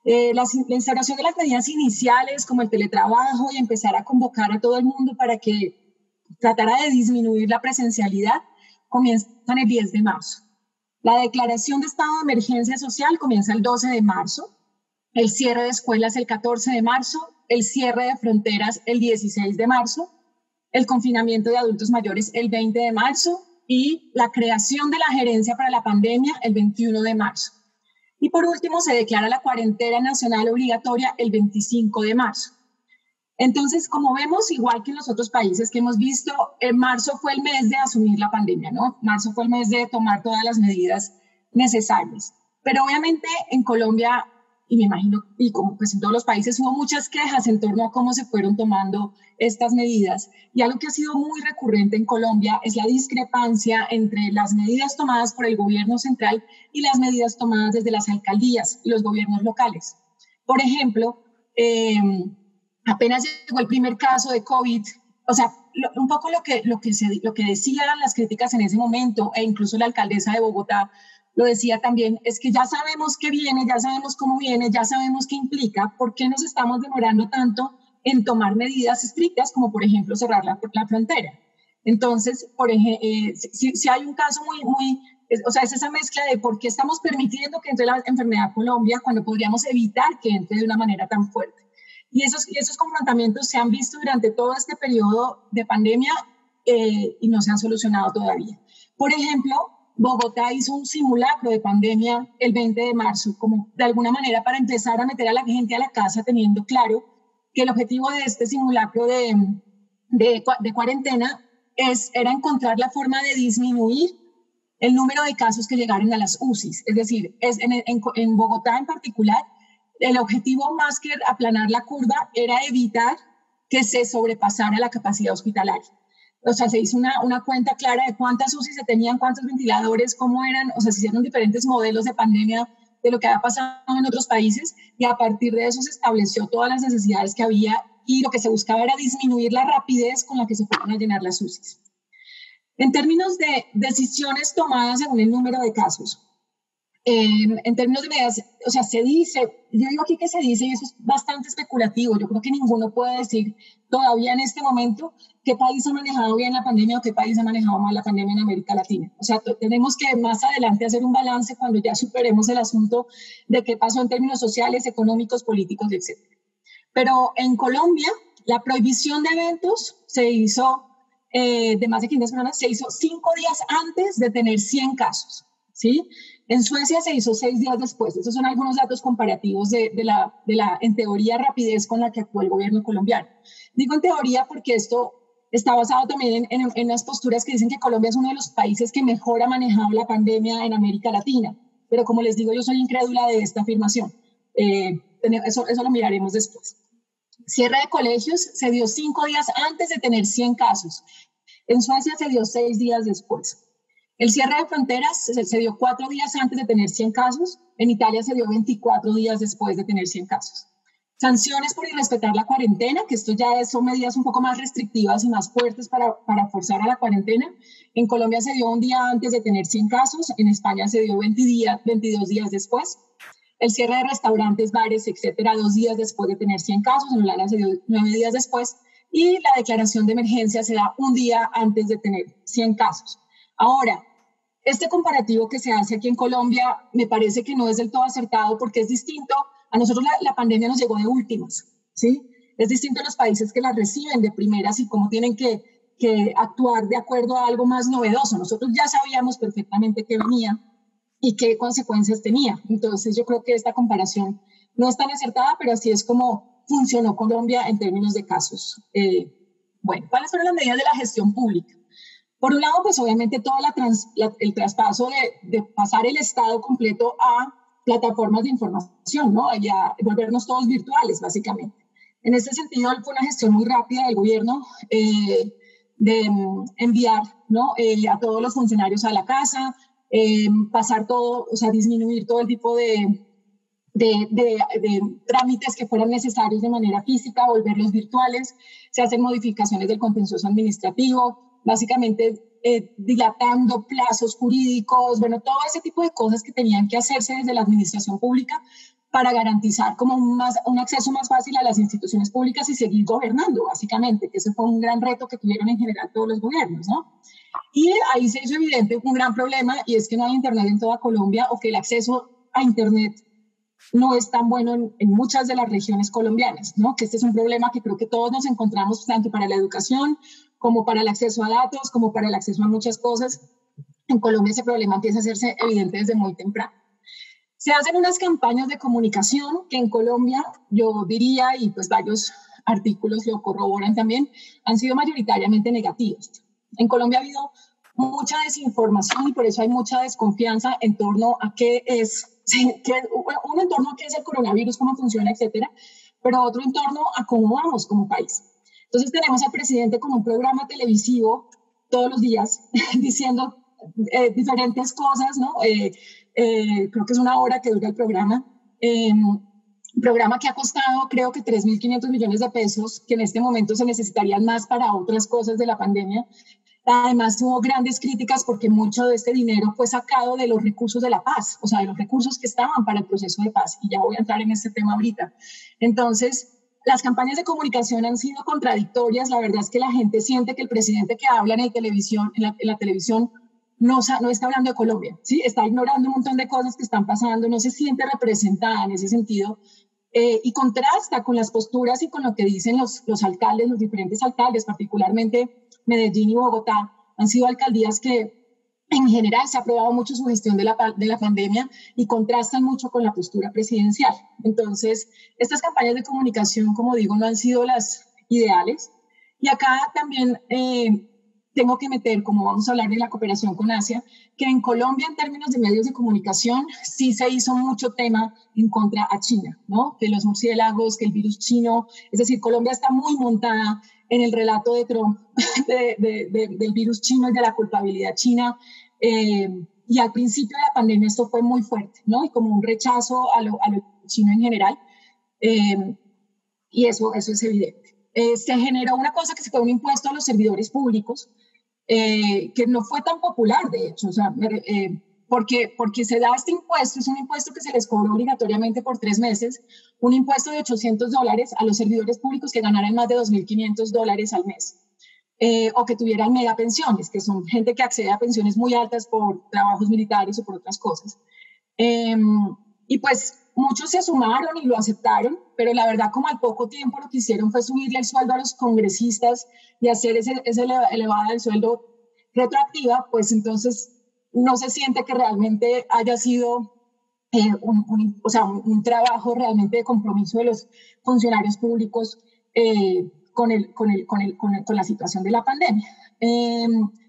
Eh, la, la instauración de las medidas iniciales como el teletrabajo y empezar a convocar a todo el mundo para que tratara de disminuir la presencialidad comienzan el diez de marzo. La declaración de estado de emergencia social comienza el doce de marzo, el cierre de escuelas el catorce de marzo, el cierre de fronteras el dieciséis de marzo, el confinamiento de adultos mayores el veinte de marzo y la creación de la gerencia para la pandemia el veintiuno de marzo. Y por último, se declara la cuarentena nacional obligatoria el veinticinco de marzo. Entonces, como vemos, igual que en los otros países que hemos visto, en marzo fue el mes de asumir la pandemia, ¿no? Marzo fue el mes de tomar todas las medidas necesarias. Pero obviamente en Colombia, y me imagino, y como pues en todos los países, hubo muchas quejas en torno a cómo se fueron tomando estas medidas. Y algo que ha sido muy recurrente en Colombia es la discrepancia entre las medidas tomadas por el gobierno central y las medidas tomadas desde las alcaldías y los gobiernos locales. Por ejemplo, eh, apenas llegó el primer caso de COVID, o sea, lo, un poco lo que, lo, que se, lo que decían las críticas en ese momento, e incluso la alcaldesa de Bogotá lo decía también, es que ya sabemos qué viene, ya sabemos cómo viene, ya sabemos qué implica, ¿por qué nos estamos demorando tanto en tomar medidas estrictas, como por ejemplo cerrar la, la frontera? Entonces, por ejemplo, eh, si, si hay un caso muy, muy, es, o sea, es esa mezcla de por qué estamos permitiendo que entre la enfermedad a Colombia cuando podríamos evitar que entre de una manera tan fuerte. Y esos, y esos confrontamientos se han visto durante todo este periodo de pandemia eh, y no se han solucionado todavía. Por ejemplo, Bogotá hizo un simulacro de pandemia el veinte de marzo, como de alguna manera para empezar a meter a la gente a la casa, teniendo claro que el objetivo de este simulacro de, de, de cuarentena es, era encontrar la forma de disminuir el número de casos que llegaron a las U C Is. Es decir, es en, en, en Bogotá en particular, el objetivo más que aplanar la curva era evitar que se sobrepasara la capacidad hospitalaria. O sea, se hizo una, una cuenta clara de cuántas U C I se tenían, cuántos ventiladores, cómo eran, o sea, se hicieron diferentes modelos de pandemia de lo que había pasado en otros países y a partir de eso se estableció todas las necesidades que había y lo que se buscaba era disminuir la rapidez con la que se fueron a llenar las U C Is. En términos de decisiones tomadas según el número de casos, Eh, en términos de medidas, o sea, se dice, yo digo aquí que se dice y eso es bastante especulativo, yo creo que ninguno puede decir todavía en este momento qué país ha manejado bien la pandemia o qué país ha manejado mal la pandemia en América Latina. O sea, tenemos que más adelante hacer un balance cuando ya superemos el asunto de qué pasó en términos sociales, económicos, políticos, etcétera. Pero en Colombia, la prohibición de eventos se hizo, eh, de más de quince personas, se hizo cinco días antes de tener cien casos, ¿sí? En Suecia se hizo seis días después. Estos son algunos datos comparativos de, de, la, de la, en teoría, rapidez con la que actuó el gobierno colombiano. Digo en teoría porque esto está basado también en, en, en las posturas que dicen que Colombia es uno de los países que mejor ha manejado la pandemia en América Latina. Pero como les digo, yo soy incrédula de esta afirmación. Eh, eso, eso lo miraremos después. Cierre de colegios se dio cinco días antes de tener cien casos. En Suecia se dio seis días después. El cierre de fronteras se, se dio cuatro días antes de tener cien casos. En Italia se dio veinticuatro días después de tener cien casos. Sanciones por irrespetar la cuarentena, que esto ya es, son medidas un poco más restrictivas y más fuertes para, para forzar a la cuarentena. En Colombia se dio un día antes de tener cien casos. En España se dio veinte días, veintidós días después. El cierre de restaurantes, bares, etcétera, dos días después de tener cien casos. En Holanda se dio nueve días después. Y la declaración de emergencia se da un día antes de tener cien casos. Ahora, este comparativo que se hace aquí en Colombia me parece que no es del todo acertado porque es distinto. A nosotros la, la pandemia nos llegó de últimas, ¿sí? Es distinto a los países que la reciben de primeras y cómo tienen que, que actuar de acuerdo a algo más novedoso. Nosotros ya sabíamos perfectamente qué venía y qué consecuencias tenía. Entonces yo creo que esta comparación no es tan acertada, pero así es como funcionó Colombia en términos de casos. Eh, bueno, ¿cuáles fueron las medidas de la gestión pública? Por un lado, pues obviamente todo la trans, la, el traspaso de, de pasar el Estado completo a plataformas de información, ¿no? Y a volvernos todos virtuales, básicamente. En este sentido, fue una gestión muy rápida del gobierno eh, de um, enviar, ¿no? Eh, a todos los funcionarios a la casa, eh, pasar todo, o sea, disminuir todo el tipo de, de, de, de trámites que fueran necesarios de manera física, volverlos virtuales. Se hacen modificaciones del contencioso administrativo, básicamente eh, dilatando plazos jurídicos, bueno, todo ese tipo de cosas que tenían que hacerse desde la administración pública para garantizar como un, más, un acceso más fácil a las instituciones públicas y seguir gobernando, básicamente, que ese fue un gran reto que tuvieron en general todos los gobiernos, ¿no? Y ahí se hizo evidente un gran problema, y es que no hay internet en toda Colombia, o que el acceso a internet no es tan bueno en, en muchas de las regiones colombianas, ¿no? Que este es un problema que creo que todos nos encontramos, tanto para la educación, como para el acceso a datos, como para el acceso a muchas cosas. En Colombia ese problema empieza a hacerse evidente desde muy temprano. Se hacen unas campañas de comunicación que en Colombia, yo diría, y pues varios artículos lo corroboran también, han sido mayoritariamente negativas. En Colombia ha habido mucha desinformación y por eso hay mucha desconfianza en torno a qué es, que, un entorno a qué es el coronavirus, cómo funciona, etcétera, pero otro en torno a cómo vamos como país. Entonces tenemos al presidente con un programa televisivo todos los días diciendo eh, diferentes cosas, ¿no? Eh, eh, creo que es una hora que dura el programa. Eh, programa que ha costado creo que tres mil quinientos millones de pesos, que en este momento se necesitarían más para otras cosas de la pandemia. Además hubo grandes críticas porque mucho de este dinero fue sacado de los recursos de la paz, o sea, de los recursos que estaban para el proceso de paz, y ya voy a entrar en este tema ahorita. Entonces, las campañas de comunicación han sido contradictorias. La verdad es que la gente siente que el presidente que habla en, el televisión, en, la, en la televisión no, no está hablando de Colombia, ¿sí? Está ignorando un montón de cosas que están pasando, no se siente representada en ese sentido, eh, y contrasta con las posturas y con lo que dicen los, los alcaldes, los diferentes alcaldes, particularmente Medellín y Bogotá. Han sido alcaldías que en general se ha aprobado mucho su gestión de la, de la pandemia y contrastan mucho con la postura presidencial. Entonces, estas campañas de comunicación, como digo, no han sido las ideales. Y acá también eh, tengo que meter, como vamos a hablar de la cooperación con Asia, que en Colombia, en términos de medios de comunicación, sí se hizo mucho tema en contra a China, ¿no? Que los murciélagos, que el virus chino, es decir, Colombia está muy montada en el relato de Trump de, de, de, del virus chino y de la culpabilidad china. Eh, y al principio de la pandemia esto fue muy fuerte, ¿no? Y como un rechazo a lo, a lo chino en general. Eh, y eso, eso es evidente. Eh, se generó una cosa que se fue un impuesto a los servidores públicos, eh, que no fue tan popular, de hecho, o sea, eh, porque, porque se da este impuesto, es un impuesto que se les cobró obligatoriamente por tres meses, un impuesto de ochocientos dólares a los servidores públicos que ganaran más de dos mil quinientos dólares al mes, eh, o que tuvieran mega pensiones, que son gente que accede a pensiones muy altas por trabajos militares o por otras cosas. Eh, y pues muchos se sumaron y lo aceptaron, pero la verdad como al poco tiempo lo que hicieron fue subirle el sueldo a los congresistas y hacer ese, ese elevada del sueldo retroactiva, pues entonces no se siente que realmente haya sido eh, un, un, o sea, un, un trabajo realmente de compromiso de los funcionarios públicos eh, con, el, con, el, con, el, con, el, con la situación de la pandemia. Eh,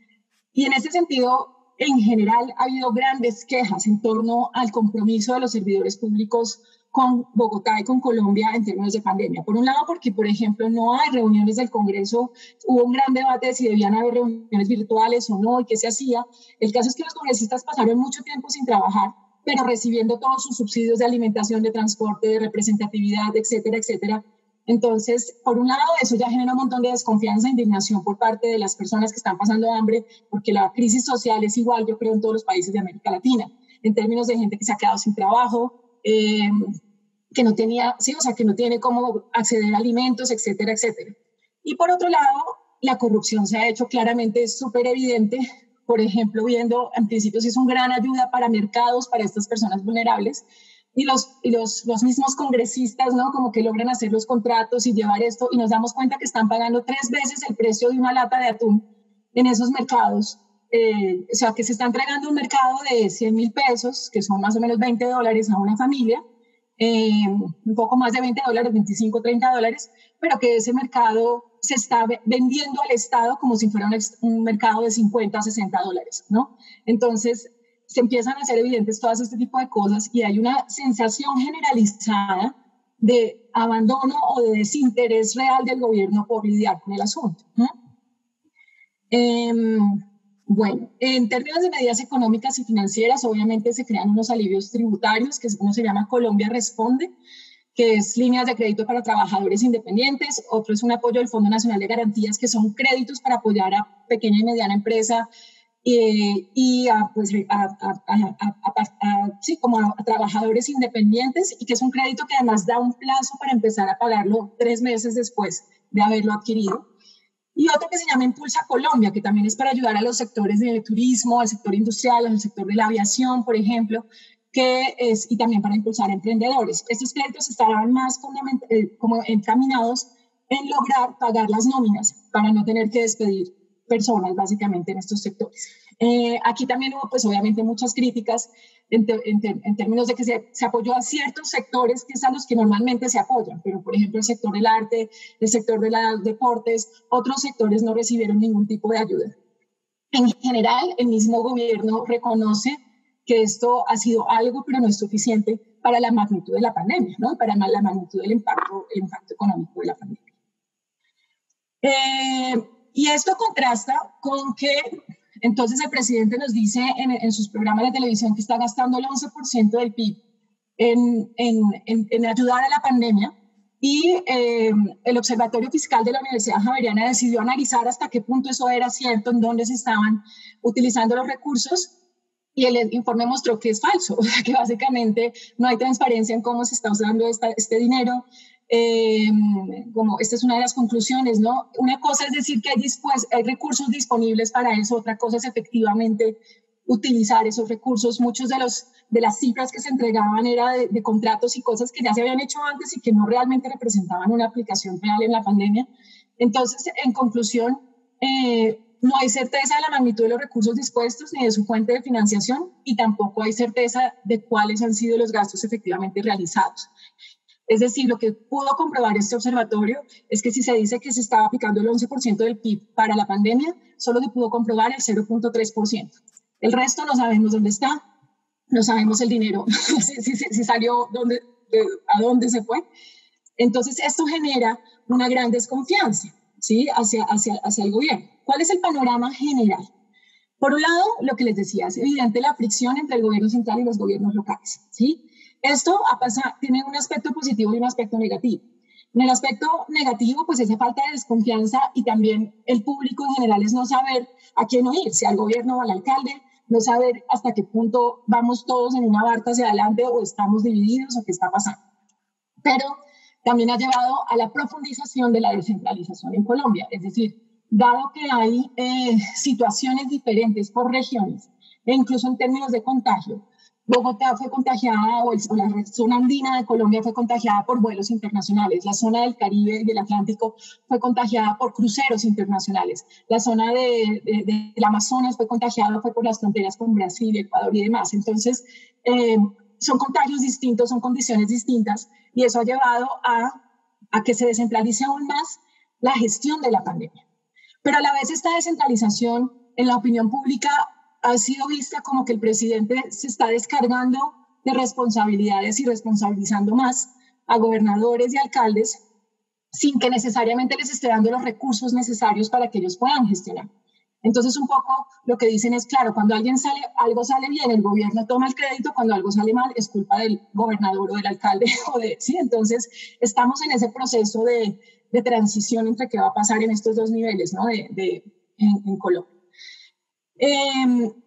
y en ese sentido, en general, ha habido grandes quejas en torno al compromiso de los servidores públicos con Bogotá y con Colombia en términos de pandemia. Por un lado, porque, por ejemplo, no hay reuniones del Congreso, hubo un gran debate de si debían haber reuniones virtuales o no y qué se hacía. El caso es que los congresistas pasaron mucho tiempo sin trabajar, pero recibiendo todos sus subsidios de alimentación, de transporte, de representatividad, etcétera, etcétera. Entonces, por un lado, eso ya genera un montón de desconfianza e indignación por parte de las personas que están pasando hambre, porque la crisis social es igual, yo creo, en todos los países de América Latina, en términos de gente que se ha quedado sin trabajo, eh, que no tenía, sí, o sea, que no tiene cómo acceder a alimentos, etcétera, etcétera. Y por otro lado, la corrupción se ha hecho claramente súper evidente, por ejemplo, viendo, en principio, sí es una gran ayuda para mercados, para estas personas vulnerables, y los, y los, los mismos congresistas, ¿no? Como que logran hacer los contratos y llevar esto, y nos damos cuenta que están pagando tres veces el precio de una lata de atún en esos mercados. Eh, o sea, que se está entregando un mercado de cien mil pesos, que son más o menos veinte dólares a una familia, eh, un poco más de veinte dólares, veinticinco, treinta dólares, pero que ese mercado se está vendiendo al Estado como si fuera un, un mercado de cincuenta, sesenta dólares, ¿no? Entonces, se empiezan a hacer evidentes todas este tipo de cosas y hay una sensación generalizada de abandono o de desinterés real del gobierno por lidiar con el asunto, ¿no? Eh, bueno, en términos de medidas económicas y financieras, obviamente se crean unos alivios tributarios, que uno se llama Colombia Responde, que es líneas de crédito para trabajadores independientes, otro es un apoyo del Fondo Nacional de Garantías, que son créditos para apoyar a pequeña y mediana empresa eh, y a, pues, a, a, a, a, a, sí, como a, a trabajadores independientes, y que es un crédito que además da un plazo para empezar a pagarlo tres meses después de haberlo adquirido. Y otro que se llama Impulsa Colombia, que también es para ayudar a los sectores de turismo, al sector industrial, al sector de la aviación, por ejemplo, que es, y también para impulsar a emprendedores. Estos créditos estarán más eh, como encaminados en lograr pagar las nóminas para no tener que despedir personas básicamente en estos sectores. Eh, aquí también hubo pues obviamente muchas críticas en, te, en, te, en términos de que se, se apoyó a ciertos sectores que es a los que normalmente se apoyan, pero por ejemplo el sector del arte, el sector de los deportes, otros sectores no recibieron ningún tipo de ayuda. En general, el mismo gobierno reconoce que esto ha sido algo, pero no es suficiente para la magnitud de la pandemia, ¿no? Para la magnitud del impacto, el impacto económico de la pandemia. Eh, y esto contrasta con que entonces el presidente nos dice en, en sus programas de televisión que está gastando el once por ciento del P I B en, en, en, en ayudar a la pandemia, y eh, el Observatorio Fiscal de la Universidad Javeriana decidió analizar hasta qué punto eso era cierto, en dónde se estaban utilizando los recursos, y el informe mostró que es falso, o sea, que básicamente no hay transparencia en cómo se está usando esta, este dinero. Eh, como esta es una de las conclusiones, ¿no? Una cosa es decir que hay, dispues, hay recursos disponibles para eso, otra cosa es efectivamente utilizar esos recursos. Muchos de, los, de las cifras que se entregaban era de, de contratos y cosas que ya se habían hecho antes y que no realmente representaban una aplicación real en la pandemia. Entonces, en conclusión, eh, no hay certeza de la magnitud de los recursos dispuestos ni de su fuente de financiación, y tampoco hay certeza de cuáles han sido los gastos efectivamente realizados. Es decir, lo que pudo comprobar este observatorio es que si se dice que se estaba aplicando el once por ciento del P I B para la pandemia, solo se pudo comprobar el cero punto tres por ciento. El resto no sabemos dónde está, no sabemos el dinero, si, si, si salió, dónde, de, a dónde se fue. Entonces, esto genera una gran desconfianza, ¿sí? hacia, hacia, hacia el gobierno. ¿Cuál es el panorama general? Por un lado, lo que les decía, es evidente la fricción entre el gobierno central y los gobiernos locales, ¿sí? Esto ha pasado, tiene un aspecto positivo y un aspecto negativo. En el aspecto negativo, pues esa falta de desconfianza, y también el público en general es no saber a quién oír, si al gobierno o al alcalde, no saber hasta qué punto vamos todos en una barca hacia adelante o estamos divididos o qué está pasando. Pero también ha llevado a la profundización de la descentralización en Colombia, es decir, dado que hay eh, situaciones diferentes por regiones, e incluso en términos de contagio, Bogotá fue contagiada, o, el, o la zona andina de Colombia fue contagiada por vuelos internacionales, la zona del Caribe y del Atlántico fue contagiada por cruceros internacionales, la zona de, de, de, del Amazonas fue contagiada fue por las fronteras con Brasil, Ecuador y demás. Entonces, eh, son contagios distintos, son condiciones distintas, y eso ha llevado a, a que se descentralice aún más la gestión de la pandemia. Pero a la vez esta descentralización en la opinión pública ha sido vista como que el presidente se está descargando de responsabilidades y responsabilizando más a gobernadores y alcaldes sin que necesariamente les esté dando los recursos necesarios para que ellos puedan gestionar. Entonces, un poco lo que dicen es, claro, cuando alguien sale, algo sale bien, el gobierno toma el crédito, cuando algo sale mal, es culpa del gobernador o del alcalde. O de, ¿sí? Entonces, estamos en ese proceso de, de transición entre qué va a pasar en estos dos niveles, ¿no? de, de, en, en Colombia. Eh,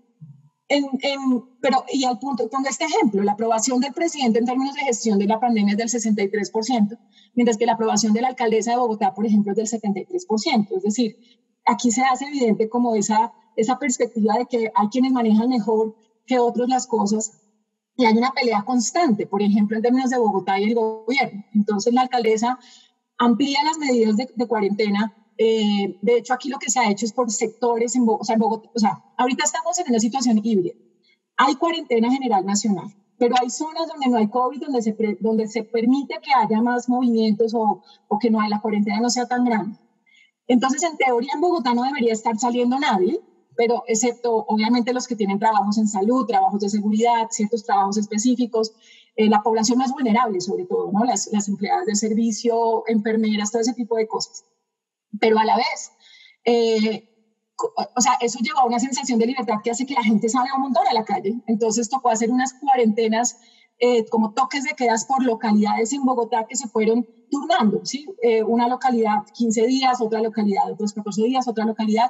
en, en, pero, y al punto, pongo este ejemplo, la aprobación del presidente en términos de gestión de la pandemia es del sesenta y tres por ciento, mientras que la aprobación de la alcaldesa de Bogotá, por ejemplo, es del setenta y tres por ciento. Es decir, aquí se hace evidente como esa, esa perspectiva de que hay quienes manejan mejor que otros las cosas, y hay una pelea constante, por ejemplo, en términos de Bogotá y el gobierno. Entonces, la alcaldesa amplía las medidas de, de cuarentena. Eh, de hecho, aquí lo que se ha hecho es por sectores, en Bogotá, o sea, en Bogotá, o sea, ahorita estamos en una situación híbrida. Hay cuarentena general nacional, pero hay zonas donde no hay COVID, donde se, pre, donde se permite que haya más movimientos o, o que no hay, la cuarentena no sea tan grande. Entonces, en teoría, en Bogotá no debería estar saliendo nadie, pero excepto, obviamente, los que tienen trabajos en salud, trabajos de seguridad, ciertos trabajos específicos, eh, la población más vulnerable, sobre todo, ¿no? Las, las empleadas de servicio, enfermeras, todo ese tipo de cosas. Pero a la vez, eh, o sea, eso llevó a una sensación de libertad que hace que la gente salga un montón a la calle. Entonces tocó hacer unas cuarentenas, eh, como toques de quedas por localidades en Bogotá que se fueron turnando, ¿sí? Eh, una localidad quince días, otra localidad otros catorce días, otra localidad.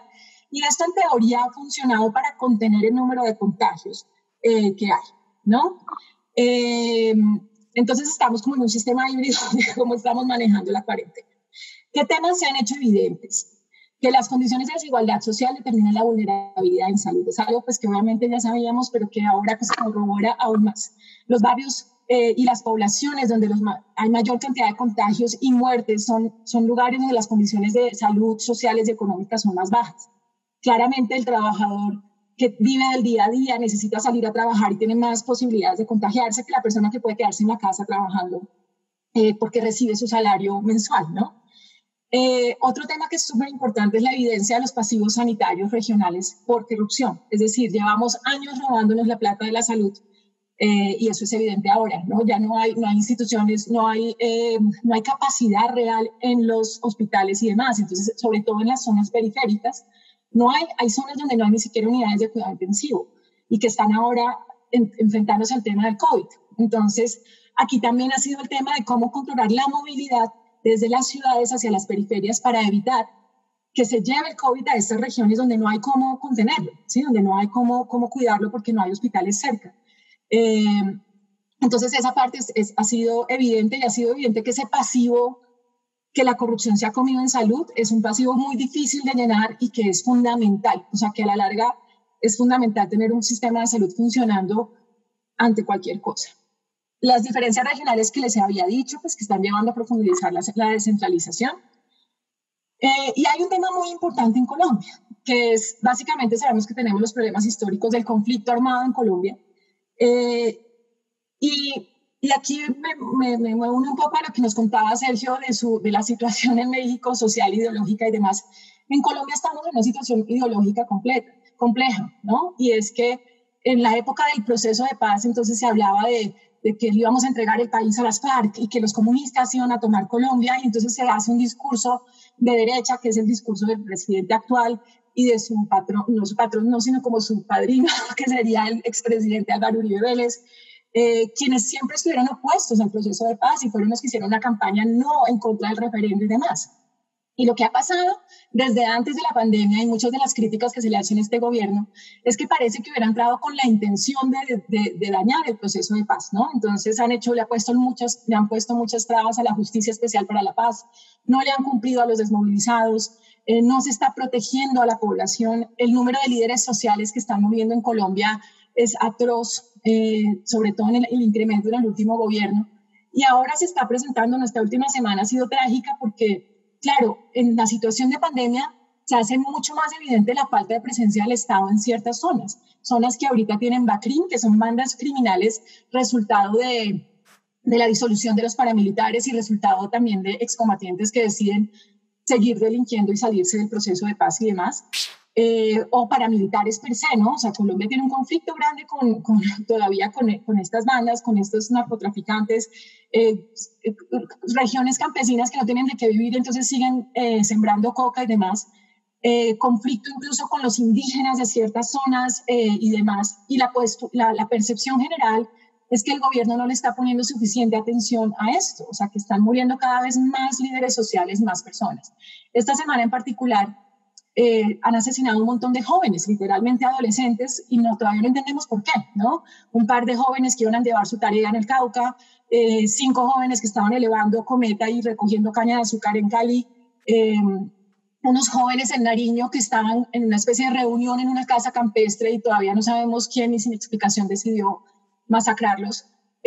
Y esto en teoría ha funcionado para contener el número de contagios eh, que hay, ¿no? Eh, entonces estamos como en un sistema híbrido de cómo estamos manejando la cuarentena. ¿Qué temas se han hecho evidentes? Que las condiciones de desigualdad social determinan la vulnerabilidad en salud. Es algo pues, que obviamente ya sabíamos, pero que ahora pues, se corrobora aún más. Los barrios eh, y las poblaciones donde los ma- hay mayor cantidad de contagios y muertes son, son lugares donde las condiciones de salud sociales y económicas son más bajas. Claramente el trabajador que vive del día a día necesita salir a trabajar y tiene más posibilidades de contagiarse que la persona que puede quedarse en la casa trabajando eh, porque recibe su salario mensual, ¿no? Eh, otro tema que es súper importante es la evidencia de los pasivos sanitarios regionales por corrupción. Es decir, llevamos años robándonos la plata de la salud eh, y eso es evidente ahora, ¿no? Ya no hay, no hay instituciones, no hay, eh, no hay capacidad real en los hospitales y demás. Entonces, sobre todo en las zonas periféricas, no hay, hay zonas donde no hay ni siquiera unidades de cuidado intensivo y que están ahora en, enfrentándose al tema del COVID. Entonces, aquí también ha sido el tema de cómo controlar la movilidad desde las ciudades hacia las periferias para evitar que se lleve el COVID a estas regiones donde no hay cómo contenerlo, ¿sí? Donde no hay cómo, cómo cuidarlo porque no hay hospitales cerca. Eh, entonces esa parte es, es, ha sido evidente y ha sido evidente que ese pasivo que la corrupción se ha comido en salud es un pasivo muy difícil de llenar y que es fundamental, o sea que a la larga es fundamental tener un sistema de salud funcionando ante cualquier cosa. Las diferencias regionales que les había dicho, pues que están llevando a profundizar la, la descentralización. Eh, y hay un tema muy importante en Colombia, que es, básicamente sabemos que tenemos los problemas históricos del conflicto armado en Colombia. Eh, y, y aquí me, me, me uno un poco a lo que nos contaba Sergio de, su, de la situación en México, social, ideológica y demás. En Colombia estamos en una situación ideológica completa, compleja, ¿no? Y es que en la época del proceso de paz, entonces se hablaba de de que íbamos a entregar el país a las FARC y que los comunistas iban a tomar Colombia, y entonces se hace un discurso de derecha, que es el discurso del presidente actual y de su patrón, no su patrón, no, sino como su padrino, que sería el expresidente Álvaro Uribe Vélez, eh, quienes siempre estuvieron opuestos al proceso de paz y fueron los que hicieron una campaña no en contra del referendo y demás. Y lo que ha pasado desde antes de la pandemia y muchas de las críticas que se le hacen a este gobierno es que parece que hubiera entrado con la intención de, de, de dañar el proceso de paz, ¿no? Entonces han hecho, le, ha puesto muchas, le han puesto muchas trabas a la Justicia Especial para la Paz, no le han cumplido a los desmovilizados, eh, no se está protegiendo a la población. El número de líderes sociales que están muriendo en Colombia es atroz, eh, sobre todo en el, el incremento en el último gobierno. Y ahora se está presentando, nuestra última semana ha sido trágica porque claro, en la situación de pandemia se hace mucho más evidente la falta de presencia del Estado en ciertas zonas, zonas que ahorita tienen BACRIM, que son bandas criminales, resultado de, de la disolución de los paramilitares y resultado también de excombatientes que deciden seguir delinquiendo y salirse del proceso de paz y demás, eh, o paramilitares per se, ¿no? O sea, Colombia tiene un conflicto grande con, con, todavía con, con estas bandas, con estos narcotraficantes, Eh, regiones campesinas que no tienen de qué vivir, entonces siguen eh, sembrando coca y demás, eh, conflicto incluso con los indígenas de ciertas zonas eh, y demás, y la, pues, la, la percepción general es que el gobierno no le está poniendo suficiente atención a esto, o sea que están muriendo cada vez más líderes sociales, más personas. Esta semana en particular Eh, han asesinado un montón de jóvenes, literalmente adolescentes, y no, todavía no entendemos por qué, ¿no? Un par de jóvenes que iban a llevar su tarea en el Cauca, eh, cinco jóvenes que estaban elevando cometa y recogiendo caña de azúcar en Cali, eh, unos jóvenes en Nariño que estaban en una especie de reunión en una casa campestre y todavía no sabemos quién y sin explicación decidió masacrarlos.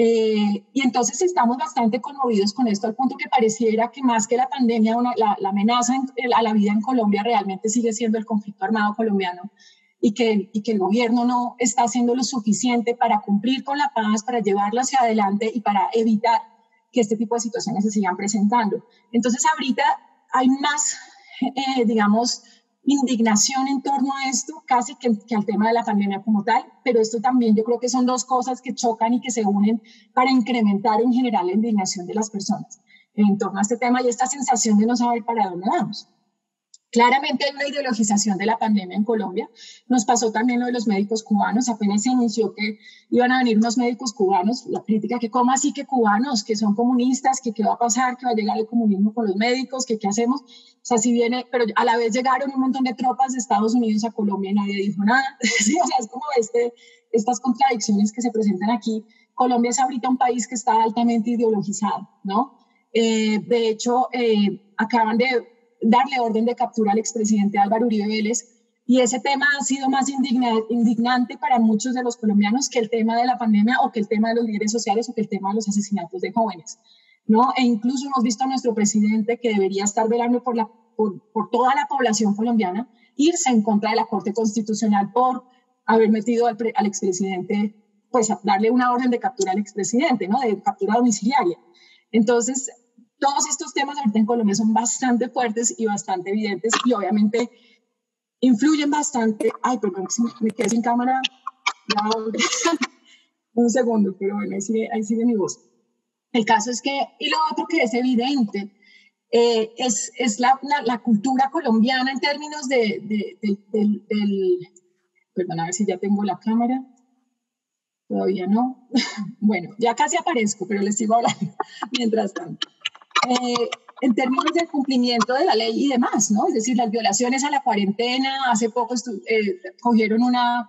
Eh, y entonces estamos bastante conmovidos con esto, al punto que pareciera que más que la pandemia, una, la, la amenaza en, a la vida en Colombia realmente sigue siendo el conflicto armado colombiano y que, y que el gobierno no está haciendo lo suficiente para cumplir con la paz, para llevarla hacia adelante y para evitar que este tipo de situaciones se sigan presentando. Entonces ahorita hay más, eh, digamos, indignación en torno a esto, casi que, que al tema de la pandemia como tal, pero esto también yo creo que son dos cosas que chocan y que se unen para incrementar en general la indignación de las personas en torno a este tema y esta sensación de no saber para dónde vamos. Claramente hay una ideologización de la pandemia en Colombia. Nos pasó también lo de los médicos cubanos. Apenas se inició que iban a venir unos médicos cubanos, la crítica que cómo así que cubanos, que son comunistas, que qué va a pasar, que va a llegar el comunismo con los médicos, que qué hacemos. O sea, si viene, pero a la vez llegaron un montón de tropas de Estados Unidos a Colombia y nadie dijo nada. Sí, o sea, es como este, estas contradicciones que se presentan aquí. Colombia es ahorita un país que está altamente ideologizado, ¿no? Eh, de hecho, eh, acaban de darle orden de captura al expresidente Álvaro Uribe Vélez, y ese tema ha sido más indigna, indignante para muchos de los colombianos que el tema de la pandemia o que el tema de los líderes sociales o que el tema de los asesinatos de jóvenes, ¿no? E incluso hemos visto a nuestro presidente, que debería estar velando por, la, por, por toda la población colombiana, irse en contra de la Corte Constitucional por haber metido al, pre, al expresidente, pues a darle una orden de captura al expresidente, ¿no? De captura domiciliaria. Entonces, todos estos temas ahorita en Colombia son bastante fuertes y bastante evidentes y obviamente influyen bastante. Ay, perdón, me quedé sin cámara. Ya, un segundo, pero bueno, ahí sigue, ahí sigue mi voz. El caso es que, y lo otro que es evidente, eh, es, es la, la, la cultura colombiana en términos de, de, de, de, del, del, perdón, a ver si ya tengo la cámara. Todavía no. Bueno, ya casi aparezco, pero les sigo hablando mientras tanto. Eh, en términos del cumplimiento de la ley y demás, ¿no? Es decir, las violaciones a la cuarentena, hace poco eh, cogieron una,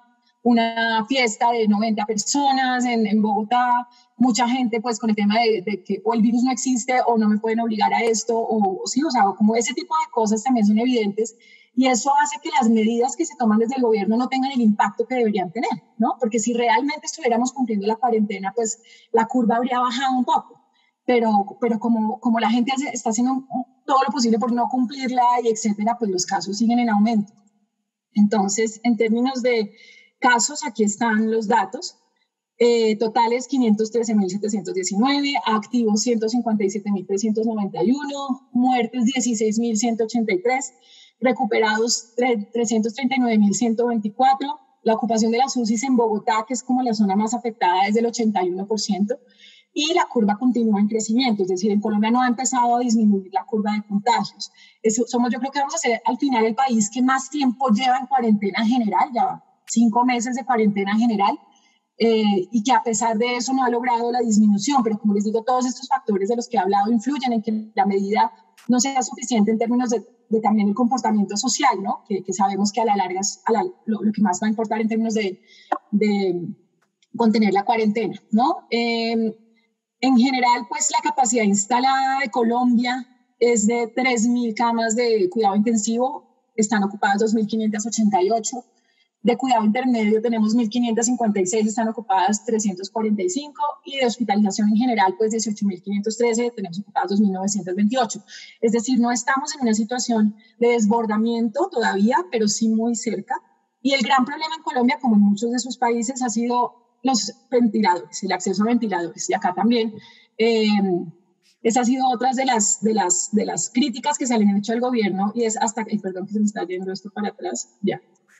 una fiesta de noventa personas en, en Bogotá, mucha gente pues con el tema de, de que o el virus no existe o no me pueden obligar a esto, o, o sí, o sea, como ese tipo de cosas también son evidentes, y eso hace que las medidas que se toman desde el gobierno no tengan el impacto que deberían tener, ¿no? Porque si realmente estuviéramos cumpliendo la cuarentena, pues la curva habría bajado un poco. Pero, pero como, como la gente hace, está haciendo todo lo posible por no cumplirla y etcétera, pues los casos siguen en aumento. Entonces, en términos de casos, aquí están los datos. Eh, totales quinientos trece mil setecientos diecinueve, activos ciento cincuenta y siete mil trescientos noventa y uno, muertes dieciséis mil ciento ochenta y tres, recuperados trescientos treinta y nueve mil ciento veinticuatro. La ocupación de las U C I en Bogotá, que es como la zona más afectada, es del ochenta y uno por ciento. Y la curva continúa en crecimiento, es decir, en Colombia no ha empezado a disminuir la curva de contagios. Eso, somos, yo creo que vamos a ser al final el país que más tiempo lleva en cuarentena general, ya cinco meses de cuarentena general, eh, y que a pesar de eso no ha logrado la disminución, pero como les digo, todos estos factores de los que he hablado influyen en que la medida no sea suficiente en términos de, de también el comportamiento social, ¿no? Que, que sabemos que a la larga es a la, lo, lo que más va a importar en términos de, de contener la cuarentena, ¿no? Eh, En general, pues la capacidad instalada de Colombia es de tres mil camas de cuidado intensivo, están ocupadas dos mil quinientas ochenta y ocho, de cuidado intermedio tenemos mil quinientas cincuenta y seis, están ocupadas trescientas cuarenta y cinco, y de hospitalización en general, pues dieciocho mil quinientos trece, tenemos ocupadas dos mil novecientos veintiocho. Es decir, no estamos en una situación de desbordamiento todavía, pero sí muy cerca. Y el gran problema en Colombia, como en muchos de sus países, ha sido los ventiladores, el acceso a ventiladores, y acá también. Eh, esa ha sido otra de las, de, las, de las críticas que se le han hecho al gobierno, y es hasta, eh, perdón que se me está yendo esto para atrás, ya.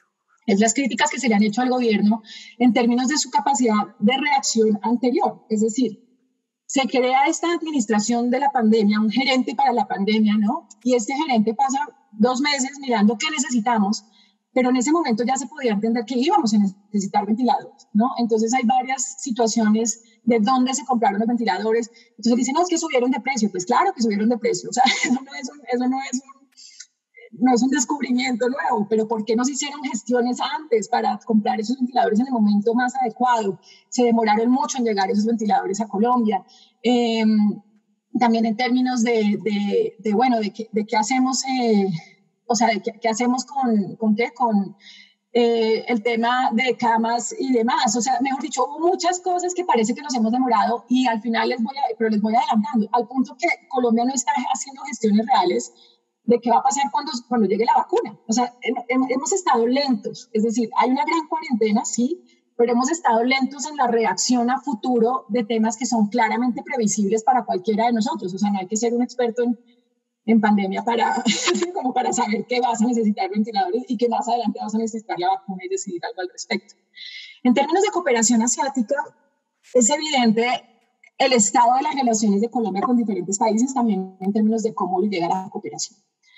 Es las críticas que se le han hecho al gobierno en términos de su capacidad de reacción anterior. Es decir, se crea esta administración de la pandemia, un gerente para la pandemia, ¿no? Y este gerente pasa dos meses mirando qué necesitamos, pero en ese momento ya se podía entender que íbamos a necesitar ventiladores, ¿no? Entonces hay varias situaciones de dónde se compraron los ventiladores. Entonces dicen, no, es que subieron de precio. Pues claro que subieron de precio. O sea, eso no es un, eso no es un, no es un descubrimiento nuevo, pero ¿por qué no se hicieron gestiones antes para comprar esos ventiladores en el momento más adecuado? Se demoraron mucho en llegar esos ventiladores a Colombia. Eh, también en términos de, de, de bueno, de, que, de qué hacemos... Eh, O sea, ¿qué, qué hacemos con, con qué? Con eh, el tema de camas y demás. O sea, mejor dicho, hubo muchas cosas que parece que nos hemos demorado y al final les voy a, pero les voy adelantando, al punto que Colombia no está haciendo gestiones reales de qué va a pasar cuando, cuando llegue la vacuna. O sea, hemos estado lentos. Es decir, hay una gran cuarentena, sí, pero hemos estado lentos en la reacción a futuro de temas que son claramente previsibles para cualquiera de nosotros. O sea, no hay que ser un experto en en pandemia para, como para saber que vas a necesitar ventiladores y que más adelante vas a necesitar la vacuna y decidir algo al respecto. En términos de cooperación asiática, es evidente el estado de las relaciones de Colombia con diferentes países, también en términos de cómo llegar a la cooperación.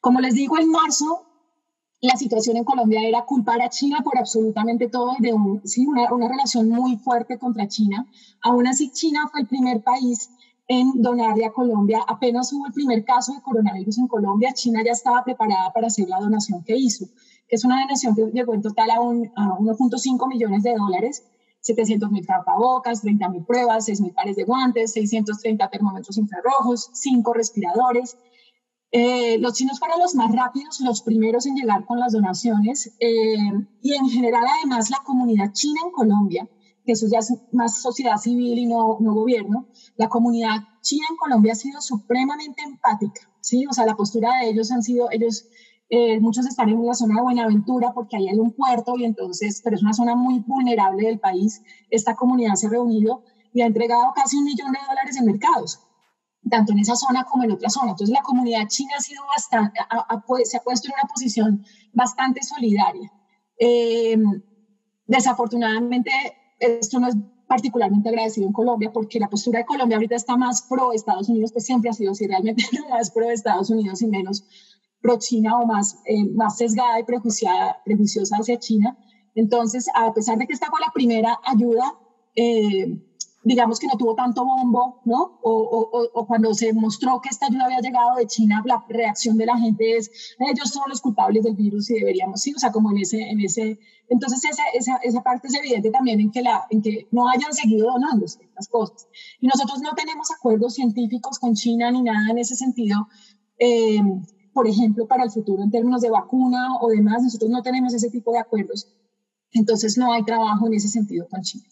Como les digo, en marzo la situación en Colombia era culpar a China por absolutamente todo, de un, sí, una, una relación muy fuerte contra China. Aún así, China fue el primer país en donarle a Colombia. Apenas hubo el primer caso de coronavirus en Colombia, China ya estaba preparada para hacer la donación que hizo, que es una donación que llegó en total a, un, a uno punto cinco millones de dólares, setecientos mil tapabocas, treinta mil pruebas, seis mil pares de guantes, seiscientos treinta termómetros infrarrojos, cinco respiradores. Eh, los chinos fueron los más rápidos, los primeros en llegar con las donaciones, eh, y en general además la comunidad china en Colombia, que eso ya es más sociedad civil y no, no gobierno, la comunidad china en Colombia ha sido supremamente empática, ¿sí? O sea, la postura de ellos han sido, ellos, eh, muchos están en la zona de Buenaventura porque ahí hay un puerto y entonces, pero es una zona muy vulnerable del país. Esta comunidad se ha reunido y ha entregado casi un millón de dólares en mercados, tanto en esa zona como en otra zona. Entonces la comunidad china ha sido bastante, ha, ha, se ha puesto en una posición bastante solidaria. Eh, desafortunadamente, esto no es particularmente agradecido en Colombia porque la postura de Colombia ahorita está más pro Estados Unidos, pues siempre ha sido así, realmente más pro Estados Unidos y menos pro China o más, eh, más sesgada y prejuiciada, prejuiciosa hacia China. Entonces, a pesar de que esta fue la primera ayuda, eh, digamos que no tuvo tanto bombo, ¿no? O, o, o cuando se mostró que esta ayuda había llegado de China, la reacción de la gente es, ellos son los culpables del virus y deberíamos, sí, o sea, como en ese, en ese, entonces esa, esa, esa parte es evidente también en que, la, en que no hayan seguido donándose estas cosas. Y nosotros no tenemos acuerdos científicos con China ni nada en ese sentido, eh, por ejemplo, para el futuro en términos de vacuna o demás, nosotros no tenemos ese tipo de acuerdos, entonces no hay trabajo en ese sentido con China.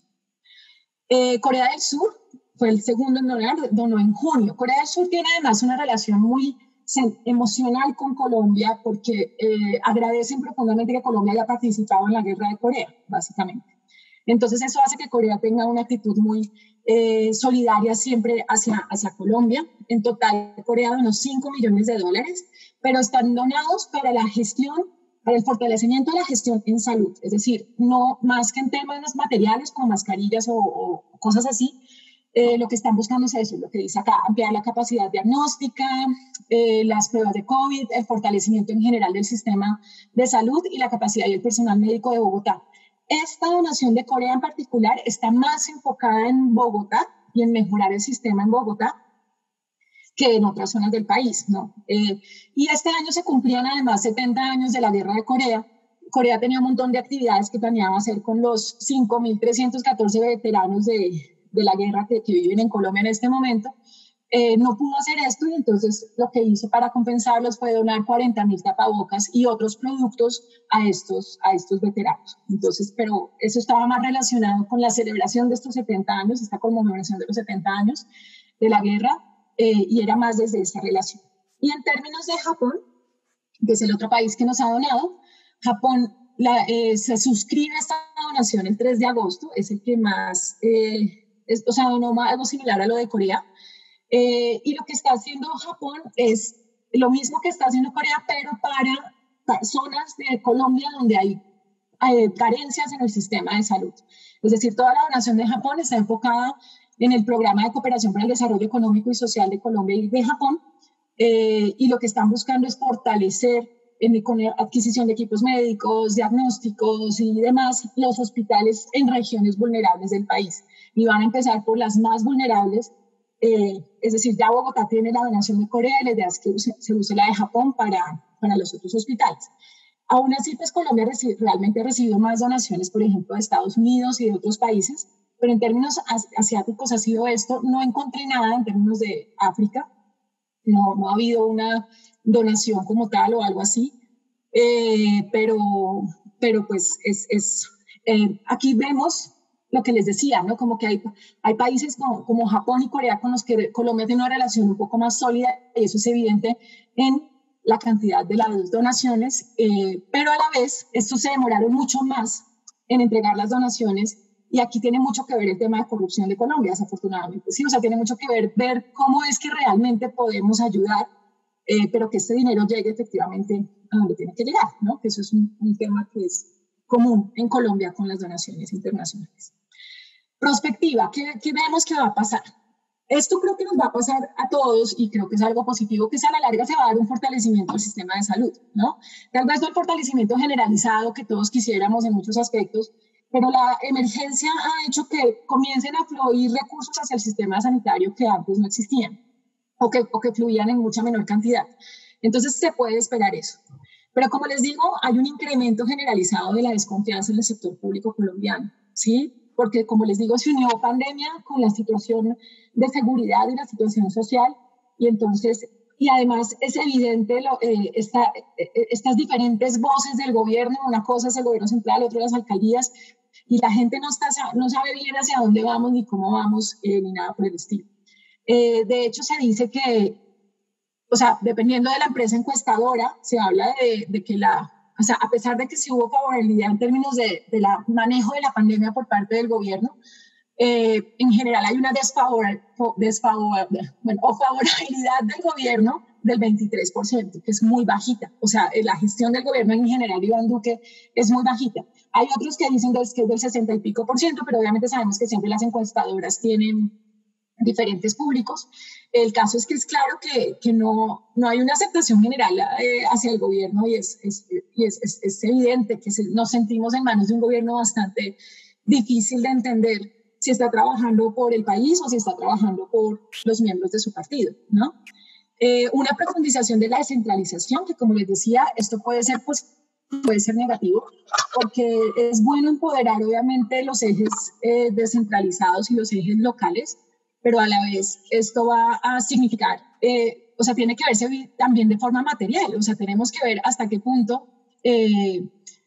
Eh, Corea del Sur fue el segundo en donar, donó en junio. Corea del Sur tiene además una relación muy emocional con Colombia porque eh, agradecen profundamente que Colombia haya participado en la guerra de Corea, básicamente. Entonces eso hace que Corea tenga una actitud muy eh, solidaria siempre hacia, hacia Colombia. En total, Corea donó cinco millones de dólares, pero están donados para la gestión, para el fortalecimiento de la gestión en salud, es decir, no más que en temas materiales como mascarillas o, o cosas así, eh, lo que están buscando es eso, lo que dice acá, ampliar la capacidad diagnóstica, eh, las pruebas de COVID, el fortalecimiento en general del sistema de salud y la capacidad del personal médico de Bogotá. Esta donación de Corea en particular está más enfocada en Bogotá y en mejorar el sistema en Bogotá que en otras zonas del país, ¿no? Eh, y este año se cumplían además setenta años de la guerra de Corea. Corea tenía un montón de actividades que planeaba hacer con los cinco mil trescientos catorce veteranos de, de la guerra que, que viven en Colombia en este momento. Eh, no pudo hacer esto y entonces lo que hizo para compensarlos fue donar cuarenta mil tapabocas y otros productos a estos, a estos veteranos. Entonces, pero eso estaba más relacionado con la celebración de estos setenta años, esta conmemoración de los setenta años de la guerra, Eh, y era más desde esa relación. Y en términos de Japón, que es el otro país que nos ha donado, Japón la, eh, se suscribe a esta donación el tres de agosto, es el que más, eh, es, o sea, donó algo similar a lo de Corea, eh, y lo que está haciendo Japón es lo mismo que está haciendo Corea, pero para zonas de Colombia donde hay eh, carencias en el sistema de salud. Es decir, toda la donación de Japón está enfocada en el Programa de Cooperación para el Desarrollo Económico y Social de Colombia y de Japón, eh, y lo que están buscando es fortalecer en, con la adquisición de equipos médicos, diagnósticos y demás, los hospitales en regiones vulnerables del país. Y van a empezar por las más vulnerables, eh, es decir, ya Bogotá tiene la donación de Corea y la idea es que use, se use la de Japón para, para los otros hospitales. Aún así, pues Colombia recibe, realmente ha recibido más donaciones, por ejemplo, de Estados Unidos y de otros países, pero en términos asiáticos ha sido esto. No encontré nada en términos de África, no, no ha habido una donación como tal o algo así, eh, pero, pero pues es, es eh, aquí vemos lo que les decía, ¿no? Como que hay, hay países como, como Japón y Corea con los que Colombia tiene una relación un poco más sólida, y eso es evidente en la cantidad de las donaciones, eh, pero a la vez estos se demoraron mucho más en entregar las donaciones. Y aquí tiene mucho que ver el tema de corrupción de Colombia, desafortunadamente. Sí, o sea, tiene mucho que ver ver cómo es que realmente podemos ayudar, eh, pero que este dinero llegue efectivamente a donde tiene que llegar, ¿no? Que eso es un, un tema que es común en Colombia con las donaciones internacionales. Prospectiva, ¿qué, qué vemos que va a pasar? Esto creo que nos va a pasar a todos y creo que es algo positivo, que a la larga se va a dar un fortalecimiento del sistema de salud, ¿no? Tal vez no el fortalecimiento generalizado que todos quisiéramos en muchos aspectos, pero la emergencia ha hecho que comiencen a fluir recursos hacia el sistema sanitario que antes no existían o que, o que fluían en mucha menor cantidad. Entonces se puede esperar eso. Pero como les digo, hay un incremento generalizado de la desconfianza en el sector público colombiano, ¿sí? Porque, como les digo, se unió pandemia con la situación de seguridad y la situación social, y entonces, y además es evidente lo, eh, esta, eh, estas diferentes voces del gobierno, una cosa es el gobierno central, otra las alcaldías, y la gente no, está, no sabe bien hacia dónde vamos, ni cómo vamos, eh, ni nada por el estilo. Eh, de hecho, se dice que, o sea, dependiendo de la empresa encuestadora, se habla de, de que la... O sea, a pesar de que sí hubo favorabilidad en términos de, de la manejo de la pandemia por parte del gobierno, eh, en general hay una desfavor, desfavor, bueno, o favorabilidad del gobierno del veintitrés por ciento, que es muy bajita. O sea, la gestión del gobierno en general, Iván Duque, es muy bajita. Hay otros que dicen que es del sesenta y pico por ciento, pero obviamente sabemos que siempre las encuestadoras tienen diferentes públicos. El caso es que es claro que, que no, no hay una aceptación general eh, hacia el gobierno y es, es, y es, es, es evidente que se, nos sentimos en manos de un gobierno bastante difícil de entender si está trabajando por el país o si está trabajando por los miembros de su partido, ¿no? Eh, una profundización de la descentralización, que como les decía, esto puede ser, pues, puede ser negativo, porque es bueno empoderar obviamente los ejes eh, descentralizados y los ejes locales, pero a la vez esto va a significar, eh, o sea, tiene que verse también de forma material, o sea, tenemos que ver hasta qué punto eh,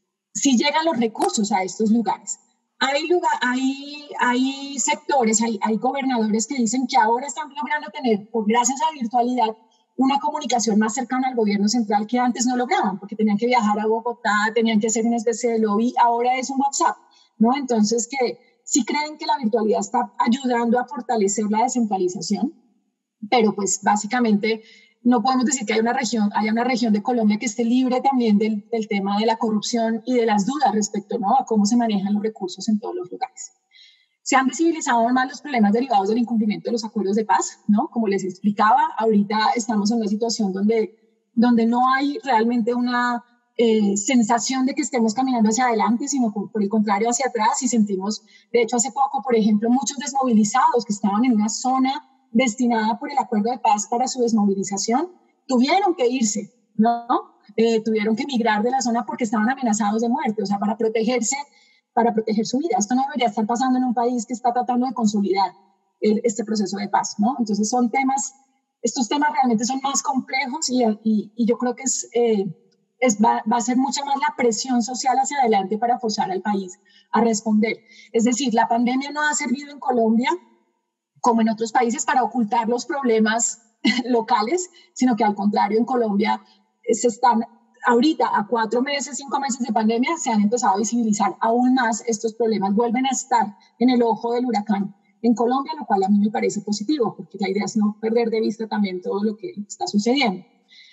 si llegan los recursos a estos lugares. Hay, lugar, hay, hay sectores, hay, hay gobernadores que dicen que ahora están logrando tener, por gracias a la virtualidad, una comunicación más cercana al gobierno central que antes no lograban, porque tenían que viajar a Bogotá, tenían que hacer una especie de lobby, ahora es un WhatsApp, ¿no? Entonces, que sí creen que la virtualidad está ayudando a fortalecer la descentralización, pero pues básicamente no podemos decir que haya una región, haya una región de Colombia que esté libre también del, del tema de la corrupción y de las dudas respecto, ¿no?, a cómo se manejan los recursos en todos los lugares. Se han visibilizado más los problemas derivados del incumplimiento de los acuerdos de paz, ¿no? Como les explicaba, ahorita estamos en una situación donde, donde no hay realmente una eh, sensación de que estemos caminando hacia adelante, sino por, por el contrario hacia atrás, y sentimos, de hecho hace poco, por ejemplo, muchos desmovilizados que estaban en una zona destinada por el acuerdo de paz para su desmovilización, tuvieron que irse, ¿no? Eh, tuvieron que emigrar de la zona porque estaban amenazados de muerte, o sea, para protegerse, para proteger su vida. Esto no debería estar pasando en un país que está tratando de consolidar el, este proceso de paz, ¿no? Entonces son temas, estos temas realmente son más complejos y, y, y yo creo que es, eh, es, va, va a ser mucha más la presión social hacia adelante para forzar al país a responder. Es decir, la pandemia no ha servido en Colombia como en otros países para ocultar los problemas locales, sino que al contrario, en Colombia se están, ahorita a cuatro meses, cinco meses de pandemia, se han empezado a visibilizar aún más estos problemas, vuelven a estar en el ojo del huracán en Colombia, lo cual a mí me parece positivo, porque la idea es no perder de vista también todo lo que está sucediendo.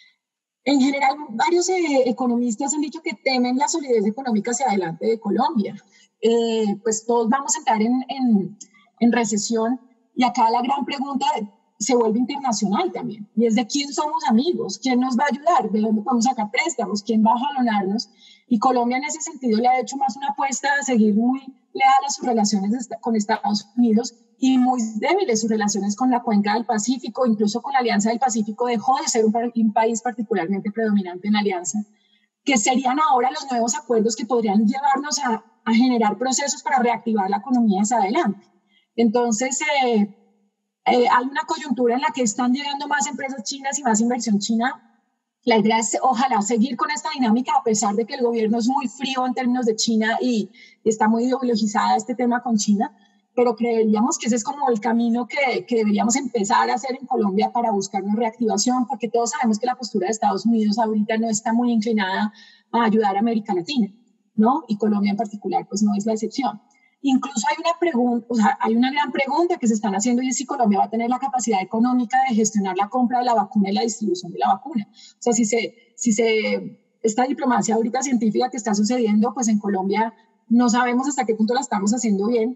En general, varios eh, economistas han dicho que temen la solidez económica hacia adelante de Colombia. Eh, pues todos vamos a entrar en, en, en recesión. Y acá la gran pregunta se vuelve internacional también, y es de quién somos amigos, quién nos va a ayudar, de dónde podemos sacar préstamos, quién va a jalonarnos. Y Colombia en ese sentido le ha hecho más una apuesta a seguir muy leal a sus relaciones con Estados Unidos y muy débiles sus relaciones con la cuenca del Pacífico, incluso con la Alianza del Pacífico dejó de ser un, un país particularmente predominante en la alianza, que serían ahora los nuevos acuerdos que podrían llevarnos a, a generar procesos para reactivar la economía hacia adelante. Entonces, eh, eh, hay una coyuntura en la que están llegando más empresas chinas y más inversión china. La idea es, ojalá, seguir con esta dinámica, a pesar de que el gobierno es muy frío en términos de China y, y está muy ideologizada este tema con China, pero creeríamos que ese es como el camino que, que deberíamos empezar a hacer en Colombia para buscar una reactivación, porque todos sabemos que la postura de Estados Unidos ahorita no está muy inclinada a ayudar a América Latina, ¿no? Y Colombia en particular, pues no es la excepción. Incluso hay una pregunta, o sea, hay una gran pregunta que se están haciendo, y es si Colombia va a tener la capacidad económica de gestionar la compra de la vacuna y la distribución de la vacuna. O sea, si se, si se, esta diplomacia ahorita científica que está sucediendo, pues en Colombia no sabemos hasta qué punto la estamos haciendo bien,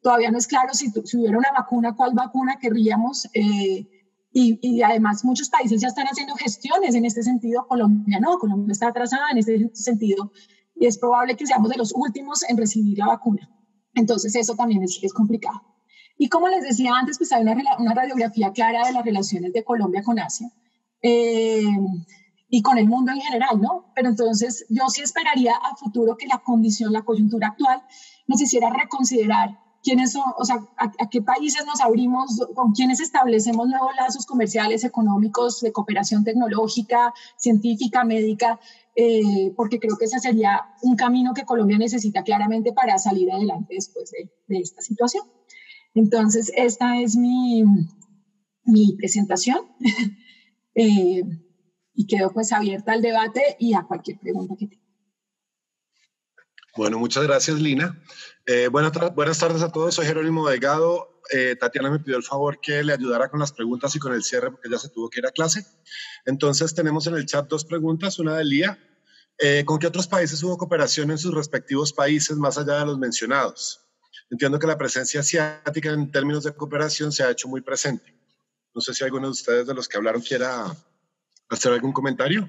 todavía no es claro si, si hubiera una vacuna, cuál vacuna querríamos. Eh, y, y además muchos países ya están haciendo gestiones en este sentido. Colombia no, Colombia está atrasada en este sentido y es probable que seamos de los últimos en recibir la vacuna. Entonces eso también es, es complicado. Y como les decía antes, pues hay una, una radiografía clara de las relaciones de Colombia con Asia eh, y con el mundo en general, ¿no? Pero entonces yo sí esperaría a futuro que la condición, la coyuntura actual nos hiciera reconsiderar quiénes son, o sea, a, a qué países nos abrimos, con quiénes establecemos nuevos lazos comerciales, económicos, de cooperación tecnológica, científica, médica, eh, porque creo que ese sería un camino que Colombia necesita claramente para salir adelante después de, de esta situación. Entonces, esta es mi, mi presentación eh, y quedo pues abierta al debate y a cualquier pregunta que tenga. Bueno, muchas gracias, Lina. Eh, buenas, buenas tardes a todos, soy Jerónimo Delgado. Eh, Tatiana me pidió el favor que le ayudara con las preguntas y con el cierre porque ya se tuvo que ir a clase. Entonces tenemos en el chat dos preguntas, una de Lía. Eh, ¿Con qué otros países hubo cooperación en sus respectivos países más allá de los mencionados? Entiendo que la presencia asiática en términos de cooperación se ha hecho muy presente. No sé si alguno de ustedes de los que hablaron quiera hacer algún comentario.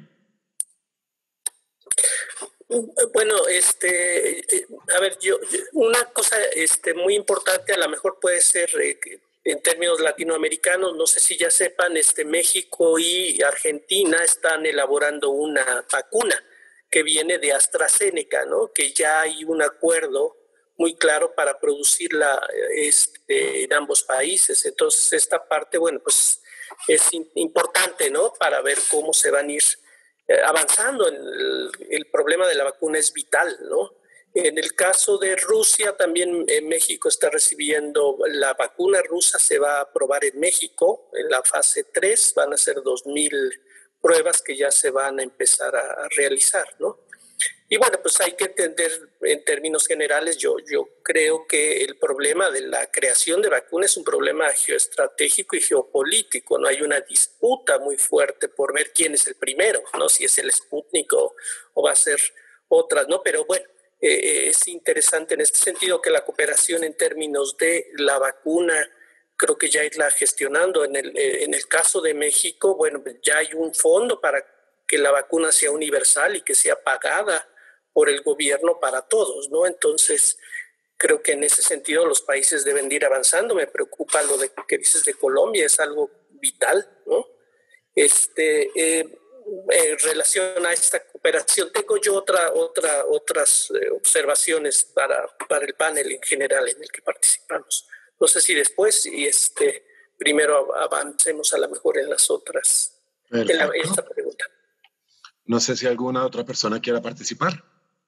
Bueno, este, a ver, yo, yo una cosa este, muy importante a lo mejor puede ser eh, en términos latinoamericanos, no sé si ya sepan, este, México y Argentina están elaborando una vacuna que viene de AstraZeneca, ¿no? Que ya hay un acuerdo muy claro para producirla este, en ambos países. Entonces, esta parte, bueno, pues es importante, ¿no? Para ver cómo se van a ir avanzando. El, el problema de la vacuna es vital, ¿no? En el caso de Rusia, también en México está recibiendo la vacuna rusa, se va a aprobar en México en la fase tres, van a ser dos mil pruebas que ya se van a empezar a realizar, ¿no? Y bueno, pues hay que entender en términos generales, yo, yo creo que el problema de la creación de vacunas es un problema geoestratégico y geopolítico, ¿no? Hay una disputa muy fuerte por ver quién es el primero, ¿no? Si es el Sputnik o, o va a ser otras, ¿no? Pero bueno, eh, es interesante en este sentido que la cooperación en términos de la vacuna, creo que ya irla gestionando. En el, en el caso de México, bueno, ya hay un fondo para que la vacuna sea universal y que sea pagada por el gobierno para todos, ¿no? Entonces, creo que en ese sentido los países deben de ir avanzando. Me preocupa lo de que dices de Colombia, es algo vital, ¿no? Este, eh, en relación a esta cooperación, tengo yo otra, otra, otras eh, observaciones para, para el panel en general en el que participamos. No sé si después, y este, primero avancemos a lo mejor en las otras, en, la, en esta pregunta. No sé si alguna otra persona quiera participar.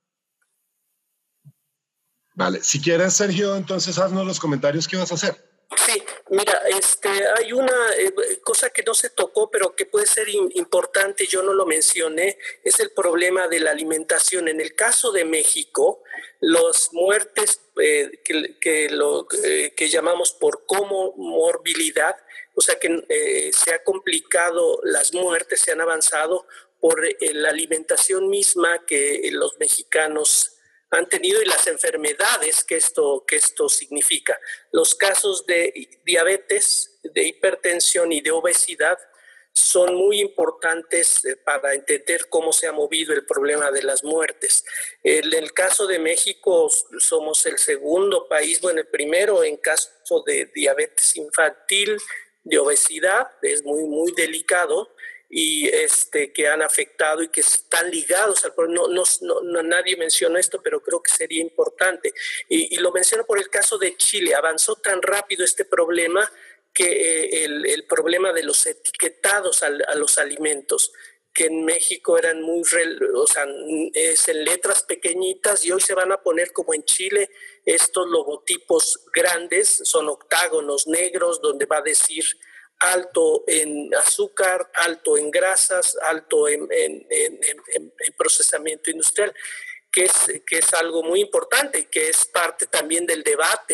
Vale, si quieres, Sergio, entonces haznos los comentarios que vas a hacer. Sí, mira, este, hay una eh, cosa que no se tocó, pero que puede ser in, importante, yo no lo mencioné, es el problema de la alimentación. En el caso de México, las muertes eh, que, que, lo, eh, que llamamos por comorbilidad, o sea que eh, se ha complicado las muertes, se han avanzado por eh, la alimentación misma que los mexicanos han tenido y las enfermedades que esto, que esto significa. Los casos de diabetes, de hipertensión y de obesidad son muy importantes para entender cómo se ha movido el problema de las muertes. En el caso de México somos el segundo país, bueno, el primero en caso de diabetes infantil, de obesidad, es muy, muy delicado, y este, que han afectado y que están ligados al no, no, no, nadie mencionó esto, pero creo que sería importante. Y, y lo menciono por el caso de Chile. Avanzó tan rápido este problema que eh, el, el problema de los etiquetados al, a los alimentos, que en México eran muy, o sea, es en letras pequeñitas y hoy se van a poner como en Chile estos logotipos grandes, son octágonos negros donde va a decir alto en azúcar, alto en grasas, alto en, en, en, en, en procesamiento industrial, que es, que es algo muy importante, que es parte también del debate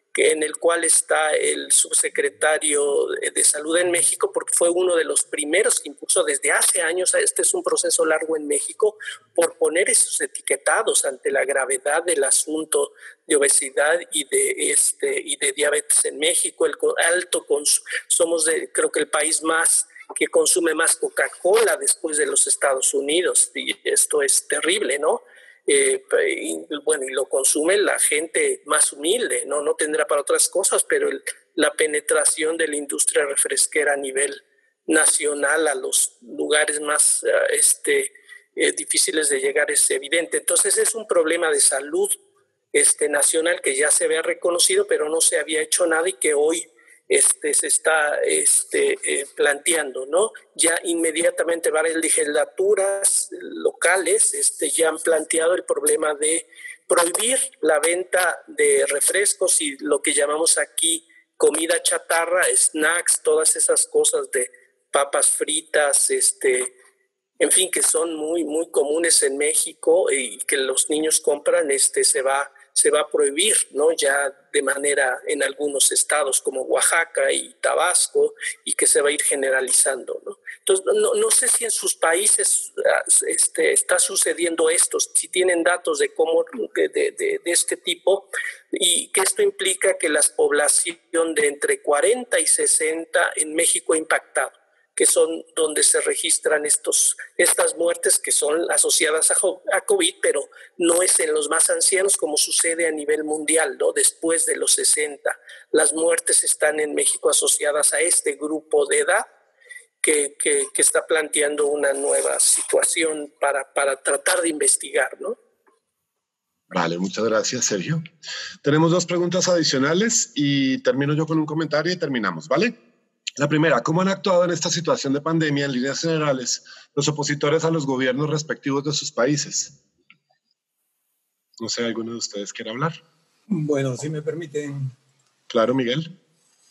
que en el cual está el subsecretario de Salud en México, porque fue uno de los primeros que impuso desde hace años, este es un proceso largo en México, por poner esos etiquetados ante la gravedad del asunto de obesidad y de, este, y de diabetes en México. El alto consumo, somos de, creo que el país más que consume más Coca-Cola después de los Estados Unidos, y esto es terrible, ¿no? Eh, y, bueno, y lo consume la gente más humilde, ¿no? No tendrá para otras cosas, pero el, la penetración de la industria refresquera a nivel nacional a los lugares más uh, este, eh, difíciles de llegar es evidente. Entonces es un problema de salud este, nacional que ya se había reconocido, pero no se había hecho nada y que hoy Este, se está este, eh, planteando, ¿no? Ya inmediatamente varias legislaturas locales este, ya han planteado el problema de prohibir la venta de refrescos y lo que llamamos aquí comida chatarra, snacks, todas esas cosas de papas fritas, este, en fin, que son muy, muy comunes en México y que los niños compran, este, se va se va a prohibir, ¿no? Ya de manera en algunos estados como Oaxaca y Tabasco, y que se va a ir generalizando, ¿no? Entonces, no, no sé si en sus países este, está sucediendo esto, si tienen datos de cómo de, de, de este tipo, y que esto implica que la población de entre cuarenta y sesenta en México ha impactado, que son donde se registran estos, estas muertes que son asociadas a, a COVID, pero no es en los más ancianos como sucede a nivel mundial, ¿no? Después de los sesenta. Las muertes están en México asociadas a este grupo de edad que, que, que está planteando una nueva situación para, para tratar de investigar, ¿no? Vale, muchas gracias, Sergio. Tenemos dos preguntas adicionales y termino yo con un comentario y terminamos, ¿vale? La primera, ¿cómo han actuado en esta situación de pandemia en líneas generales los opositores a los gobiernos respectivos de sus países? No sé, ¿alguno de ustedes quiere hablar? Bueno, si me permiten. Claro, Miguel.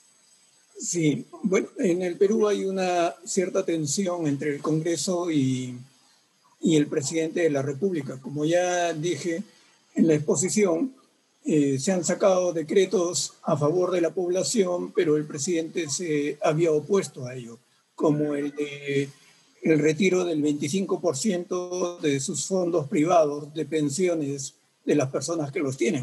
Sí, bueno, en el Perú hay una cierta tensión entre el Congreso y, y el presidente de la República. Como ya dije en la exposición, Eh, se han sacado decretos a favor de la población, pero el presidente se había opuesto a ello, como el de el retiro del veinticinco por ciento de sus fondos privados de pensiones de las personas que los tienen,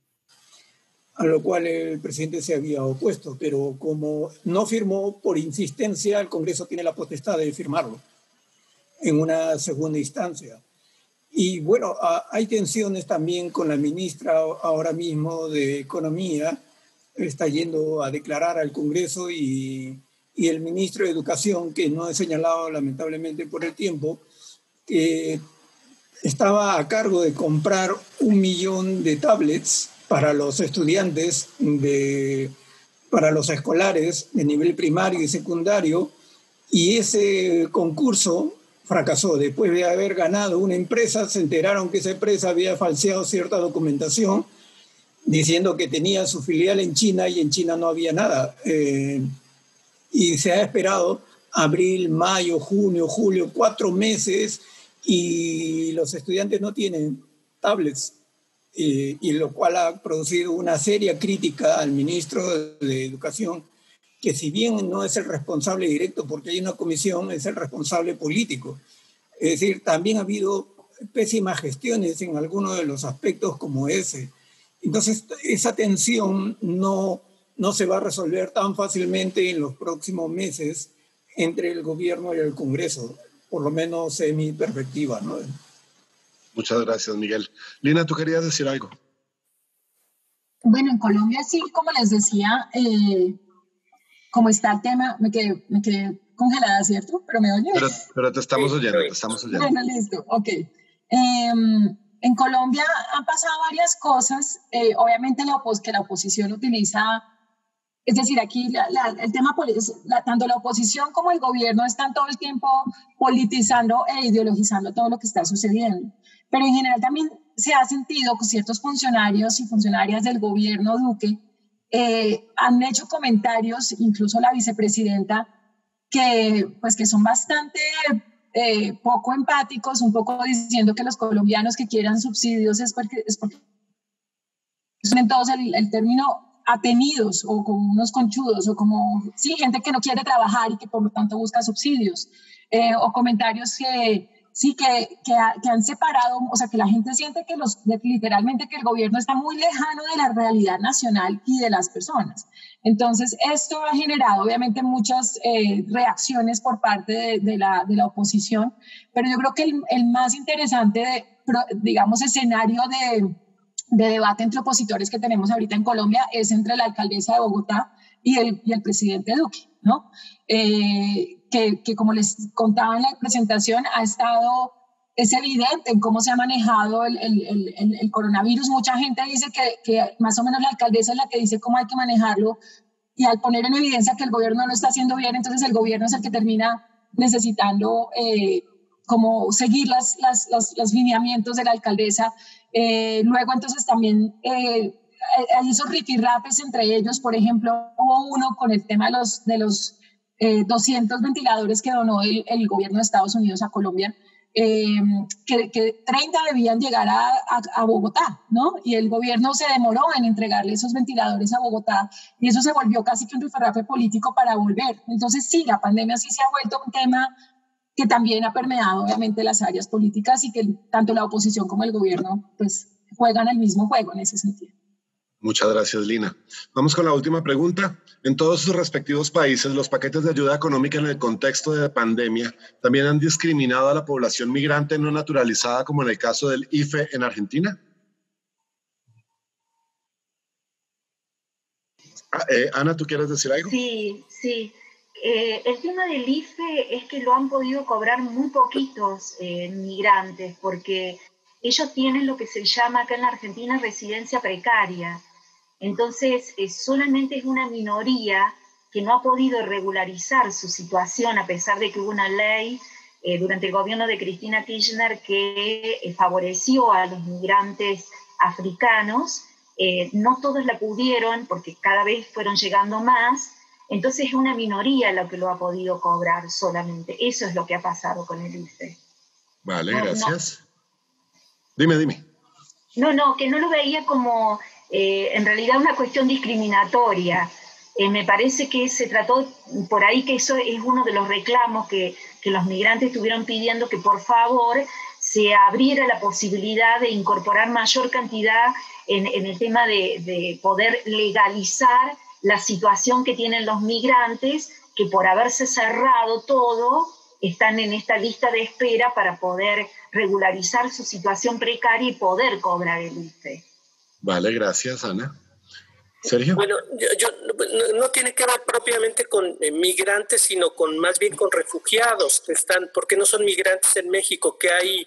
a lo cual el presidente se había opuesto, pero como no firmó por insistencia, el Congreso tiene la potestad de firmarlo en una segunda instancia. Y bueno, hay tensiones también con la ministra ahora mismo de Economía, está yendo a declarar al Congreso, y, y el ministro de Educación, que no he señalado lamentablemente por el tiempo, que estaba a cargo de comprar un millón de tablets para los estudiantes, de, para los escolares de nivel primario y secundario, y ese concurso fracasó. Después de haber ganado una empresa, se enteraron que esa empresa había falseado cierta documentación diciendo que tenía su filial en China y en China no había nada. Eh, y se ha esperado abril, mayo, junio, julio, cuatro meses y los estudiantes no tienen tablets, eh, y lo cual ha producido una seria crítica al ministro de Educación, que si bien no es el responsable directo porque hay una comisión, es el responsable político. Es decir, también ha habido pésimas gestiones en algunos de los aspectos como ese. Entonces, esa tensión no, no se va a resolver tan fácilmente en los próximos meses entre el gobierno y el Congreso, por lo menos en mi perspectiva, ¿no? Muchas gracias, Miguel. Lina, ¿tú querías decir algo? Bueno, en Colombia sí, como les decía, eh, como está el tema, me quedé, me quedé congelada, ¿cierto? Pero me oye. Pero, pero te estamos oyendo, te estamos oyendo. Bueno, listo, ok. Eh, en Colombia han pasado varias cosas. Eh, obviamente la opos que la oposición utiliza, es decir, aquí la, la, el tema, la, tanto la oposición como el gobierno están todo el tiempo politizando e ideologizando todo lo que está sucediendo. Pero en general también se ha sentido que ciertos funcionarios y funcionarias del gobierno Duque Eh, han hecho comentarios, incluso la vicepresidenta, que, pues, que son bastante eh, poco empáticos, un poco diciendo que los colombianos que quieran subsidios es porque, es porque en todos el, el término atenidos o como unos conchudos o como, sí, gente que no quiere trabajar y que por lo tanto busca subsidios, eh, o comentarios que, sí, que, que, que han separado, o sea, que la gente siente que los, literalmente que el gobierno está muy lejano de la realidad nacional y de las personas. Entonces, esto ha generado obviamente muchas eh, reacciones por parte de, de, la, de la oposición, pero yo creo que el, el más interesante, de, digamos, escenario de, de debate entre opositores que tenemos ahorita en Colombia es entre la alcaldesa de Bogotá y el, y el presidente Duque, ¿no? Eh, que, que como les contaba en la presentación, ha estado, es evidente en cómo se ha manejado el, el, el, el coronavirus. Mucha gente dice que, que más o menos la alcaldesa es la que dice cómo hay que manejarlo, y al poner en evidencia que el gobierno no lo está haciendo bien, entonces el gobierno es el que termina necesitando eh, como seguir las, las, las, los lineamientos de la alcaldesa. Eh, luego entonces también eh, hay esos rifirrafes entre ellos. Por ejemplo, hubo uno con el tema de los, de los eh, doscientos ventiladores que donó el, el gobierno de Estados Unidos a Colombia, eh, que, que treinta debían llegar a, a, a Bogotá, ¿no? Y el gobierno se demoró en entregarle esos ventiladores a Bogotá, y eso se volvió casi que un rifirrafe político para volver. Entonces sí, la pandemia sí se ha vuelto un tema que también ha permeado obviamente las áreas políticas, y que tanto la oposición como el gobierno pues juegan el mismo juego en ese sentido. Muchas gracias, Lina. Vamos con la última pregunta. En todos sus respectivos países, los paquetes de ayuda económica en el contexto de pandemia también han discriminado a la población migrante no naturalizada, como en el caso del I F E en Argentina. Ah, eh, Ana, ¿tú quieres decir algo? Sí, sí. Eh, el tema del I F E es que lo han podido cobrar muy poquitos eh, migrantes, porque ellos tienen lo que se llama acá en la Argentina residencia precaria. Entonces, eh, solamente es una minoría que no ha podido regularizar su situación, a pesar de que hubo una ley eh, durante el gobierno de Cristina Kirchner que eh, favoreció a los migrantes africanos. Eh, no todos la pudieron, porque cada vez fueron llegando más. Entonces es una minoría lo que lo ha podido cobrar solamente. Eso es lo que ha pasado con el I F E. Vale, no, gracias. No. Dime, dime. No, no, que no lo veía como eh, en realidad una cuestión discriminatoria. Eh, me parece que se trató por ahí, que eso es uno de los reclamos que, que los migrantes estuvieron pidiendo, que por favor se abriera la posibilidad de incorporar mayor cantidad en, en el tema de, de poder legalizar la situación que tienen los migrantes, que por haberse cerrado todo, están en esta lista de espera para poder regularizar su situación precaria y poder cobrar el I F E. Vale, gracias, Ana. Sergio. Bueno, yo, yo, no, no tiene que ver propiamente con eh, migrantes, sino con más bien con refugiados que están, porque no son migrantes en México, que hay,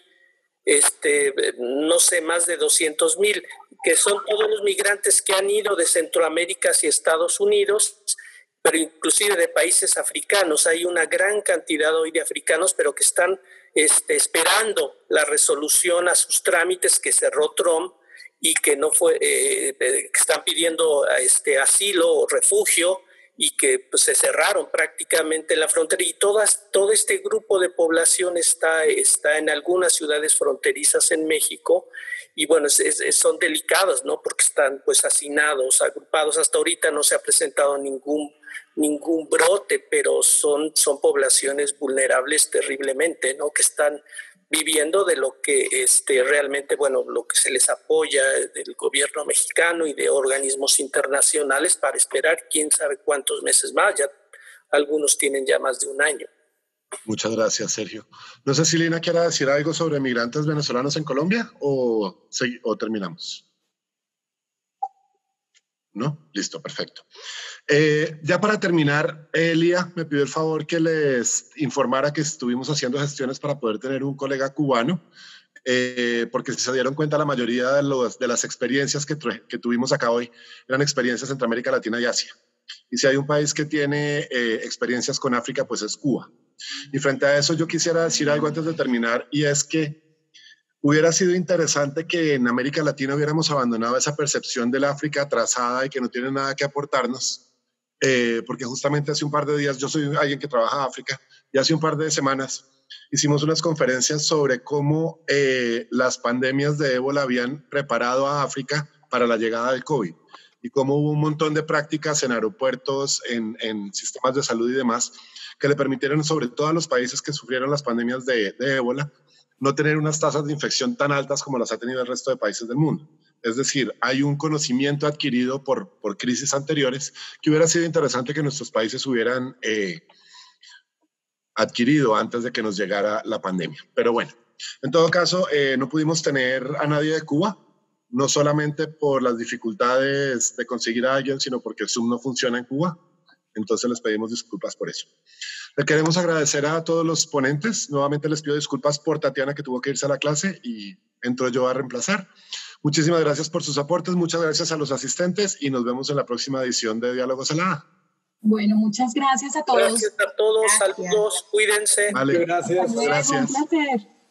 este, no sé, más de doscientos mil, que son todos los migrantes que han ido de Centroamérica hacia Estados Unidos, pero inclusive de países africanos. Hay una gran cantidad hoy de africanos, pero que están este, esperando la resolución a sus trámites que cerró Trump y que no fue, eh, que están pidiendo este, asilo o refugio, y que pues, se cerraron prácticamente en la frontera, y todas, todo este grupo de población está, está en algunas ciudades fronterizas en México, y bueno, es, es, son delicados, ¿no? Porque están pues hacinados, agrupados. Hasta ahorita no se ha presentado ningún, ningún brote, pero son, son poblaciones vulnerables terriblemente, ¿no? Que están viviendo de lo que este, realmente, bueno, lo que se les apoya del gobierno mexicano y de organismos internacionales para esperar quién sabe cuántos meses más. Ya algunos tienen ya más de un año. Muchas gracias, Sergio. No sé si Lina quiere decir algo sobre migrantes venezolanos en Colombia o, o terminamos. ¿No? Listo, perfecto. Eh, ya para terminar, Elia me pidió el favor que les informara que estuvimos haciendo gestiones para poder tener un colega cubano, eh, porque si se dieron cuenta, la mayoría de, los, de las experiencias que, que tuvimos acá hoy eran experiencias entre América Latina y Asia. Y si hay un país que tiene eh, experiencias con África, pues es Cuba. Y frente a eso yo quisiera decir algo antes de terminar, y es que hubiera sido interesante que en América Latina hubiéramos abandonado esa percepción del África atrasada y que no tiene nada que aportarnos, eh, porque justamente hace un par de días, yo soy alguien que trabaja en África, y hace un par de semanas hicimos unas conferencias sobre cómo eh, las pandemias de ébola habían preparado a África para la llegada del COVID. y cómo hubo un montón de prácticas en aeropuertos, en, en sistemas de salud y demás, que le permitieron, sobre todo a los países que sufrieron las pandemias de, de ébola, no tener unas tasas de infección tan altas como las ha tenido el resto de países del mundo. Es decir, hay un conocimiento adquirido por, por crisis anteriores que hubiera sido interesante que nuestros países hubieran eh, adquirido antes de que nos llegara la pandemia. Pero bueno, en todo caso, eh, no pudimos tener a nadie de Cuba, no solamente por las dificultades de conseguir a alguien, sino porque Zoom no funciona en Cuba. Entonces les pedimos disculpas por eso. Le queremos agradecer a todos los ponentes. Nuevamente les pido disculpas por Tatiana, que tuvo que irse a la clase y entro yo a reemplazar. Muchísimas gracias por sus aportes, muchas gracias a los asistentes y nos vemos en la próxima edición de Diálogos a la A. Bueno, muchas gracias a todos. Gracias a todos, Gracias. saludos, cuídense. Vale, Gracias. Hasta luego, gracias. un placer.